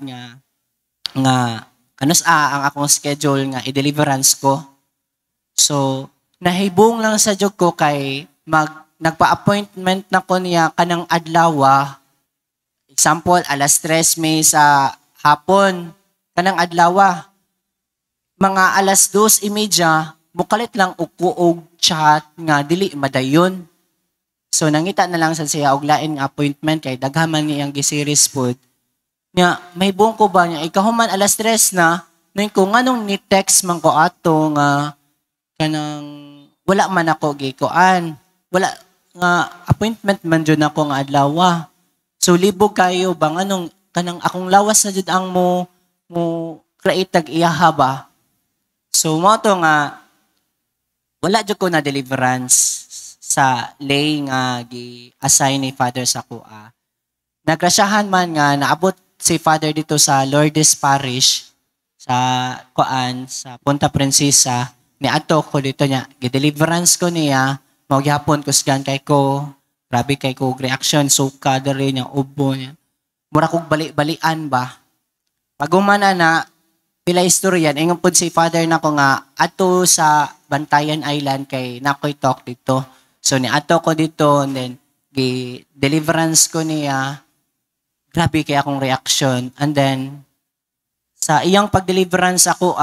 [SPEAKER 7] nga kanus ang akong schedule nga i-deliverance ko. So, nahibong lang sa jog ko kay nagpa-appointment na ko niya kanang adlaw. Example, alas 3 May sa hapon. Kanang adlaw. Mga alas 2:30, mukalit lang uko og chat nga dili madayon. So nangita na lang sa siya og lain nga appointment kay daghaman niya ang gi-series pod. Nya may buong ko ba niya ikahuman alas 3 na ning ko nganong ni text man ko ato nga kanang wala man ako gikuan. Wala nga appointment man jud nako nga adlaw. So libog kayo bang anong kanang akong lawas na jud ang mo create tag iyaha ba. So mo to nga wala jud ko na deliverance sa lay nga gi-assign ni Father sa kuha. Nagrasyahan man nga naabot si Father dito sa Lourdes Parish sa kuan sa Punta Princesa. Niadto ko dito niya, gi-deliverance ko niya, mao gyapon ko sgan kay ko. Grabe kay ko reaction suka diri niya ubo niya. Mura kog bali-balian ba. Pagumana na pila istoryan ingon pud si Father nako nga ato sa Bantayan Island kay nakoy talk dito. So ni ato ko dito and then deliverance ko niya. Grabe kay akong reaction. And then sa iyang pag-deliverance ako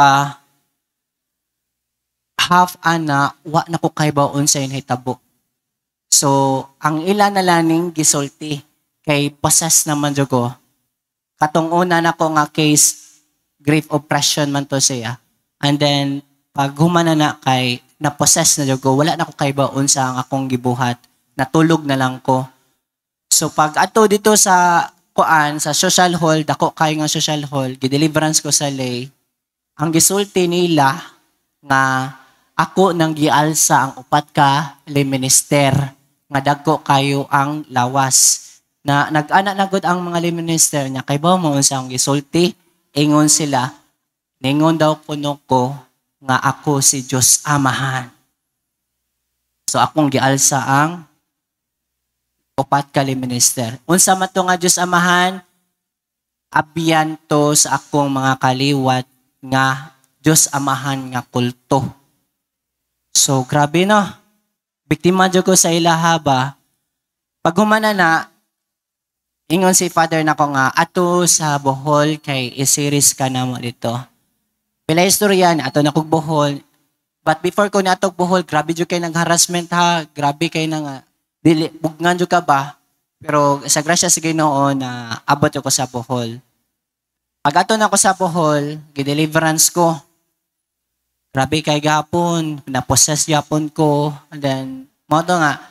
[SPEAKER 7] half ana wa na ko kay baon sa hitabo. So ang ila na laning gisulti kay possess naman jud ko. Katong una nako nga case grief oppression man to siya. And then pag humana na kay na-possess na jud ko, wala na ko kay baon sa akong gibuhat. Natulog na lang ko. So pag ato dito sa kuan sa social hall, dako kay nga social hall, gi-deliverance ko sa lay. Ang gisulti nila nga ako nang gialsa ang upat ka lay minister nga dagko kayo ang lawas. Na nag-ana na gud ang mga lay minister niya kay ba mo unsa ang gisulti? Ingon sila, ningon daw kuno ko nga ako si Diyos Amahan. So akong gialsa ang upat ka minister. Unsa man to nga Diyos Amahan? Abyan to sa akong mga kaliwat nga Diyos Amahan nga kulto. So grabe no. Biktima jud ko sa ilaha ba. Pag humana na ingon si Father nako nga ato sa Bohol kay i-series ka na mo dito. Pila istorya ni ato na kog Bohol But before ko natog Bohol, grabe jud kay nag-harassment ha, grabe kay nang dili bugnan jud ka ba. Pero sa grasya sa Ginoo na abot ako sa Bohol. Pag ato na ako sa Bohol, gi-deliverance ko. Grabe kay gapon, na-possess gapon ko. And then, mo to nga,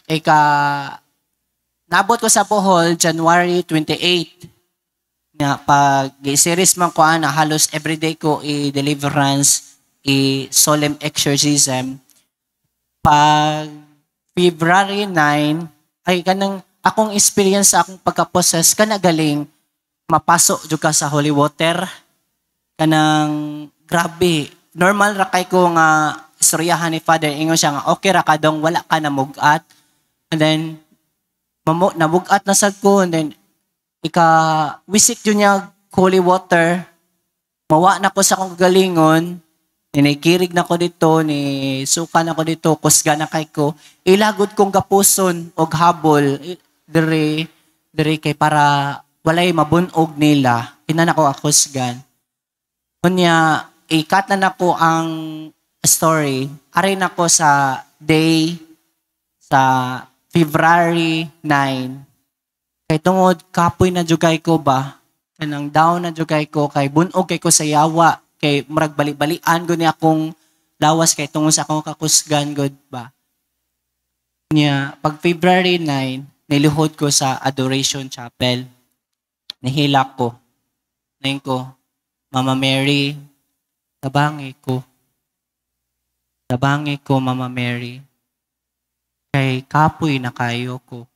[SPEAKER 7] nabot ko sa Bohol, January 28. Na pag i-series man ko na halos everyday ko i-deliverance, i-solemn exorcism. Pag February 9, ay kanang akong experience sa akong pagka-possess, kanagaling, mapasok jud ka sa holy water. Kanang grabe. Normal ra kay ko nga istoryahan ni Father, ingon siya nga okay ra ka dong wala ka na mugat. And then nabugat na sad ko, and then wisik yun niya holy water. Mawa na ko sa akong galingon. Nikirig na ko dito, ni suka na ko dito, kusga na kay ko. Ilagod kong gapuson og habol. Diri kay para walay mabunog nila. Inan ako akusgan. Kunya, ikat na ko ang story. Aray na ko sa day sa February 9. Kay tungod kapoy na jugay ko ba? Kanang down na jugay ko kay bunog kay ko sa yawa. Kay murag bali-balian gud ni akong lawas kay tungod sa akong kakusgan gud ba. Nya pag February 9, nilihod ko sa Adoration Chapel. Nihilak ko. Nain ko, Mama Mary, tabangi ko. Tabangi ko, Mama Mary. Kay kapoy na kayo ko.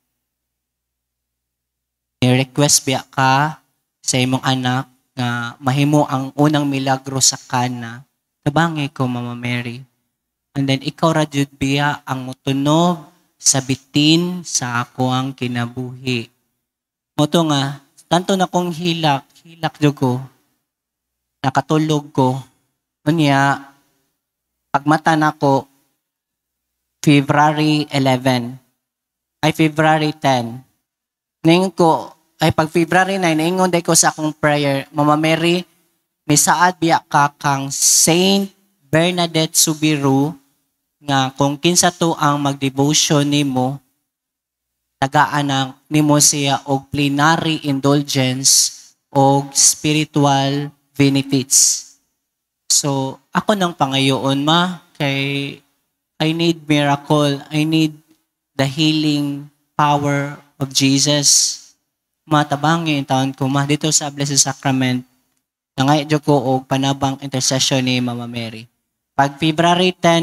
[SPEAKER 7] Ni-request biya ka sa imong anak nga mahimo ang unang milagro sa kana. Tabangi ko, Mama Mary. And then ikaw ra jud biya ang mutunog sa bitin sa ako ang kinabuhi. Moto nga, tanto na kong hilak jud ko. Nakatulog ko. Unya, pagmata na ko, February 10. Ngayon ko, pag February 9, ingon day ko sa akong prayer, Mama Mary, may saad biya ka kang Saint Bernadette Subiru, nga kung kinsa to ang mag-devotion nimo, tagaan nimo siya og plenary indulgence og spiritual benefits. So, ako nang pangayoon kay I need miracle. I need the healing power of Jesus. Matabangin taon ko dito sa Blessed Sacrament. Nangayadyo ko og panabang intercession ni Mama Mary. Pag February 10,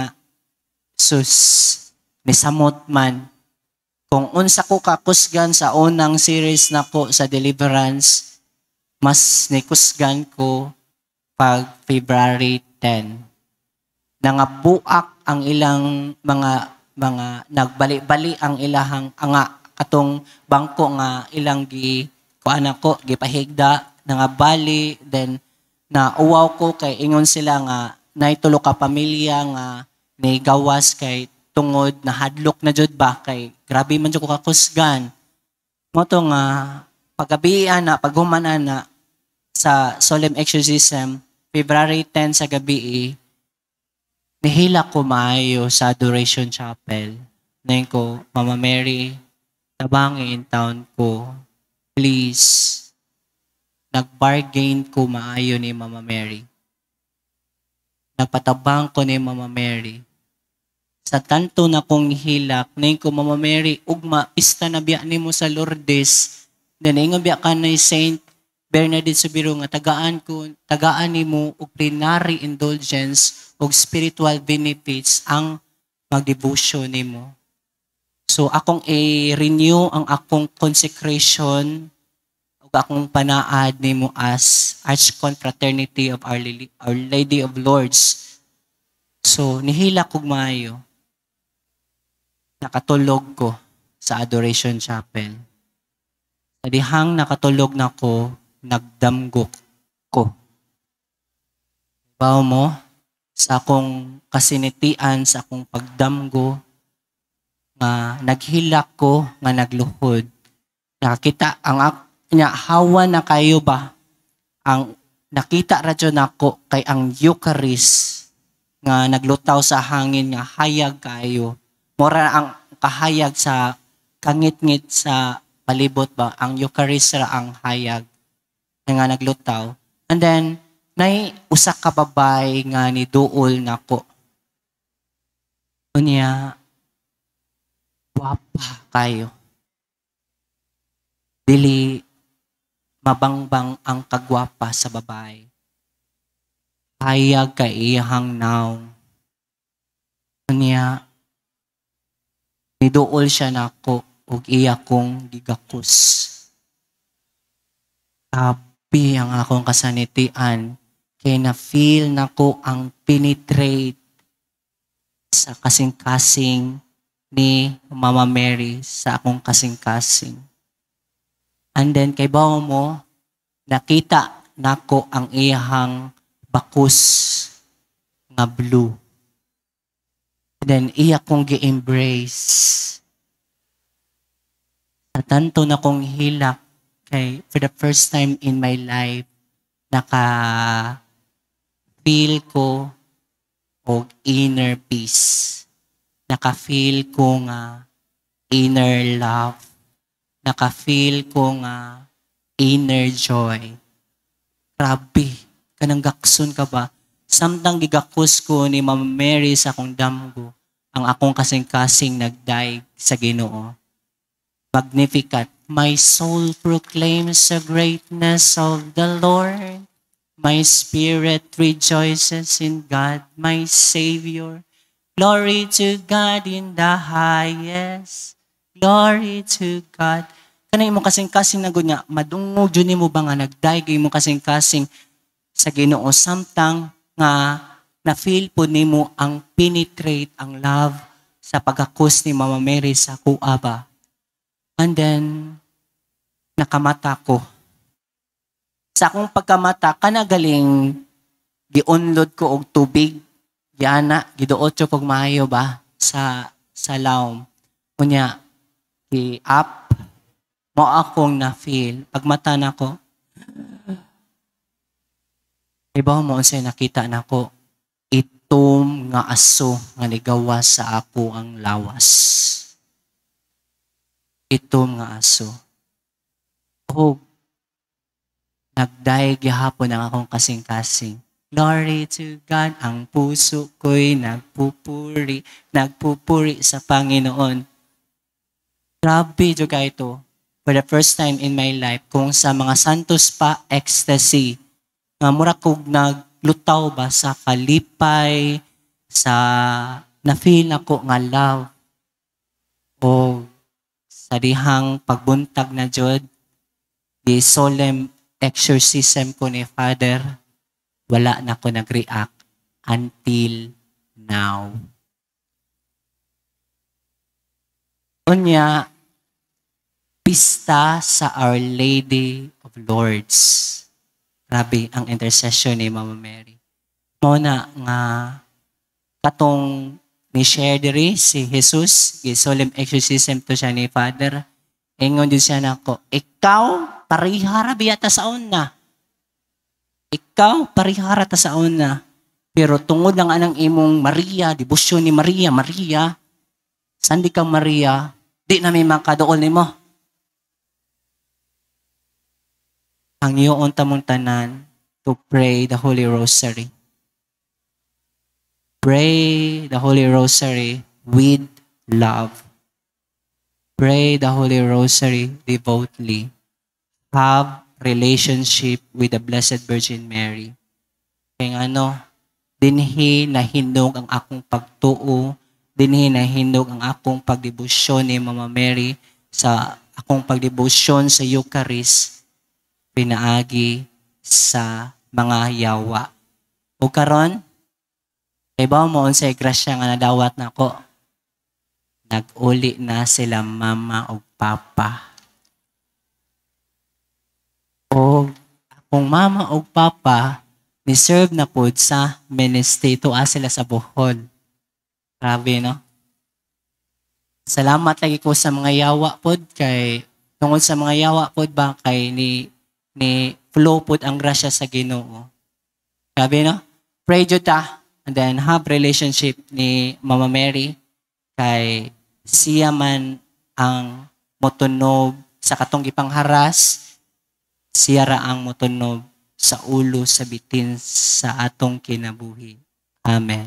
[SPEAKER 7] nisamot man. Kung unsa ko kakusgan sa unang series na ko sa deliverance, mas nikusgan ko pag February 10. Nangabuak ang ilang mga nagbali-bali ang ilahang katong bangko nga ilang gipahigda nangabali, then na uwaw ko kay ingon sila nga naitulo ka pamilya nga ni gawas kay tungod na hadlok na jud ba kay grabe man jud ko kakusgan. Mo to nga paggabi paghuman sa solemn exorcism February 10 sa gabi nihila ko maayo sa Adoration Chapel. Ngayon ko, Mama Mary, tabangi in town ko, please. Nag-bargain ko maayo ni Mama Mary. Nagpatabang ko ni Mama Mary. Sa tanto na kong hilak, ngayon ko, Mama Mary, ugma, pista na biya ni mo sa Lourdes. Then, ngayon biya ka na Saint Bernadette Subiru nga tagaan ni mo og plenary indulgence og spiritual benefits ang mag-devotion ni mo. So, akong i-renew ang akong consecration ug akong panaad ni mo as Archconfraternity of Our Lady of Lords. So, nihila kog maayo. Nakatulog ko sa Adoration Chapel. Sa dihang nakatulog na ko, nagdamgok ko. Bawo mo, sa akong kasinitian, sa akong pagdamgo, nga naghilak ko, nga nagluhod. Nakakita, hawa na kayo ba? Ang nakita radyo nako kay ang Eucharist nga naglutaw sa hangin nga hayag kayo. Mora ang kahayag sa kangit-ngit sa palibot ba, ang Eucharist ra ang hayag nga naglutaw. And then, nay usa ka babay nga ni duol nako. Unya, wapa kayo. Dili mabangbang ang kagwapa sa babae. Hayag ka iyang naw. Unya, niduol siya nako ug iya kong gigakus. Happy ang akong kasanitian kay na-feel nako ang penetrate sa kasing-kasing ni Mama Mary sa akong kasing-kasing. And then kay bawo mo, nakita nako ang iyang bakus nga blue. And then iya kong gi-embrace. Sa tanto na kong hilak kay for the first time in my life, naka-feel ko og inner peace. Naka-feel ko nga inner love. Naka-feel ko nga inner joy. Grabe, kanang gakson ka ba? Samtang gigakus ko ni Mama Mary sa akong damgo, ang akong kasing-kasing nagdaig sa Ginoo. Magnificat. My soul proclaims the greatness of the Lord. My spirit rejoices in God, my Savior. Glory to God in the highest. Glory to God. Kanay mo kasing-kasing na gunya, madungog dyan mo ba nga nagdaigay mo kasing-kasing sa Ginoo samtang nga na-feel po nimo ang penetrate, ang love sa pagakus ni Mama Mary sa kuha ba. And then, nakamata ko. Sa akong pagkamata, kanagaling giunlod ko og tubig, giana, giduot ko kog maayo ba sa lawom. Kunya, up, mo akong na-feel. Pagmata na ko, iba mo unsay nakita na ko, itom nga aso nga nigawas sa ako ang lawas. Itom nga aso. O, nagdaig gihapon ang akong kasing-kasing. Glory to God, ang puso ko'y nagpupuri sa Panginoon. Grabe, juga ito. For the first time in my life, kung sa mga santos pa, ecstasy. Nga mura kong naglutaw ba sa kalipay, sa na-feel ako nga love. O sa dihang pagbuntag na Jod, the solemn exorcism ko ni Father, wala na ko nag-react until now. Unya, pista sa Our Lady of Lords. Grabe ang intercession ni Mama Mary. Muna nga katong ni share diri si Jesus, solemn exorcism to siya ni Father. Ingon din siya nako, ikaw parihara biyata sa una. Ikaw parihara ta sa una. Pero tungod lang anang imong Maria, debosyon ni Maria, sandi kang Maria, di na may makadool nimo. Ang iyoon tamong tanan to pray the Holy Rosary. Pray the Holy Rosary with love. Pray the Holy Rosary devoutly. Have relationship with the Blessed Virgin Mary. Kaya dinhi nahinog ang akong pagtuo, dinhi nahinog ang akong pagdebosyon ni Mama Mary sa akong pagdebosyon sa Eucharist, pinaagi sa mga yawa. O karon, ibaw mo unsay grasya nga nadawat nako. Nag-uli na sila mama o papa. O akong mama o papa ni-serve na po sa ministry. Tuwa sila sa Bohol. Grabe, no? Salamat lagi ko sa mga yawa po kay tungod sa mga yawa po ba kay ni flow po ang grasya sa Ginoo. Grabe, no? Pray jud ta. and then have relationship ni Mama Mary kay siya man ang motunog sa katong ipangharas, siya ra ang motunog sa ulo sa bitin sa atong kinabuhi. Amen.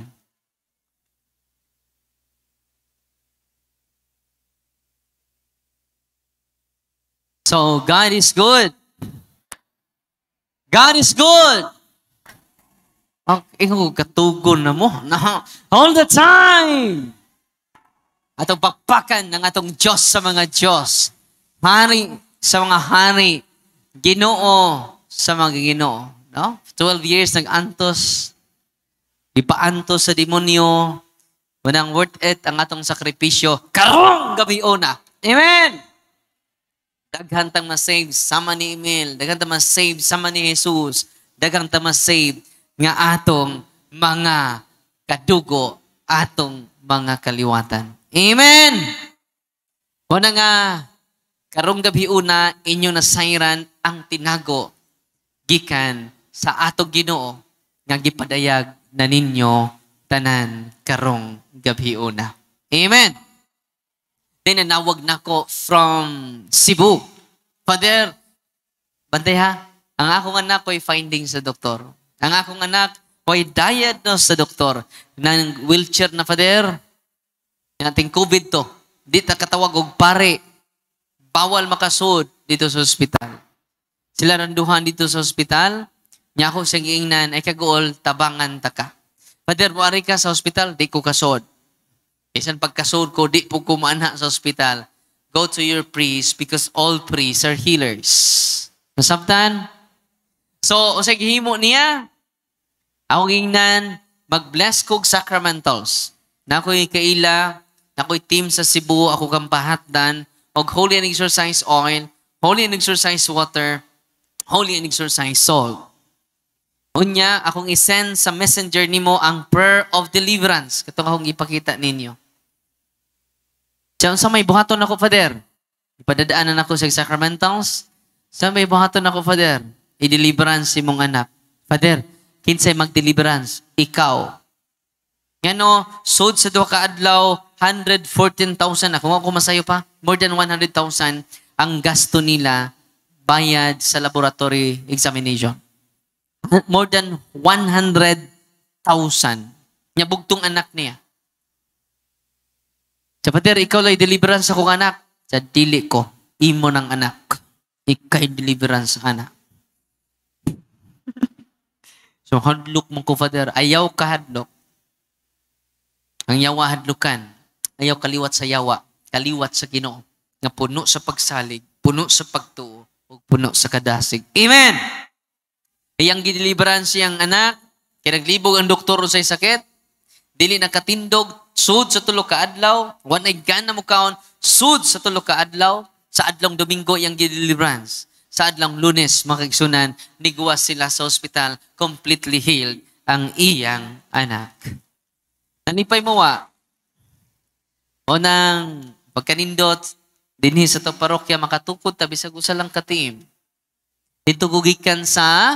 [SPEAKER 3] So, God is good. God is good. Ikaw, katugon na mo. All the time. Atong pakpakan ng atong Diyos sa mga Diyos. Hari sa mga hari. Ginoo sa mga ginoo. No? 12 years nag-antos. Ipaantos sa demonyo. Wanang worth it ang atong sakripisyo. Karong gabi una. Amen! Daghang tang ma-save sama ni Emil. Daghang tang ma-save sama ni Jesus. Daghang tang ma-save nga atong mga kadugo, atong mga kaliwatan. Amen! Muna nga, karong gabi una, inyo nasayran ang tinago gikan sa atong Ginoo nga gipadayag na ninyo tanan karong gabi una. Amen! Then nanawag nako from Cebu. Father, bantay ha, ang akong anak ko'y finding sa doktor. Ang akong anak ko'y diagnose sa doktor ng wheelchair na, Father. Nating COVID to. Di ta katawag og pare. Bawal makasud dito sa ospital. Sila randuhan dito sa ospital. Nya ako siyang iingnan, ay kagool, tabangan ta ka. Father, buwari ka sa ospital, di ko kasod. Isan pagkasod ko, di po kumana sa ospital. Go to your priest because all priests are healers. Nasabtan? So, usay gihimo niya, ako ingnan, mag-bless kog sacramentals. Na ako'y kaila, na ako'y team sa Cebu, ako kang pahatdan, og holy and exercise oil, holy and exercise water, holy and exercise salt. Unya, akong isend sa messenger nimo ang prayer of deliverance. Katong akong ipakita ninyo. Sa may buhaton ako, Father. Ipadadaanan ako sa sacramentals. Sa may buhaton ako, Father. I-deliverance si mong anak. Father, kinsay mag-deliverance? Ikaw. Ngano, sud sa duha ka adlaw, 114,000. Ako masayo pa. More than 100,000 ang gasto nila bayad sa laboratory examination. More than 100,000. Nya bugtong anak niya. Sa Pater, ikaw lang deliverance akong anak. Sa dili ko, imo ng anak. Ikay deliverance anak. So, hadlok mo ko, Father. Ayaw ka hadlok. Ang yawa hadlukan. Ayaw kaliwat sa yawa. Kaliwat sa Ginoo. Nga puno sa pagsalig, puno sa pagtuo, o puno sa kadasig. Amen! Iyang gideliverance siyang anak, kaya naglibog ang doktor sa sakit, dili nakatindog, sud sa tulo ka adlaw, wanay gana mo kaon, sud sa tulo ka adlaw, sa adlong Domingo iyang gideliverance. Sa adlong Lunes, makigsunan, niguwas sila sa ospital, completely healed ang iyang anak. Nanipay mo wa, o nang pagkanindot, dinhi sa to parokya, makatukod, tabi sa gusa lang katim. Dito kugikan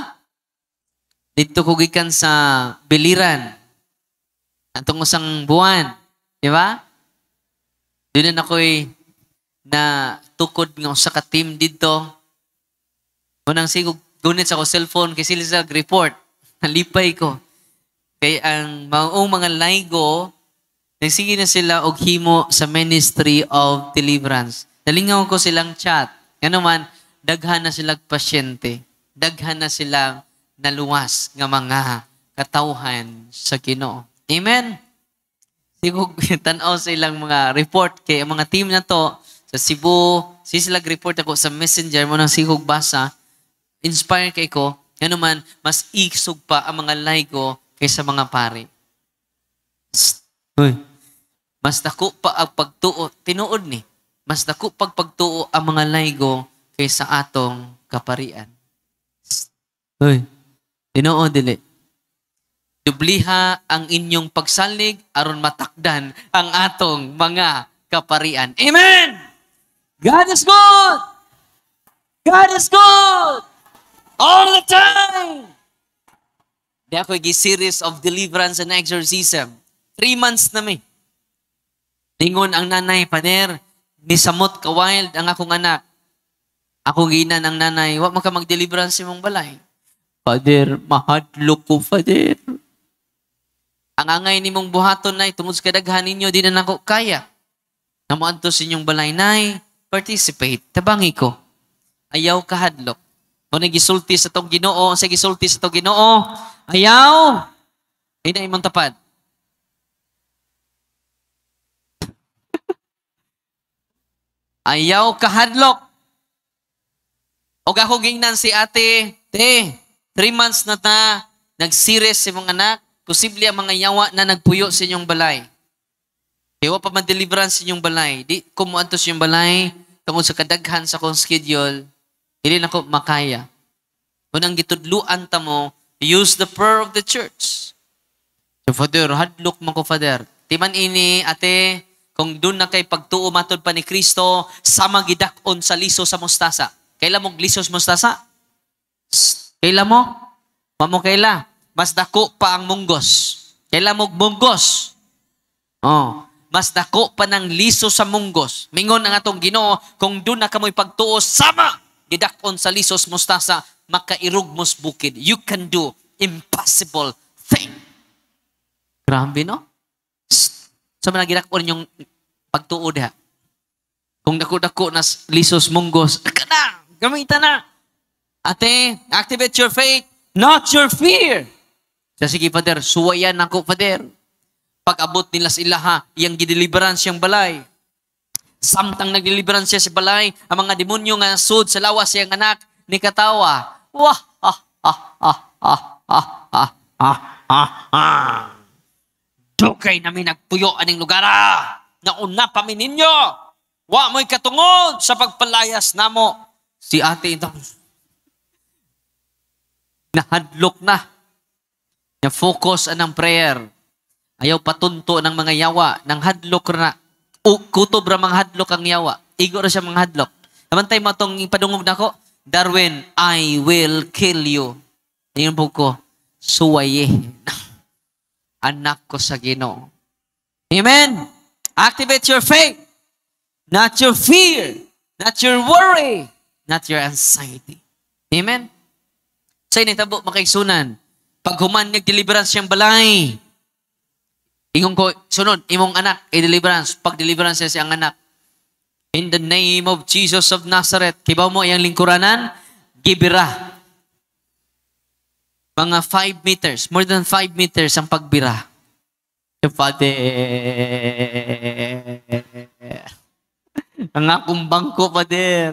[SPEAKER 3] sa Biliran. Atong usang buwan. Di ba? Doon na ako'y na tukod ng usa ka team dito. Unang sigog, gunit sa ko cellphone kasi sila sa report. Nalipay ko. Kaya ang mga laygo, nagsige na sila og himo sa Ministry of Deliverance. Nalingaw ko silang chat. Nga naman, daghan na silang pasyente. Daghan na silang naluwas nga mga katawhan sa Ginoo. Amen? Siguro tanaw sa ilang mga report kay ang mga team na to sa Cebu, sila report ako sa messenger mo nang sigog basa, inspire kay ko, ano man, mas iksog pa ang mga laygo kaysa mga pari. Uy, mas dako pa ang pagtuo, tinuod ni, mas dako pagtuo ang mga laygo kaysa atong kaparian. Uy, tinuod dili. Dubliha ang inyong pagsalig aron matakdan ang atong mga kaparian. Amen! God is good! God is good! All the time! Di ako series of deliverance and exorcism. 3 months na may. Lingon ang nanay, Pader, nisamot ka wild ang akong anak. Ako ginan ang nanay, wa man ka mag-deliverance sa imong balay. Pader, mahadlok ko, Pader. Ang angay nimong buhaton na tungod sa kadaghan ninyo, di na nako kaya. Namuadto sa inyong balay, nay, participate, tabangi ko. Ayaw kahadlok. Kung nagisulti sa tong Ginoo, sa gisulti sa tong Ginoo, ayaw. Ay na imong tapad. Ayaw kahadlok. O ako gingnan si ate, 3 months na ta, nag-series si mga anak, posible ang mga yawa na nagpuyo sa inyong balay. Kaya pa man deliverance sa inyong balay. Di kumuanto sa inyong balay, tungkol sa kadaghan sa kong schedule, hindi na ko makaya. Kung ang gitudluan ta mo, use the prayer of the church. So, Father, hadlok man ko, Father. Timan ini, ate, kung doon na kay pagtuo matod pa ni Kristo, sama gidakon sa liso sa mustasa. Kaila mo liso sa mustasa? Kaila mo? Mamo kaila? Mas dako pa ang munggos. Kaila mo munggos? Oh, mas dako pa ng liso sa munggos. Mingon ang atong Ginoo, kung doon na kamoy pagtuo, sama gidakon sa lisos mustasa, makairog mos bukid. You can do impossible thing. Grabe, no? Sa mga gidakon yung pagtuo diha. Kung dako-dako na lisos munggos, na, gamitan na. Ate, activate your faith, not your fear. So, sige, Father, suwayan ako, Father. Pag-abot nila sa ilaha, yung gideliverance yung balay. Samtang nagdeliverance siya sa balay, ang mga demonyo nga sud sa lawas siyang anak, ni katawa. Wah, ha, ha, ha, ha, ha, ha, ha, ha, ha. Dukay namin nagpuyo aning lugar. Nauna pa mi ninyo. Wa mo'y katungod sa pagpalayas namo. Si ate ito, nahadlok na. Na-focus anang prayer. Ayaw patunto ng mga yawa. Nang hadlok na. Kutob ra mga hadlok ang yawa. Igo ra siya mga hadlok. Namantay mo itong ipadungog na ko. Darwin, I will kill you. Ngayon po ko, suwaye. Anak ko sa Ginoo. Amen. Activate your faith. Not your fear. Not your worry. Not your anxiety. Amen. Sa initabo makaigsunan. Pag human nag-deliverance siyang balay, ingon ko, sunod, imong anak, i-deliverance. Pag deliverance siya siyang anak. In the name of Jesus of Nazareth, kibaw mo iyang lingkuranan, gibira. Mga 5 meters, more than 5 meters ang pagbira. Father, ang akong bangko, Father,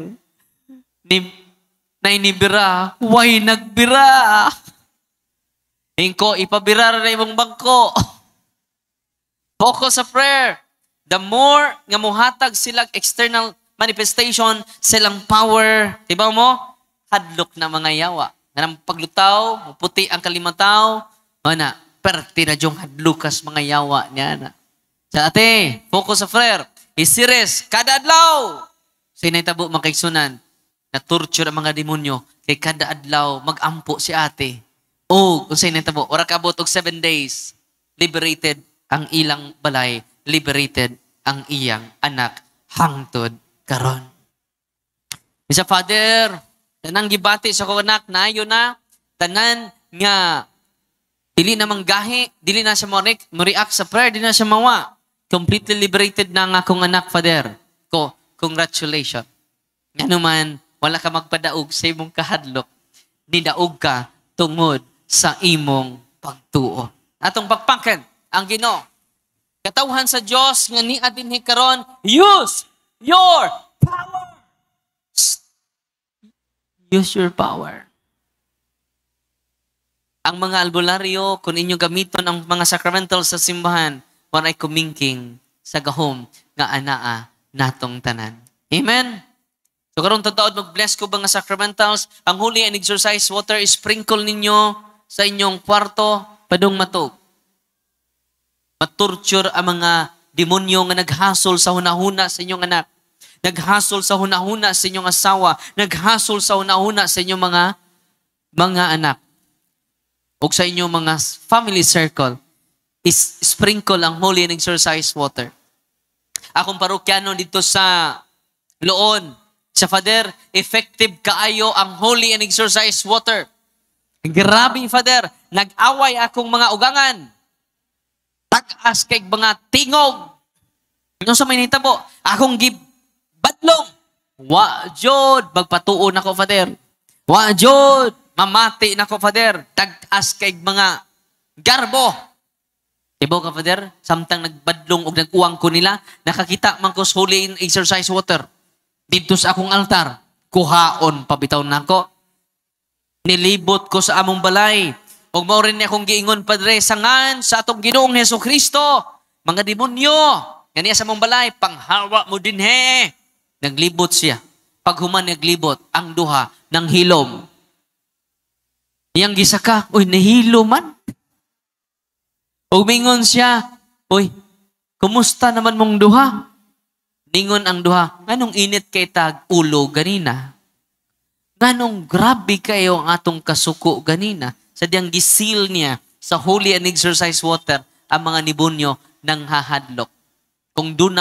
[SPEAKER 3] na inibira, why nagbira? Ingko, ipabira na imong bangko. Focus sa prayer. The more nga muhatag silang external manifestation, silang power, diba mo? Hadlok na mga yawa. Nga paglutaw, puti ang kalimataw, mana, perti na diyong hadlukas mga yawa niya na. Sa ate, focus sa prayer. Isiris, kada adlaw. Sinitabo makaigsunan, na torture ang mga demonyo, kay kada adlaw, mag-ampo si ate. O, kung sinitabo, ora kabot og 7 days, liberated ang ilang balay, liberated ang iyang anak, hangtod karon. Isa, Father, tanang gibati sa ko anak, nayo na, tanan nga, dili na manggahi, dili na siya mo-react sa prayer, dili na siya mawa. Completely liberated na nga akong anak, Father. Congratulations. Ano man, wala ka magpadaog sa imong kahadlok, nidaog ka tungod sa imong pagtuo. Atong pagpangkan, ang Ginoo. Katawhan sa Dios nga ni adin karon, use your power. Use your power. Ang mga albularyo, kung inyo gamiton ang mga sacramentals sa simbahan, waray kumingking sa gahom nga anaa natong tanan. Amen? So karon tataod mag-bless ko ba nga sacramentals, ang holy and exercise water, sprinkle ninyo sa inyong kwarto, padung matog. Matorture ang mga demonyo nga naghasol sa hunahuna sa inyong anak. Naghasol sa hunahuna sa inyong asawa. Naghasol sa hunahuna sa inyong mga anak. o sa inyong mga family circle, is sprinkle ang holy and exercise water. Akong parokyano dito sa Loon, sa Father, effective kaayo ang holy and exercise water. Grabe, Father, nag-away akong mga ugangan. Takas kay mga tingog. Ano sa may nitabo? Akong gibadlong. Wa jod, magpatuon ako, Father. Wa jod, mamati na ko, Father. Takas kay mga garbo. Ibaw ka, Father, samtang nagbadlong o nag-uwang ko nila, nakakita man ko sa holy and exercise water. Dito sa akong altar, kuhaon, pabitaw na ko. Nilibot ko sa among balay. O mao rin akong giingon, Padre, sangan sa atong Ginoong Jesucristo, mga demonyo, kaniya sa among balay, panghawa mo din he. Naglibot siya. Pag human naglibot, ang duha ng hilom. Iyang gisaka, uy, nahilo man. Umingon siya, uy, kumusta naman mong duha? Ningon ang duha, nganong init kay tag ulo ganina? Nganong grabe kayo ang atong kasuko ganina? Sadyang gisil niya sa holy and exercise water ang mga nibunyo ng hahadlok. Kung doon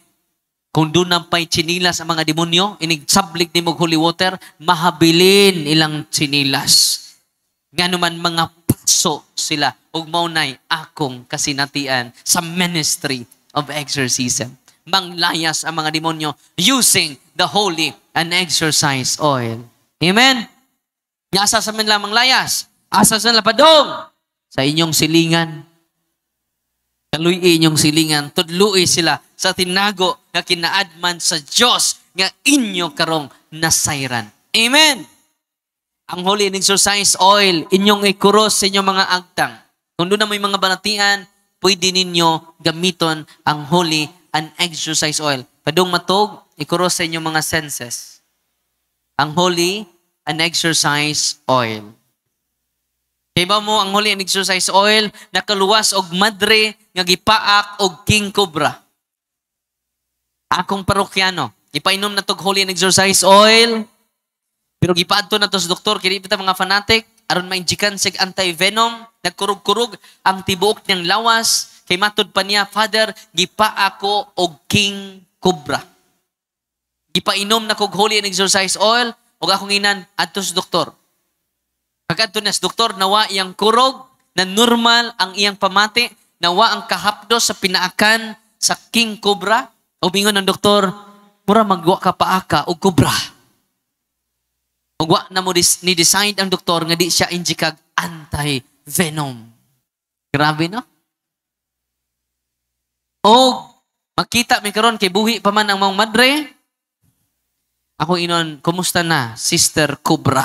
[SPEAKER 3] na pa'y chinilas ang mga demonyo, inigsablik ni mong holy water, mahabilin ilang chinilas. Nga naman mga paso sila, ug maunay akong kasinatian sa ministry of exorcism. Manglayas ang mga demonyo using the holy and exercise oil. Amen? Nga asa sa man lamang layas, asa sa lapadong, sa inyong silingan. Kaluy inyong silingan, tudluy sila sa tinago nga kinaadman sa Diyos nga inyo karong nasayran. Amen? Ang holy and exercise oil, inyong ikuros sa inyong mga agtang. Kung doon na may mga banatian, pwede ninyo gamiton ang holy and exercise oil. Padung matog, ikuros sa inyong mga senses. Ang holy and exercise oil. Kaya mo ang holy and exercise oil nakaluwas og madre nga gipaak og king cobra. Akong parokyano, ipainom na tog holy and exercise oil. Pero gipaadto na to sa doktor, kini kita mga fanatic, aron ma-injikan sig anti-venom, nagkurug-kurug ang tibuok niyang lawas, kay matud pa niya, Father, gipaak ko og king cobra. Gipainom na kog holy and exercise oil, og akong inan adto sa doktor. Pagkadto na sa doktor, nawa iyang kurog, na normal ang iyang pamati, nawa ang kahapdos sa pinaakan sa king cobra. O bingon ng doktor, mura magwa ka paaka o cobra. Magwa na mo ni-decide ang doktor nga di siya injikag anti-venom. Grabe, no? O makita mi karon kay buhi pa man ang mga madre. Ako inon, kumusta na, Sister Cobra?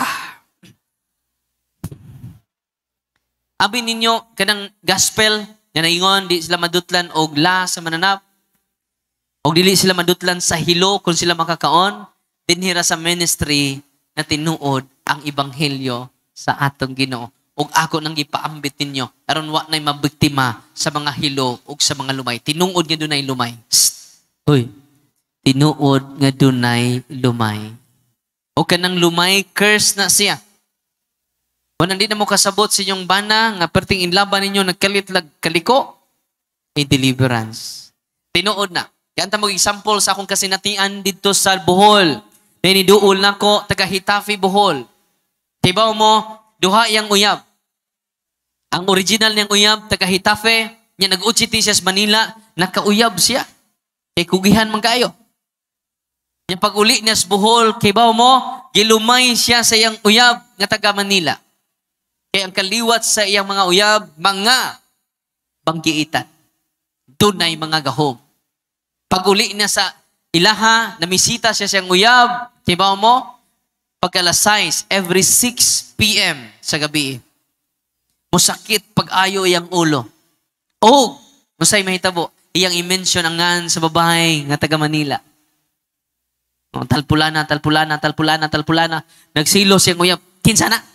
[SPEAKER 3] Abi ninyo, kanang gospel, na naingon, di sila madutlan og la sa mananap, o dili sila madutlan sa hilo kung sila makakaon, dinhira sa ministry na tinuod ang ebanghelyo sa atong Ginoo. Ug ako nang gipaambit ninyo, aron wa nay mabiktima sa mga hilo ug sa mga lumay. Tinuod nga dunay lumay. Hoy, tinuod nga dunay lumay. O kanang lumay, curse na siya. Kung hindi na mo kasabot sa inyong bana, nga perting inlaban ninyo, nagkalitlag kaliko, may deliverance. Tinuod na. Yan ta mo example sa akong kasinatian dito sa Bohol. Niduol na ko, taga Hitafi, Bohol. Tibaw mo, duha iyang uyab. Ang original niyang uyab, taga Hitafi, niya nag-utsiti siya sa Manila, nakauyab siya. Kay kugihan man kayo. Yung pag-uli niya sa Bohol, kibaw mo, gilumay siya sa iyang uyab nga taga Manila. Kaya ang kaliwat sa iyang mga uyab, mga banggiitan. Dunay mga gahom. Pag-uli niya sa ilaha, namisita siya siyang uyab, kibaw mo, pagka-alas 6, every 6 p.m. sa gabi. Musakit pag-ayo iyang ulo. O, musay mahitabo, iyang i-mention ang ngan sa babae nga taga Manila. Talpulana. Nagsilo siyang uyab, kinsa na.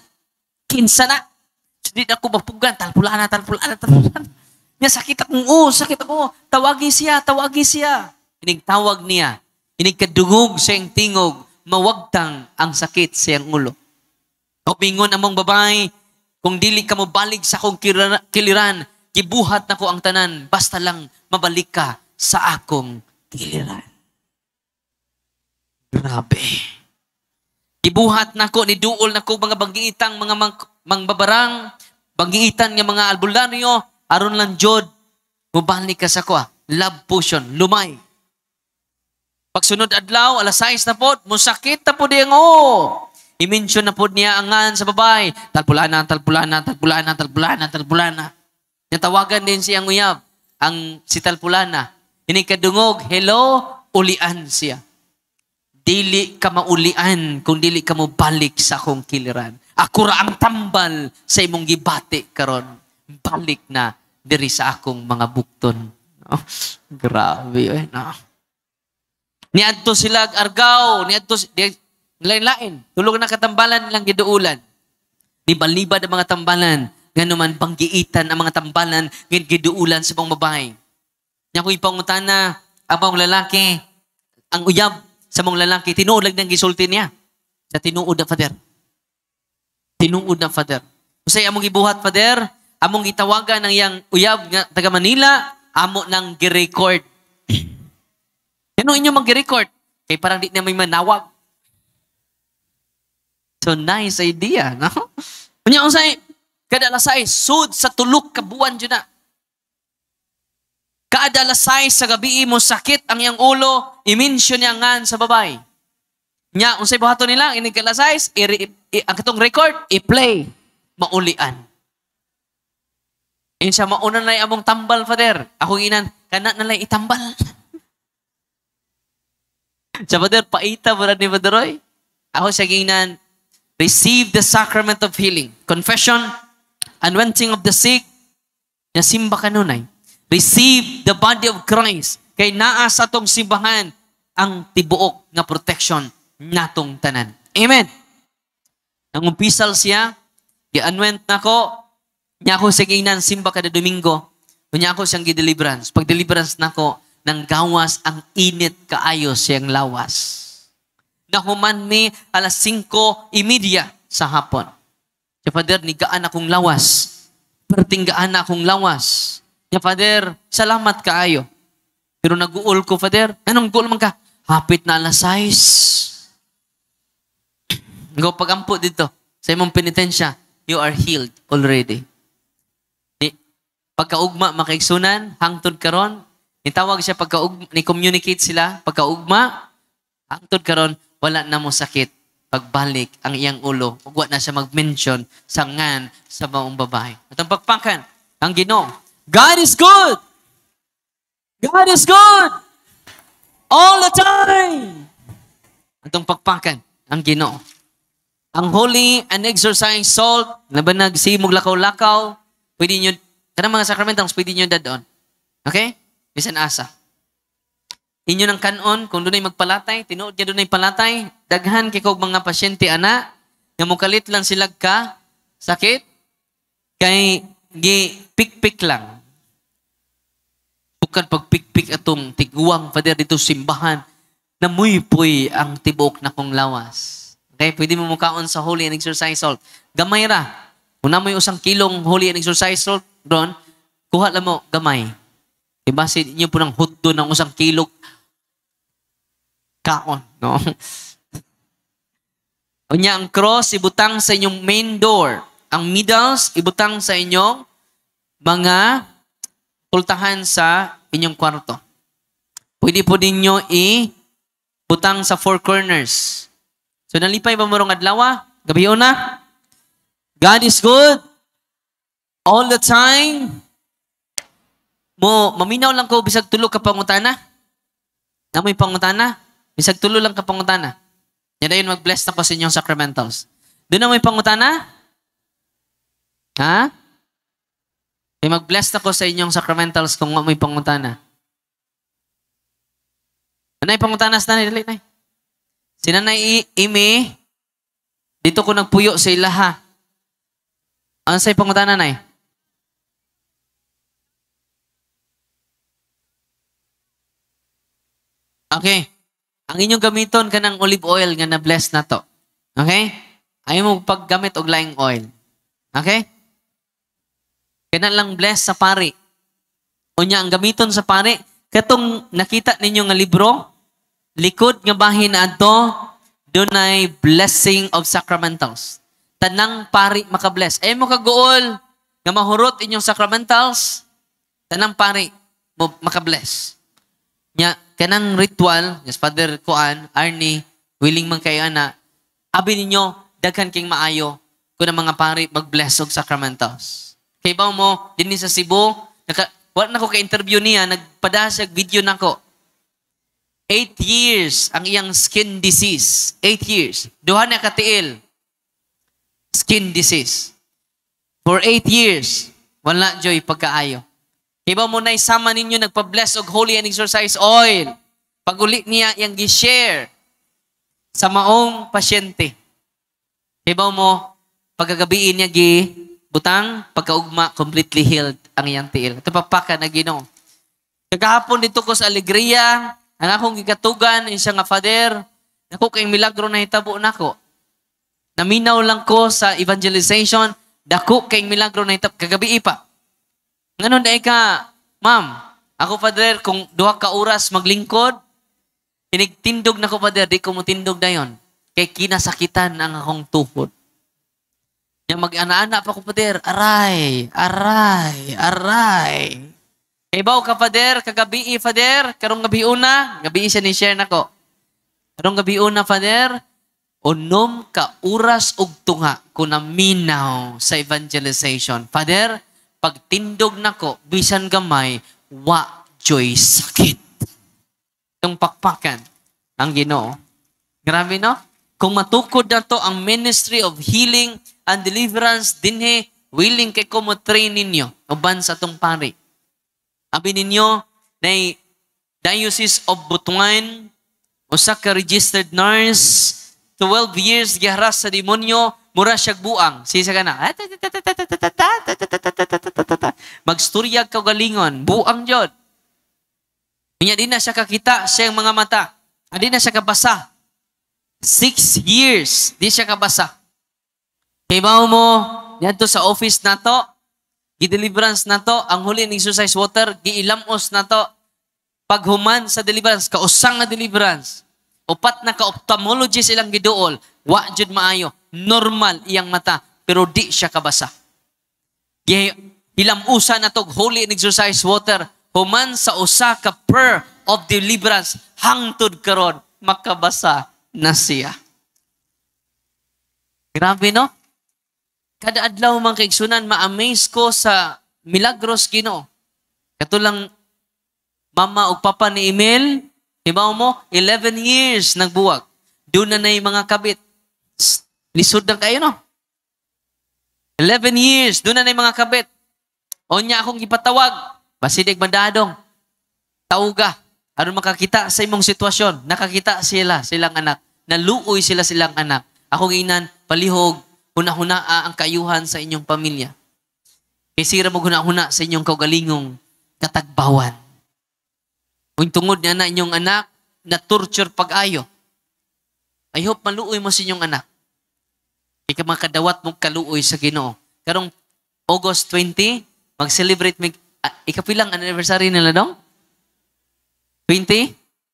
[SPEAKER 3] Hindi na ako mapugan, talpulana. Niya, sakit ako. Tawagi siya. Inigtawag niya. Inigkadungog siyang tingog. Mawagtang ang sakit siyang ulo. O bingon among babae, Kung dili ka mo balik sa akong kiliran, gibuhat na ko ang tanan, basta lang mabalik ka sa akong kiliran. Grabe. Gibuhat na ko, niduol na ko mga banggiitang, mga mangbabarang, banggiitan nga mga albularyo, aron lang jod, mubalik ka sa ko. Love potion, lumay. Pagsunod adlaw, alas 6 na po, musakit na po diyang I-mention na po niya angan sa babay. Talpulana. Natawagan din siyang uyab, si Talpulana. Inikadungog, hello, ulian siya. Dili ka maulian kung dili ka mo balik sa akong kiliran. Ako ra ang tambal sa imong gibati karon. Balik na diri sa akong mga bukton. Oh, grabe no. Niadto sila argaw, lain-lain. Tulog na katambalan nilang giduulan. Liban-liban ang mga tambalan. Ganuman banggiitan ang mga tambalan giduulan sa mga babae. Nya ko ipangutana ang mga lalaki, ang uyab sa mga lalaki, tinuod lang ng gisulti niya. Sa tinuod na father. Tinuod na father. Usay among gibuhat father, among gitawagan ng yang uyab nga taga Manila, amo nang gi-record. Ano inyo mag-record? Kay parang di na may manawag. So, nice idea, no? Kanya usay, kada alas 6, sud sa tulok ka buwan dyan na. Kada alas 6 sa gabi mo sakit ang iyang ulo, i-mention niya ngan sa babay. Nya, unsay buhato nila, inig ka alas 6, ang katong record, i-play, maulian. Yun siya, mauna na among tambal, father. Ako inan, kana na lang itambal. Sa father, paita mo ni Father Roy. Ako siya ginan, receive the sacrament of healing. Confession, anointing of the sick, na simba kanunay. Receive the body of Christ. Kay naa sa atong simbahan ang tibuok nga protection natong tanan. Amen. Nang umpisal siya, gi-anoint na ko, niya ako sa ginan simba kada Domingo, niya ako siyang gi-deliverance. Pag deliverance na ko, nang gawas ang init kaayo siyang lawas. Nahuman mi alas 5:30 sa hapon. Ya Father, nigaan akong lawas. Pertinggaan akong lawas. Ya Father, salamat kaayo. Pero nag-uol ko, Father. Anong guol man ka? Hapit na alas 6. Go pagampo dito. Sa imong penitensya, you are healed already. Pagkaugma, makaigsunan, hangtod karon, itawag siya ni-communicate sila, pagkaugma, hangtod karon, wala na mo sakit. Pagbalik ang iyang ulo, ugwa na siya mag-mention sa ngan sa maong babae. At ang pagpakan, ang Ginoo, God is good! God is good! All the time! At ang pagpakan, ang Ginoo. Ang holy and exorcising salt, laban nagsimog lakaw-lakaw, pwede nyo, kanang mga sakramentals, pwede nyo dadon. Okay? Bisan asa. Inyo ng kanon, kung doon ay magpalatay, tinuod niya doon ay palatay, daghan kay kog mga pasyente ana, nga mukalit lang sila ka, sakit, kay gi-pik-pik lang. Bukan pag-pik-pik atong tiguang, Father, dito simbahan, namuy-puy ang tibok na kong lawas. Okay, pwede mo mukaon sa holy and exercise salt. Gamay ra. Kung namoy 1 kilong holy and exercise salt, doon, kuha lang mo, gamay. Ibasin niyo po ng hutdo ng 1 kilo kaon, no? Unya ang cross, ibutang sa inyong main door. Ang medals, ibutang sa inyong mga pultahan sa inyong kwarto. Pwede po ninyo ibutang sa 4 corners. So, nalipay ba morong adlaw? Gabi na? God is good all the time. Maminaw lang ko bisag tulo ka pangutana. Namoy pangutana? Bisag tulo lang ka pangutana. Yan na yun, mag-bless na ko sa inyong sacramentals. Doon na may pangutana? Ha? May mag-bless na ko sa inyong sacramentals kung may pangutana. Anay pangutanas na, dali na. Sinanay imi, dito ko nagpuyo sa ilaha. Ano sa'y pangutana na Okay. Ang inyong gamiton ka ng olive oil nga na-bless na to. Okay? Ayaw mo paggamit og laing oil. Okay? Kana lang bless sa pari. Unya ang gamiton sa pari, katong nakita ninyo nga libro, likod nga bahin adto, dunay blessing of sacramentals. Tanang pari makabless. Ay mo kagool nga mahurot inyong sacramentals, tanang pari mo makabless. Nya kanang ritual, yes, Father Kuan, Arnie, willing man kayo ana, abi ninyo daghan king maayo kun ang mga pari mag-bless og sacramentals. Kay ba mo dinhi sa Cebu, wala na ko ka-interview niya, nagpadasag video nako. 8 years ang iyang skin disease. 8 years. Duha na katiil. Skin disease. For 8 years, wala joy pagkaayo. Iba mo na isama ninyo nagpa-bless og holy and exorcise oil. Pag-uli niya yang gi-share sa maong pasyente. Iba mo, pagkagabiin niya butang, pagkaugma, completely healed ang iyang tiil. Ito papaka na Ginoo. Kagahapon dito ko sa Alegria, ang akong gikatugan, isa nga Father, ako kay milagro na hitabo nako. Naminaw lang ko sa evangelization, dako kay milagro na hitabo. Kagabi pa. Nganon dahil ka, Ma'am, ako Father, kung 2 ka oras maglingkod, tinigtindog na ko Father, di ko mo tindog na yon. Kay kinasakitan ang akong tuhod. Yung mag-ana-ana pa ko, Pader, aray. Kay baw ka, Pader, kagabi, Pader, karong gabi una, gabi siya ni share na ko. Karong gabi una, Pader, unom ka oras og tunga kung naminaw sa evangelization. Pader, pagtindog na ko, bisan gamay, wa joy sakit. Itong pakpakan ang Ginoo. Grabe, no? Kung matukod na to ang ministry of healing and deliverance, dinhe, willing kay ko mo train ninyo, uban sa tong pari. Abi ninyo, na Diocese of Butuan, usa ka registered nurse, 12 years giharas sa demonyo, mura siyag buang. Sisa ka na. Magsturyag ka galingon, buang jod. Kanya di na siya kakita siyang mga mata. Di na siya kabasa. 6 years, di siya kabasa. Kay bao mo, dito sa office na to, gi-deliverance na to, ang huli ng exercise water, giilamos na to, paghuman sa deliverance, kausang na deliverance, upat na ka-ophthalmology silang giduol, wa jud maayo, normal iyang mata, pero di siya kabasa. Hilamusa na to, holy and exercise water, human sa usa ka prayer of deliverance, hangtod karon makabasa na siya. Grabe, no? Kada adlaw man kaigsunan, ma-amaze ko sa milagros Ginoo. Katulang mama o papa ni Emil, ibaw mo, 11 years nagbuwag. Doon na yung mga kabit. Lisod na kayo, no? 11 years, doon na yung mga kabit. O niya akong ipatawag, basidig bandadong, tauga, aron makakita sa imong sitwasyon, nakakita silang anak, naluoy silang anak. Akong inan, palihog, huna-hunaa ang kayuhan sa inyong pamilya. Kisira mo huna-huna sa inyong kaugalingong katagbawan. Kung tungod na inyong anak, na torture pag-ayo. I hope maluoy mo sa inyong anak. Ika makadawat mong kaluoy sa Ginoo. Karong August 20, mag-celebrate ikapilang anniversary nila dong? 20?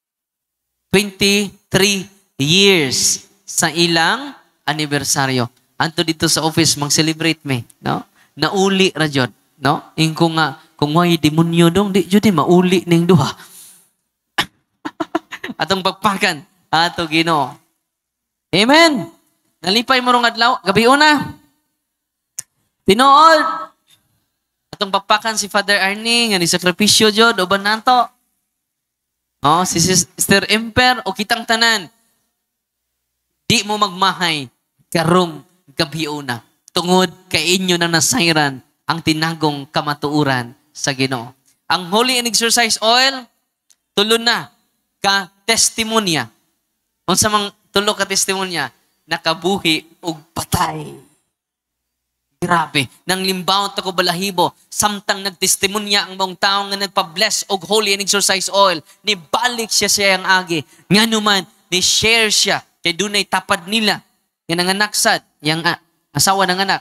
[SPEAKER 3] 23 years sa ilang anibersaryo. Anto dito sa office, mag-celebrate me, no? Nauli ra jud, no? Ingko nga, kung may demonyo dong, di jud mauli ning duha. Atong pagpakan, ato Ginoo. Amen. Nalipay mo rong adlaw, gabi una. Tinuod. Atong pagpakan si Father Arnie, nga ni sakripisyo jud, uban nato. Oh, si Sister Emper, o kitang tanan. Di mo magmahay, karong gabi una. Tungod kay inyo na nasayran ang tinagong kamatuuran sa Ginoo. Ang holy and exercise oil, tulo na ka testimonya. Unsa mang tulo ka testimonya, nakabuhi og patay. Grabe, nang limbaw ta ko balahibo, samtang nagtestimonya ang mong tao nga nagpa-bless og holy and exercise oil, nibalik siya siyang agi. Nganuman, ni-share siya, kay dunay tapad nila, yan ang anak sad, yang asawa ng anak.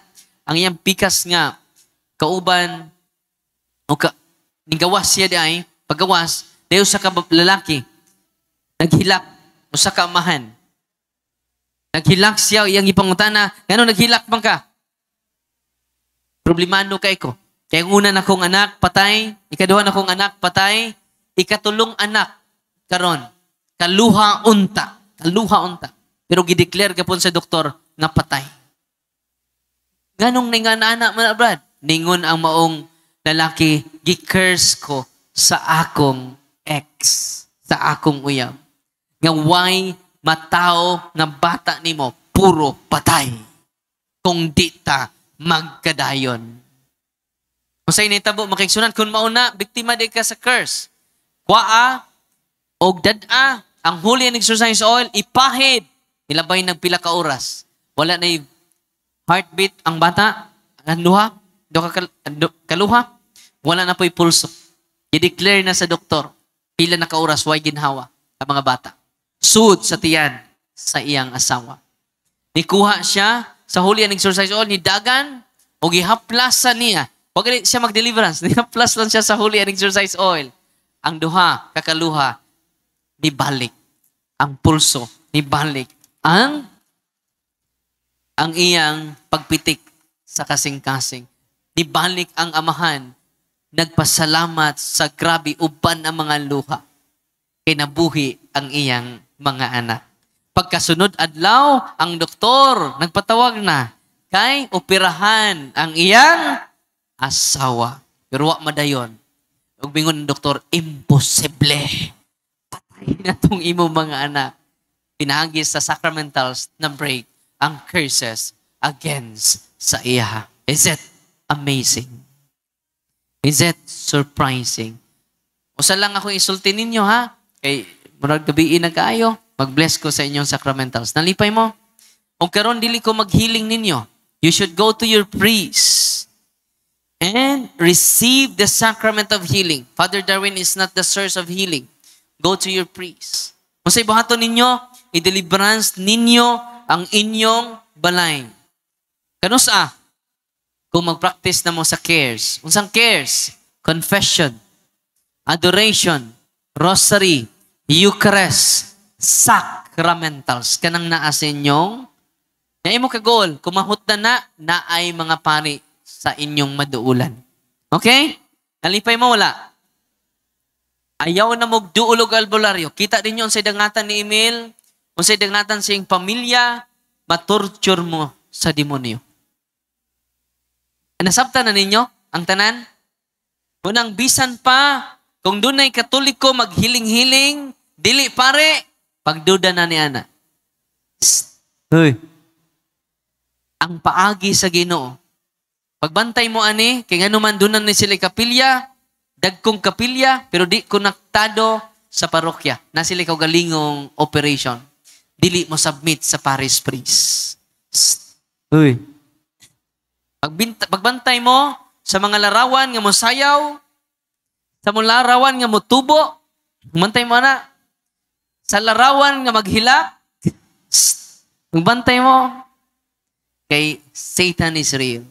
[SPEAKER 3] ang iyang pikas nga kauban o nigawas siya di ay paggawas dayo sa lalaki naghilak o sa kaamahan. Naghilak siya iyang ipangutana, ngano naghilak man ka? Problemado kay ko. Kaya ang una na kong anak patay, ikaduha na kong anak patay, ikatulong anak karon kaluha unta. Pero gideclare gapon sa doktor nga patay. Ganong ninganana man brad? Ningon ang maong lalaki, gi-curse ko sa akong ex, sa akong uyab. Nga why matao nga bata nimo puro patay. Kung di ta magkadayon. Masay nitabo makigsunan kung mauna biktima di ka sa curse. Kwaa og dad-a ang Holy and Exercise Oil ipahid ilabay nagpila ka oras. Wala na heartbeat ang bata, ang luha, kaluha, wala na po'y pulso. I-declare na sa doktor, pila na ka oras, why ginhawa ang mga bata. Sud sa tiyan sa iyang asawa. Nikuha siya sa Holy and Exercise Oil, ni Dagan, o gihaplasan niya. Huwag siya mag-deliverance, nihaplas lang siya sa Holy and Exercise Oil. Ang duha, kakaluha, nibalik. Ang pulso, nibalik. Ang iyang pagpitik sa kasing-kasing. Nibalik ang amahan. Nagpasalamat sa grabe uban ang mga luha. Kinabuhi ang iyang mga anak. Pagkasunod adlaw, ang doktor nagpatawag na kay operahan ang iyang asawa. Pero wa madayon. Ug bingon ng doktor, imposible. Patay na tong imo mga anak. Pinahagis sa sacramentals na break ang curses against sa iya. Is it amazing? Is it surprising? Usa lang ako isulti ninyo ha. Kay murag gabi na kaayo, mag-bless ko sa inyong sacramentals. Nalipay mo? O karon dili ko mag-healing ninyo. You should go to your priest and receive the sacrament of healing. Father Darwin is not the source of healing. Go to your priest. Kung sa ibahato ninyo, i-deliverance ninyo ang inyong balay. Kanusa? Kung mag-practice na mo sa cares. Unsang cares? Confession, adoration, rosary, Eucharist, sacramentals. Kanang naa sa inyong na imo kagol, kumahot na ay mga pari sa inyong maduulan. Okay? Nalipay mo wala? Ayaw na magduulog albularyo. Kita din yun sa dangatan ni Emil, kung sa dangatan sa iyong pamilya, matorture mo sa demonyo. Nasabta na ninyo ang tanan? Unang bisan pa, kung dunay Katoliko maghiling-hiling, dili pare, pagduda na ni Ana. Hoy. Ang paagi sa Ginoo. Pagbantay mo ani, kay nga naman dunan ni sila kapilya, dagkong kapilya, pero di konektado sa parokya. Na sila galingong operation. Dili mo submit sa parish priest. Hoy. Pagbantay mo sa mga larawan nga mo sayaw, sa mga larawan nga mo tubo, magbantay mo na. Sa larawan nga maghilak, magbantay mo. Kay Satan is real.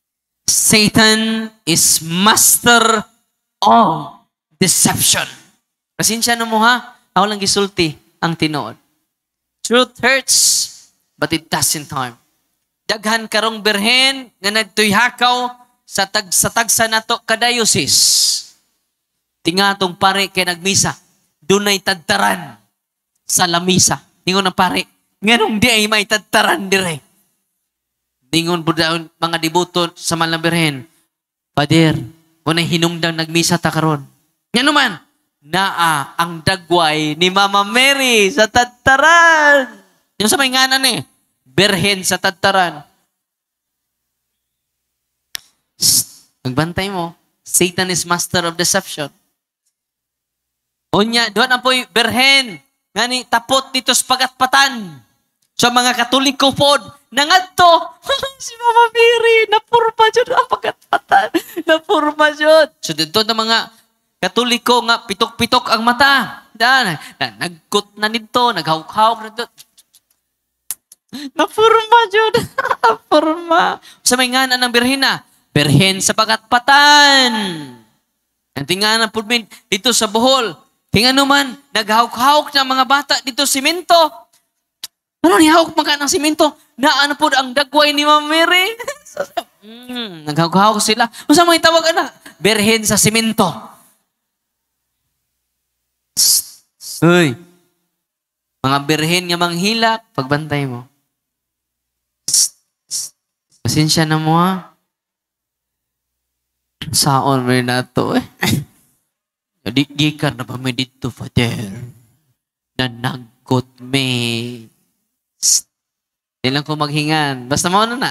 [SPEAKER 3] Satan is master of deception. Pasensya na mo ha, ako lang gisulti ang tinuod. Truth hurts, but it doesn't harm. Daghan karong berhen nga nagtuyhakaw sa tagsa nato kadayosis. Tingatong pare kay nagmisa, dunay tadtaran sa lamisa. Ningon ang pare, nganong di ay may tadtaran dire. Ningon po daw mga debuto sa malang berhen, Pader, unay hinungdang nagmisa ta karon. Nga naman, naa ang dagway ni Mama Mary sa tadtaran. Yung sa may nganan berhen sa tadtaran. Magbantay mo. Satan is master of deception. Unya, doon ang po'y berhen. Ngani, tapot dito sa pagatpatan. Sa mga Katoliko po, nangadto. Si Mama Mary, napurma dyan ang pagatpatan. Napurma dyan. So, dito na mga Katoliko nga, pitok-pitok ang mata. Nagkut na nito, naghawk-hawk na nito. Napurma, Jud. Napurma. Sa may ngana ng birhen na. Birhen sa pagatpatan. Ang tingana po dito sa Bohol. Tingnan man, naghawk-hawk ng mga bata dito simento. Ano ni hawk maka ng simento? Na ano po ang dagway ni Ma'am Mary? Naghawk-hawk sila. Masa mo itawag na? Birhen sa simento. Uy. Mga birhen nga manghilak, pagbantay mo. Pasensya na mo ha. Saon mo na to eh. Jadi gikan na ba may dito, Father? Nanagot me. Di lang ko maghingan. Basta mo na.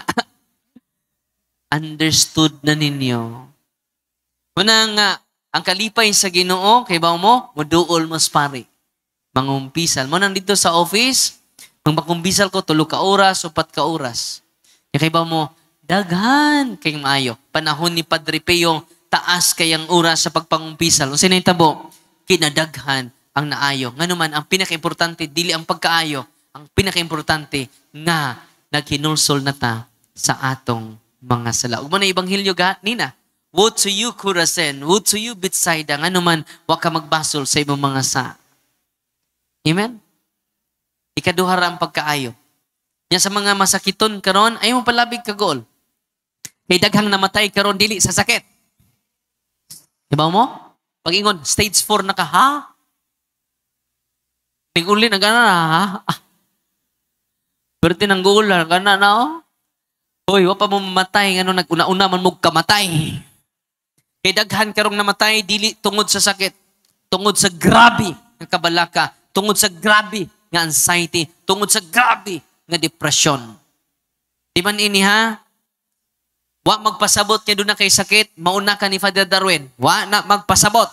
[SPEAKER 3] Understood na ninyo. Muna nga, ang kalipay sa Ginoo, kay ba mo, muduol mas pare. Mangumpisal. Mo nandito sa office, magpakumpisal ko, 3 ka oras, 4 ka oras. Kaya ba mo, daghan kay maayo. Panahon ni Padre Peo, taas kayang oras sa pagpangumpisal. Kung sinaytabo, kinadaghan ang naayo. Nga naman, ang pinaka-importante, dili ang pagkaayo. Ang pinaka-importante nga naghinulsol na ta sa atong mga sala. Ug mo na ibanghilyo nina. Woe to you, Kurasen. Woe to you, Bethsaida. Nga naman, wag ka magbasol sa ibang mga sa. Amen? Ikaduhara ang pagkaayo. Yan sa mga masakiton karon, ay mo palabig kagol. Kay daghang namatay karon dili sa sakit. Diba mo? Pag-ingon, stage 4 na ka, ha? Tinguli na gana na, ha? Berti nang gula, gana na, oh. Hoy, wa pa mo mamatay, ano, nag-una-una man mo kamatay. Kay daghan karong namatay, dili tungod sa sakit. Tungod sa grabe nga kabalaka. Tungod sa grabe nga anxiety. Tungod sa grabe nga depression. Di man ini ha? Wa magpasabot kay doon na kay sakit, mauna ka ni Father Darwin. Wa na magpasabot.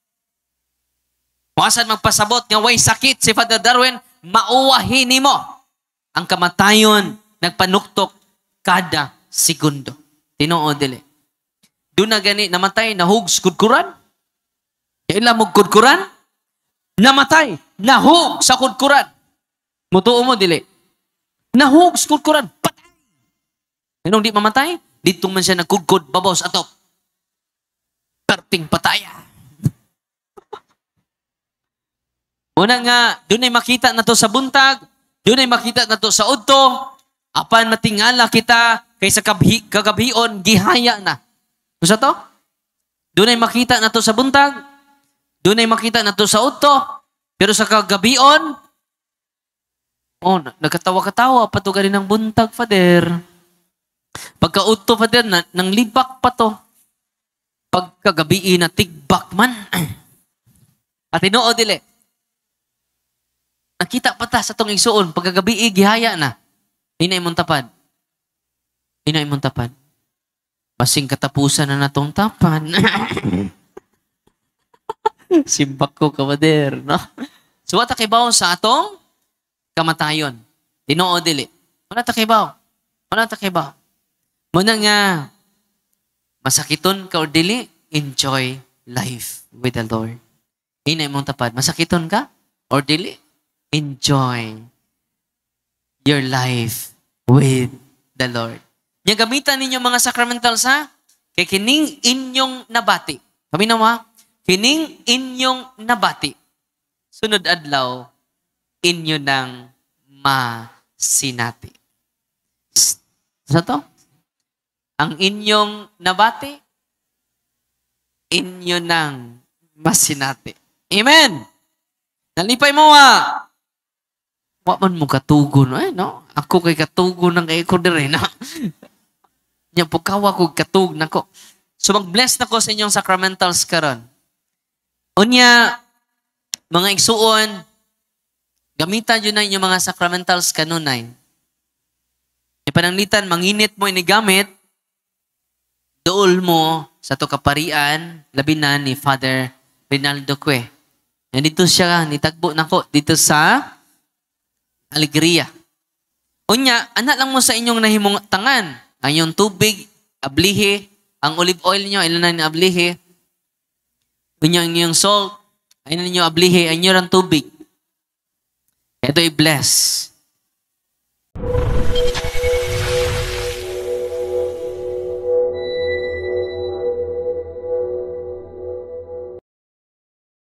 [SPEAKER 3] Wasan magpasabot nga way sakit si Father Darwin, mauwahin nimo ang kamatayon nagpanuktok kada segundo. Tinoo dili. Doon na gani namatay nahugs kudkuran. Ila mo kudkuran? Namatay, nahug sa kudkuran. Mutuo mo dili. Nahugs kudkuran, patay. Anong di mamatay? Dito man siya nagkudkod, babaw sa atop. Perting pataya. Una nga, doon ay makita na to sa buntag, doon ay makita na to sa udto, apan matingala kita, kaysa kagabion, gihaya na. Gusto to? Doon ay makita na to sa buntag, doon ay makita na to sa udto, pero sa kagabion, oh, nagkatawa-katawa pa to galing ng buntag, Father. Pagka-udto, Father, nang libak pa to. Pagkagabi na tigbak man. At tinoo dili. Nakita pa ta sa tong igsuon, pagkagabi gihaya na. Inay mong tapad. Inay mong tapad. Masing katapusan na natong tapad. Simbak ko, Father, no? So, wata kibaw sa atong kamatayon. Tinoo dili. Wala ta kibaw. Wala ta kibaw. Muna nga, masakiton ka o dili, enjoy life with the Lord. Inay mong tapad. Masakiton ka or dili, enjoy your life with the Lord. Nga gamitan ninyo mga sacramentals ha, kay kining inyong nabati. Kami nawa, kining inyong nabati. Sunod adlaw, inyo nang masinati. Sa to? Ang inyong nabati, inyo nang masinati. Amen! Nalipay mo wa man mo katugon. Ay, no? Ako kay katugon ng kay ko dire, no? Nya po kawa ko katug nako. So mag-bless na ko sa inyong sacramentals karon. Unya, mga igsuon, gamitan yun na inyong mga sacramentals kanunay. Ipananglitan, manginit mo inigamit, dool mo sa to kaparian, labi na ni Father Rinaldo Cue. Nandito siya, nitagbo nako dito sa Alegria. Unya, anak lang mo sa inyong nahimong tangan. Ang inyong tubig, ablihe, ang olive oil nyo, ilan na ni ablihe. Unya, ang inyong salt, ayun ninyo ablihe, ang inyong tubig. Ito i-bless.